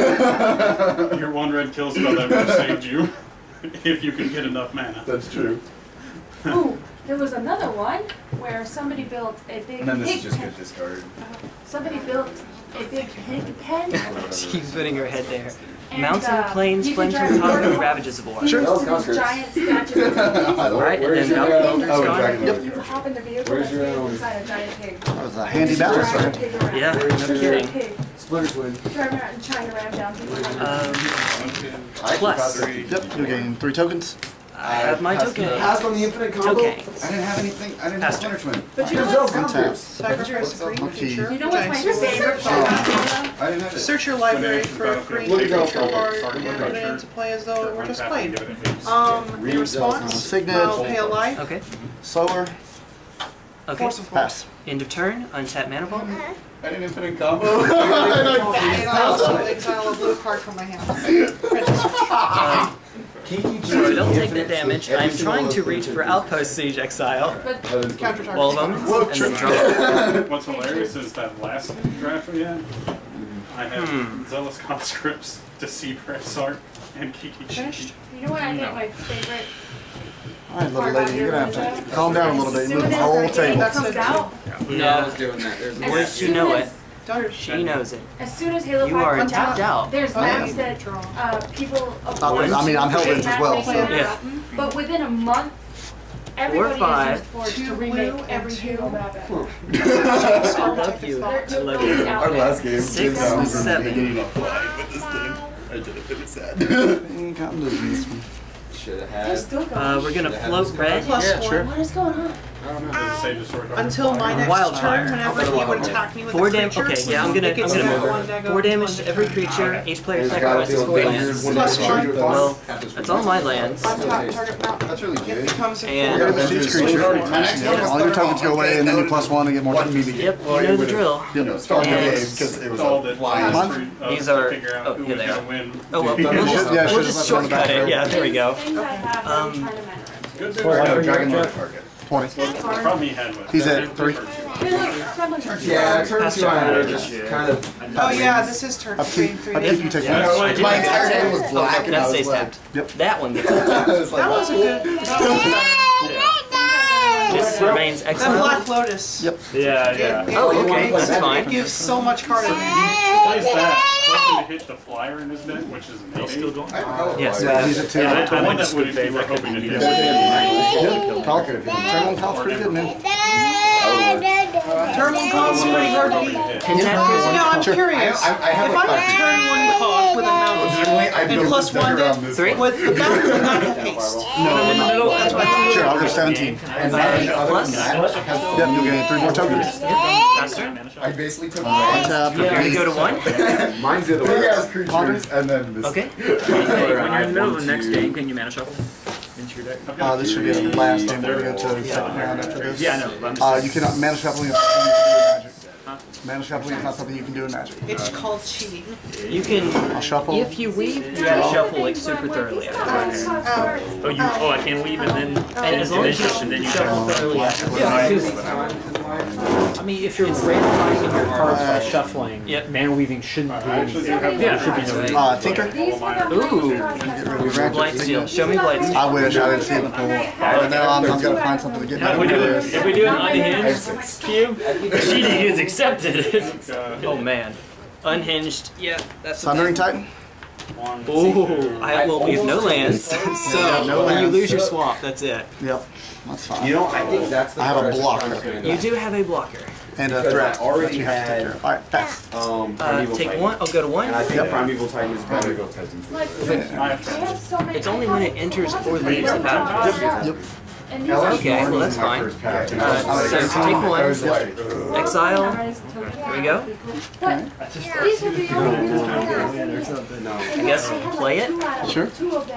Speaker 7: got it.
Speaker 9: your 1 red kill spell that would have saved you if you could get enough mana.
Speaker 6: That's true.
Speaker 7: Ooh, there was another one where somebody built a big
Speaker 6: And then this
Speaker 7: pig
Speaker 6: is just
Speaker 7: pen.
Speaker 6: good discard.
Speaker 7: Somebody built a big pig pen.
Speaker 8: She's putting her head there.
Speaker 7: And,
Speaker 8: Mountain, plains,
Speaker 7: you can
Speaker 8: flames,
Speaker 7: drive
Speaker 8: and
Speaker 7: your
Speaker 8: ravages of war.
Speaker 7: fused
Speaker 5: Sure.
Speaker 7: to this giant statue of pigs.
Speaker 8: Alright, and
Speaker 6: Where's
Speaker 8: then
Speaker 6: your,
Speaker 8: Valkyrie
Speaker 6: oh,
Speaker 8: gone.
Speaker 6: Dragon
Speaker 7: You hop in the vehicle
Speaker 6: Where's
Speaker 7: that
Speaker 6: your,
Speaker 7: stands inside a giant pig.
Speaker 5: That was a handy
Speaker 7: Just
Speaker 5: balance.
Speaker 7: drive a pig around.
Speaker 8: Yeah, no kidding.
Speaker 7: Pig.
Speaker 6: Splinter Twin.
Speaker 7: Driving around and trying to ram down people.
Speaker 8: Plus,
Speaker 5: Yep, you gain 3 tokens.
Speaker 8: I have my token.
Speaker 3: Passed on the infinite combo.
Speaker 8: Tokens.
Speaker 10: I didn't have anything. I didn't have punishment.
Speaker 11: But you know what? Sacrifice a green creature.
Speaker 7: You know what's my favorite
Speaker 10: I didn't have it.
Speaker 11: Search your library for a green creature card and put it into play as though it were just played. In response,
Speaker 5: Signet.
Speaker 11: I'll pay a life.
Speaker 8: Okay.
Speaker 5: Solar.
Speaker 8: Okay.
Speaker 11: Force of
Speaker 5: Pass.
Speaker 8: End of turn. Untap mana vault.
Speaker 10: I didn't infinite combo.
Speaker 11: Exile a blue card from my hand.
Speaker 8: So don't take that damage. I'm trying to reach for Outpost Siege Exile. Wall of Omens, and then draw.
Speaker 9: What's hilarious is that last draft we had, I had Zealous Conscripts, Deceiver Exarch, and Kiki Chiki.
Speaker 7: You know what I think my favorite?
Speaker 5: Alright, little lady, you're gonna have to calm down a little bit. You move the whole table.
Speaker 7: Comes out.
Speaker 8: Yeah.
Speaker 10: I was doing that.
Speaker 8: Once you know it, she knows it.
Speaker 7: As soon as Halo 5
Speaker 8: You are
Speaker 7: comes
Speaker 8: tapped out.
Speaker 7: There's maps that people
Speaker 5: I mean, I'm Hellbent as well, so.
Speaker 8: Yeah.
Speaker 7: But within a month, everybody has used Forge to remake every Halo map ever.
Speaker 8: I love you. I love you.
Speaker 3: Our last game.
Speaker 8: 6, 7.
Speaker 3: I did it really sad. Should have had.
Speaker 8: We're gonna float red.
Speaker 11: Yeah,
Speaker 5: sure.
Speaker 7: What is going on?
Speaker 11: Until my next
Speaker 8: Wildfire.
Speaker 11: turn, whenever he would attack me with
Speaker 8: 4
Speaker 11: a
Speaker 8: damage.
Speaker 11: creature,
Speaker 8: Okay, yeah, I'm gonna move her. 4 damage to every creature. Each player sacrifices 4 lands. Well, that's all my lands.
Speaker 10: That's really good.
Speaker 8: And
Speaker 5: Each creature. All your tokens go away, and then you +1 to get more tokens.
Speaker 8: yep, you know the drill.
Speaker 3: Because it was a
Speaker 8: These are. Oh, here they are. Oh well, we'll just shortcut it. Yeah, there we go.
Speaker 5: Dragon target. 20. He's at 3.
Speaker 3: Yeah, turn 2 I had just kind of.
Speaker 11: Oh yeah, this is turn 3.
Speaker 5: I think you take
Speaker 3: My entire head was black and I
Speaker 8: That
Speaker 3: was
Speaker 8: stays
Speaker 3: like,
Speaker 8: tapped.
Speaker 5: Yep.
Speaker 8: That one gets
Speaker 11: That was a good.
Speaker 8: This remains
Speaker 11: That
Speaker 8: excellent.
Speaker 11: Black Lotus.
Speaker 5: Yep.
Speaker 4: Yeah.
Speaker 8: Oh, okay, that's
Speaker 11: It
Speaker 8: fine.
Speaker 11: gives so much card advantage.
Speaker 9: Plays that, hoping to hit the flyer in his deck, which is an 8.
Speaker 8: Yes.
Speaker 5: Yeah, he's at 2.
Speaker 9: I wonder if would be hoping to hit.
Speaker 5: Turn 1 call's pretty good, man.
Speaker 11: Turn 1 call is pretty hard to beat.
Speaker 8: Now
Speaker 11: I'm curious.
Speaker 3: I have
Speaker 11: If I had turn 1 call with a mountain and +1 it, would the mountain not have haste?
Speaker 5: No.
Speaker 11: That's what I
Speaker 5: Sure, I'll go 17.
Speaker 3: And
Speaker 8: Plus?
Speaker 5: Yep, you'll get 3 more tokens.
Speaker 3: I basically took
Speaker 5: Untap.
Speaker 8: You're gonna go to 1?
Speaker 3: Mine's the other way. Yeah, creatures, and then this.
Speaker 8: Okay.
Speaker 4: When you're in the middle of the next game, can you mana shuffle into your deck?
Speaker 5: This should be the last game. We're going to go to the second round after this.
Speaker 4: Yeah, I know. But I'm just
Speaker 5: You cannot mana shuffling is not something you can do in Magic. Mana shuffling is not something you can do in Magic.
Speaker 11: It's called cheating.
Speaker 8: You can.
Speaker 5: I'll shuffle.
Speaker 8: If you weave, you gotta shuffle like super thoroughly.
Speaker 4: Oh, I can weave and then
Speaker 8: As long as you shuffle thoroughly.
Speaker 12: I mean, if you're randomizing your cards by shuffling, mana weaving shouldn't be.
Speaker 4: Yeah,
Speaker 12: should be no.
Speaker 5: Tinker.
Speaker 8: Ooh. Blightsteel. Show me Blightsteel.
Speaker 5: I wish I didn't see it in the pool. But now I'm going to find something to get
Speaker 4: If
Speaker 5: rid of this.
Speaker 4: we do an unhinged cube, cheating is accepted.
Speaker 8: Oh man. Unhinged. Yeah, that's
Speaker 5: Thundering Titan.
Speaker 8: Ooh. We have no lands. So
Speaker 5: no
Speaker 8: when you
Speaker 5: lands.
Speaker 8: lose your swamp, that's it.
Speaker 5: Yep, that's fine.
Speaker 3: You know, I think that's the
Speaker 5: I have a
Speaker 3: part
Speaker 5: blocker.
Speaker 8: You do have a blocker.
Speaker 5: And a
Speaker 3: Because
Speaker 5: threat
Speaker 3: I already
Speaker 5: that you have to take care
Speaker 3: had-
Speaker 5: of. Alright, pass.
Speaker 3: Primeval
Speaker 8: Take
Speaker 3: Titan.
Speaker 8: 1. I'll go to 1.
Speaker 3: And I think
Speaker 5: Yep.
Speaker 3: Primeval Titan is better.
Speaker 8: It's only when it enters or leaves the battlefield.
Speaker 5: Yep.
Speaker 8: Okay, well that's fine. So take 1. Exile. There we go. I guess play it.
Speaker 5: Sure.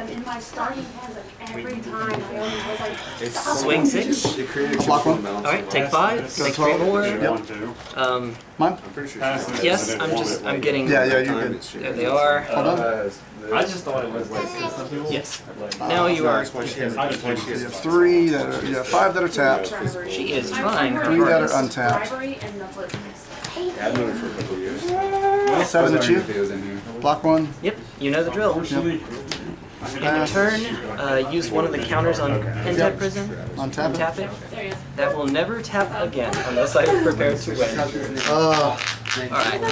Speaker 8: Swing 6.
Speaker 5: Block 1.
Speaker 8: Alright, take 5. Take 3 more.
Speaker 5: Mine?
Speaker 8: Yes, I'm getting.
Speaker 5: Yeah, you're good.
Speaker 8: There they are.
Speaker 5: Hold on.
Speaker 9: I just thought it was like some people.
Speaker 8: Yes. Now you are.
Speaker 5: You have 3 that are, you have 5 that are tapped.
Speaker 8: She is trying her
Speaker 5: 3 that are
Speaker 8: hardest.
Speaker 5: untapped.
Speaker 3: I've known it for a couple of years.
Speaker 5: 7 at you. Block 1.
Speaker 8: Yep, you know the drill.
Speaker 5: Yep.
Speaker 8: End of turn, use one of the counters on Pentap Prison.
Speaker 5: Untap it.
Speaker 8: Tap it. That will never tap again unless I am prepared to win. Alright.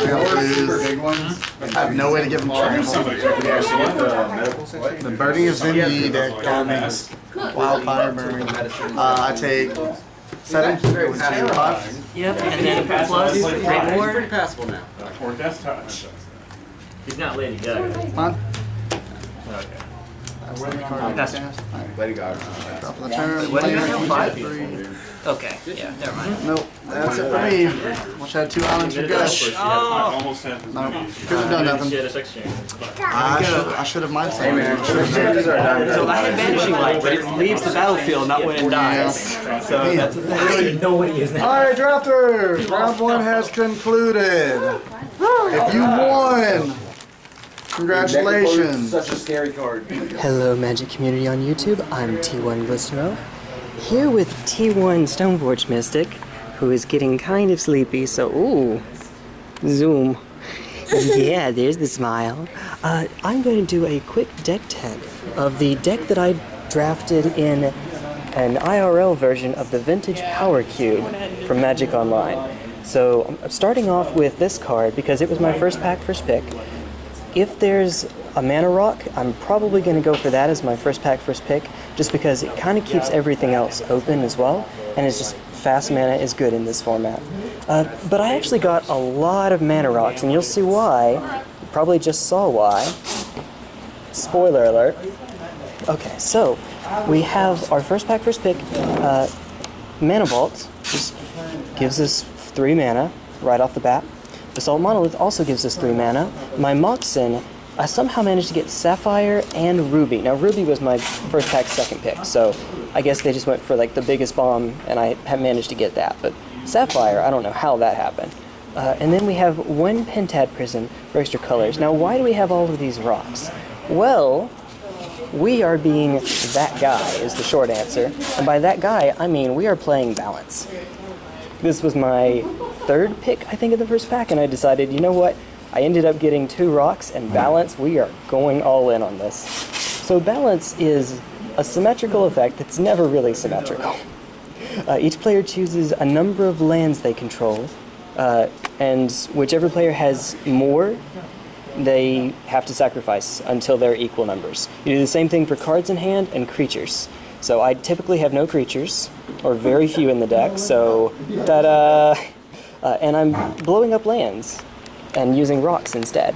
Speaker 5: I have no way to give them chance. The burning of Zindi that garments wildfire burning. I take 7, go into 5.
Speaker 8: Yep, and then plus 3 more.
Speaker 10: Pretty passable now.
Speaker 4: Or desktop. He's not Lady Gaga.
Speaker 5: Fine.
Speaker 1: Pass.
Speaker 3: Lady Gaga.
Speaker 5: Drop of the turn.
Speaker 1: What do you have? 5?
Speaker 5: 3.
Speaker 1: Okay, yeah, never mind.
Speaker 5: Nope, that's it for me. Wish I had 2 islands for Gush.
Speaker 9: I almost had to.
Speaker 5: No, could have done nothing. I should have mindset.
Speaker 3: Hey man, exchanges are done.
Speaker 8: So I had Vanishing Light, but it leaves the battlefield, not when it dies. So that's the thing.
Speaker 14: Nobody is there.
Speaker 5: Alright, drafters! Round 1 has concluded. If you won, congratulations.
Speaker 3: Such a scary card.
Speaker 14: Hello, Magic community on YouTube. I'm T1 Glistero, here with T1 Stoneforge Mystic, who is getting kind of sleepy, so ooh, zoom. Yeah, there's the smile. I'm going to do a quick deck tag of the deck that I drafted in an IRL version of the Vintage Power Cube from Magic Online. So I'm starting off with this card because it was my first pack, first pick. If there's a mana rock, I'm probably going to go for that as my first pack, first pick, just because it kind of keeps everything else open as well, and it's just fast mana is good in this format. But I actually got a lot of mana rocks, and you'll see why. You probably just saw why. Spoiler alert. Okay, so we have our first pack, first pick. Mana Vault just gives us 3 mana right off the bat. Assault Monolith also gives us 3 mana. My Moxen, I somehow managed to get Sapphire and Ruby. Now Ruby was my first pack, second pick, so I guess they just went for like the biggest bomb, and I have managed to get that. But Sapphire, I don't know how that happened. And then we have 1 Pentad Prism for extra colors. Now why do we have all of these rocks? Well, we are being that guy is the short answer. And by that guy, I mean we are playing balance. This was my 3rd pick, I think, of the first pack, and I decided, you know what? I ended up getting 2 rocks, and balance, we are going all in on this. So balance is a symmetrical effect that's never really symmetrical. Each player chooses a number of lands they control, and whichever player has more, they have to sacrifice until they're equal numbers. You do the same thing for cards in hand and creatures. So I typically have no creatures, or very few in the deck, so ta-da! And I'm blowing up lands and using rocks instead.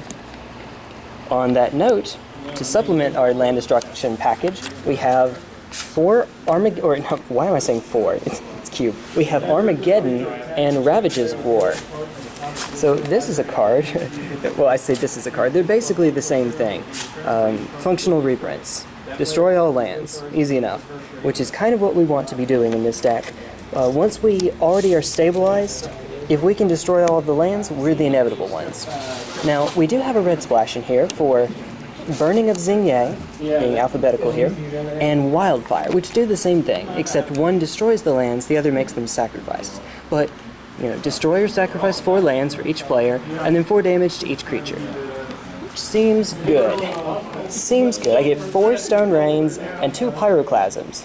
Speaker 14: On that note, to supplement our land destruction package, we have 4 Armageddon, or no, why am I saying 4? It's cube. We have Armageddon and Ravages of War. So this is a card, well I say this is a card, they're basically the same thing. Functional reprints. Destroy all lands, easy enough, which is kind of what we want to be doing in this deck. Once we already are stabilized, if we can destroy all of the lands, we're the inevitable ones. Now, we do have a red splash in here for Burning of Xingye, being alphabetical here, and Wildfire, which do the same thing, except one destroys the lands, the other makes them sacrifice. But, you know, destroy or sacrifice 4 lands for each player, and then 4 damage to each creature. Seems good. Seems good. I get 4 Stone Rains and 2 Pyroclasms.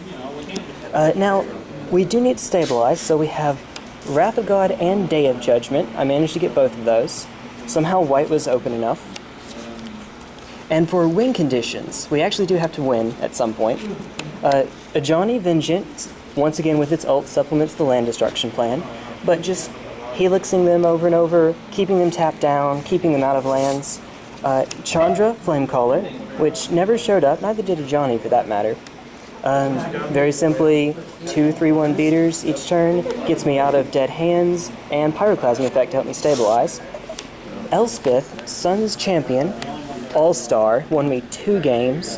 Speaker 14: Now, we do need to stabilize, so we have Wrath of God and Day of Judgment. I managed to get both of those. Somehow white was open enough. And for win conditions, we actually do have to win at some point. Ajani Vengeance, once again with its ult, supplements the land destruction plan, but just helixing them over and over, keeping them tapped down, keeping them out of lands. Chandra Flamecaller, which never showed up, neither did Ajani for that matter. Very simply, 2 3/1 beaters each turn, gets me out of dead hands, and Pyroclasm effect to help me stabilize. Elspeth, Sun's Champion, All-Star, won me 2 games.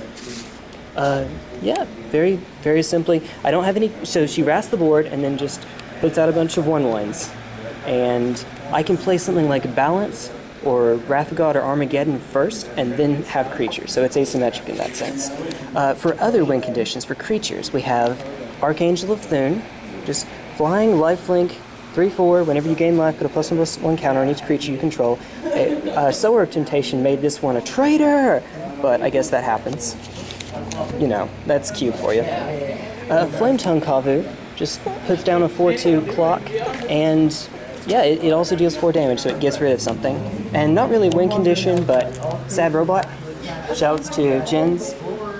Speaker 14: Yeah, very, very simply. I don't have any, so she wraths the board and then just puts out a bunch of 1/1s. And I can play something like Balance, or Wrath of God or Armageddon first, and then have creatures, so it's asymmetric in that sense. For other win conditions, for creatures, we have Archangel of Thune, just flying, lifelink, 3/4, whenever you gain life, put a +1/+1 counter on each creature you control. Sower of Temptation made this one a traitor, but I guess that happens. You know, that's cute for you. Flame Tongue Kavu just puts down a 4/2 clock, and yeah, it also deals 4 damage, so it gets rid of something. And not really win condition, but Sad Robot. Shouts to Jens.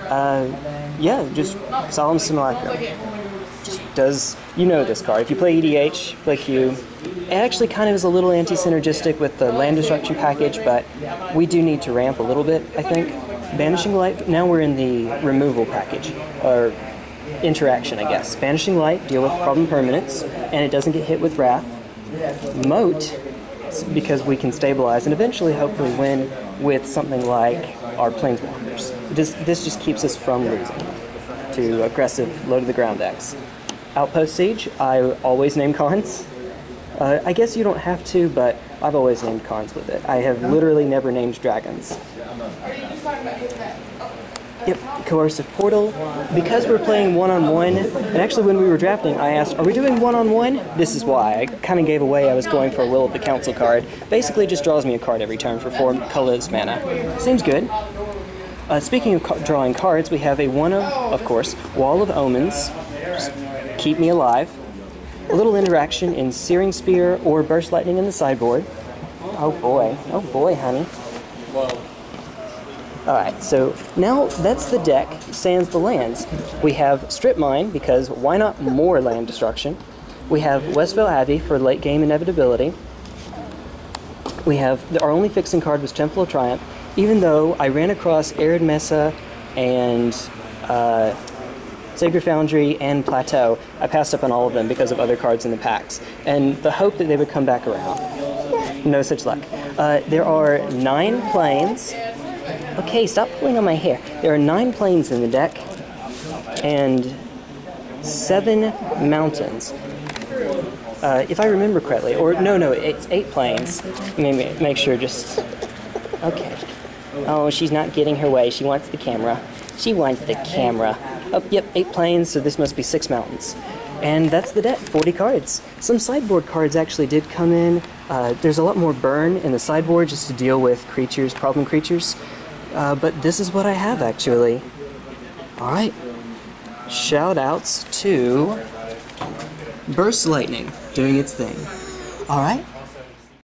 Speaker 14: Yeah, just Solemn Simulacrum. Just does, you know this card. If you play EDH, play Q. It actually kind of is a little anti-synergistic with the land destruction package, but we do need to ramp a little bit, I think.
Speaker 8: Banishing Light, now we're in the removal package, or interaction, I guess. Banishing Light, deal with problem permanents, and it doesn't get hit with Wrath. Moat, because we can stabilize and eventually hopefully win with something like our Planeswalkers. This just keeps us from losing to aggressive, low-to-the-ground decks. Outpost Siege, I always name cons. I guess you don't have to, but I've always named cons with it. I have literally never named dragons. Yep, Coercive Portal. Because we're playing one-on-one, and actually when we were drafting, I asked, are we doing one-on-one? This is why. I kind of gave away I was going for a Will of the Council card. Basically just draws me a card every turn for 4 colorless mana. Seems good. Speaking of drawing cards, we have a of course, Wall of Omens. Just keep me alive. A little interaction in Searing Spear or Burst Lightning in the sideboard. Oh boy, honey. Alright, so now that's the deck, sans the lands. We have Strip Mine, because why not more land destruction? We have Westville Abbey for late game inevitability. We have, our only fixing card was Temple of Triumph, even though I ran across Arid Mesa and Sacred Foundry and Plateau. I passed up on all of them because of other cards in the packs, and the hope that they would come back around. No such luck. There are 9 planes. Okay, stop pulling on my hair. There are 9 planes in the deck, and 7 mountains. If I remember correctly, or no, it's 8 planes. Let me make sure, just... Okay. Oh, she's not getting her way. She wants the camera. She wants the camera. Oh, yep, 8 planes, so this must be 6 mountains. And that's the deck, 40 cards. Some sideboard cards actually did come in. There's a lot more burn in the sideboard just to deal with creatures, problem creatures. But this is what I have, actually. Alright. Shout-outs to Burst Lightning doing its thing. Alright.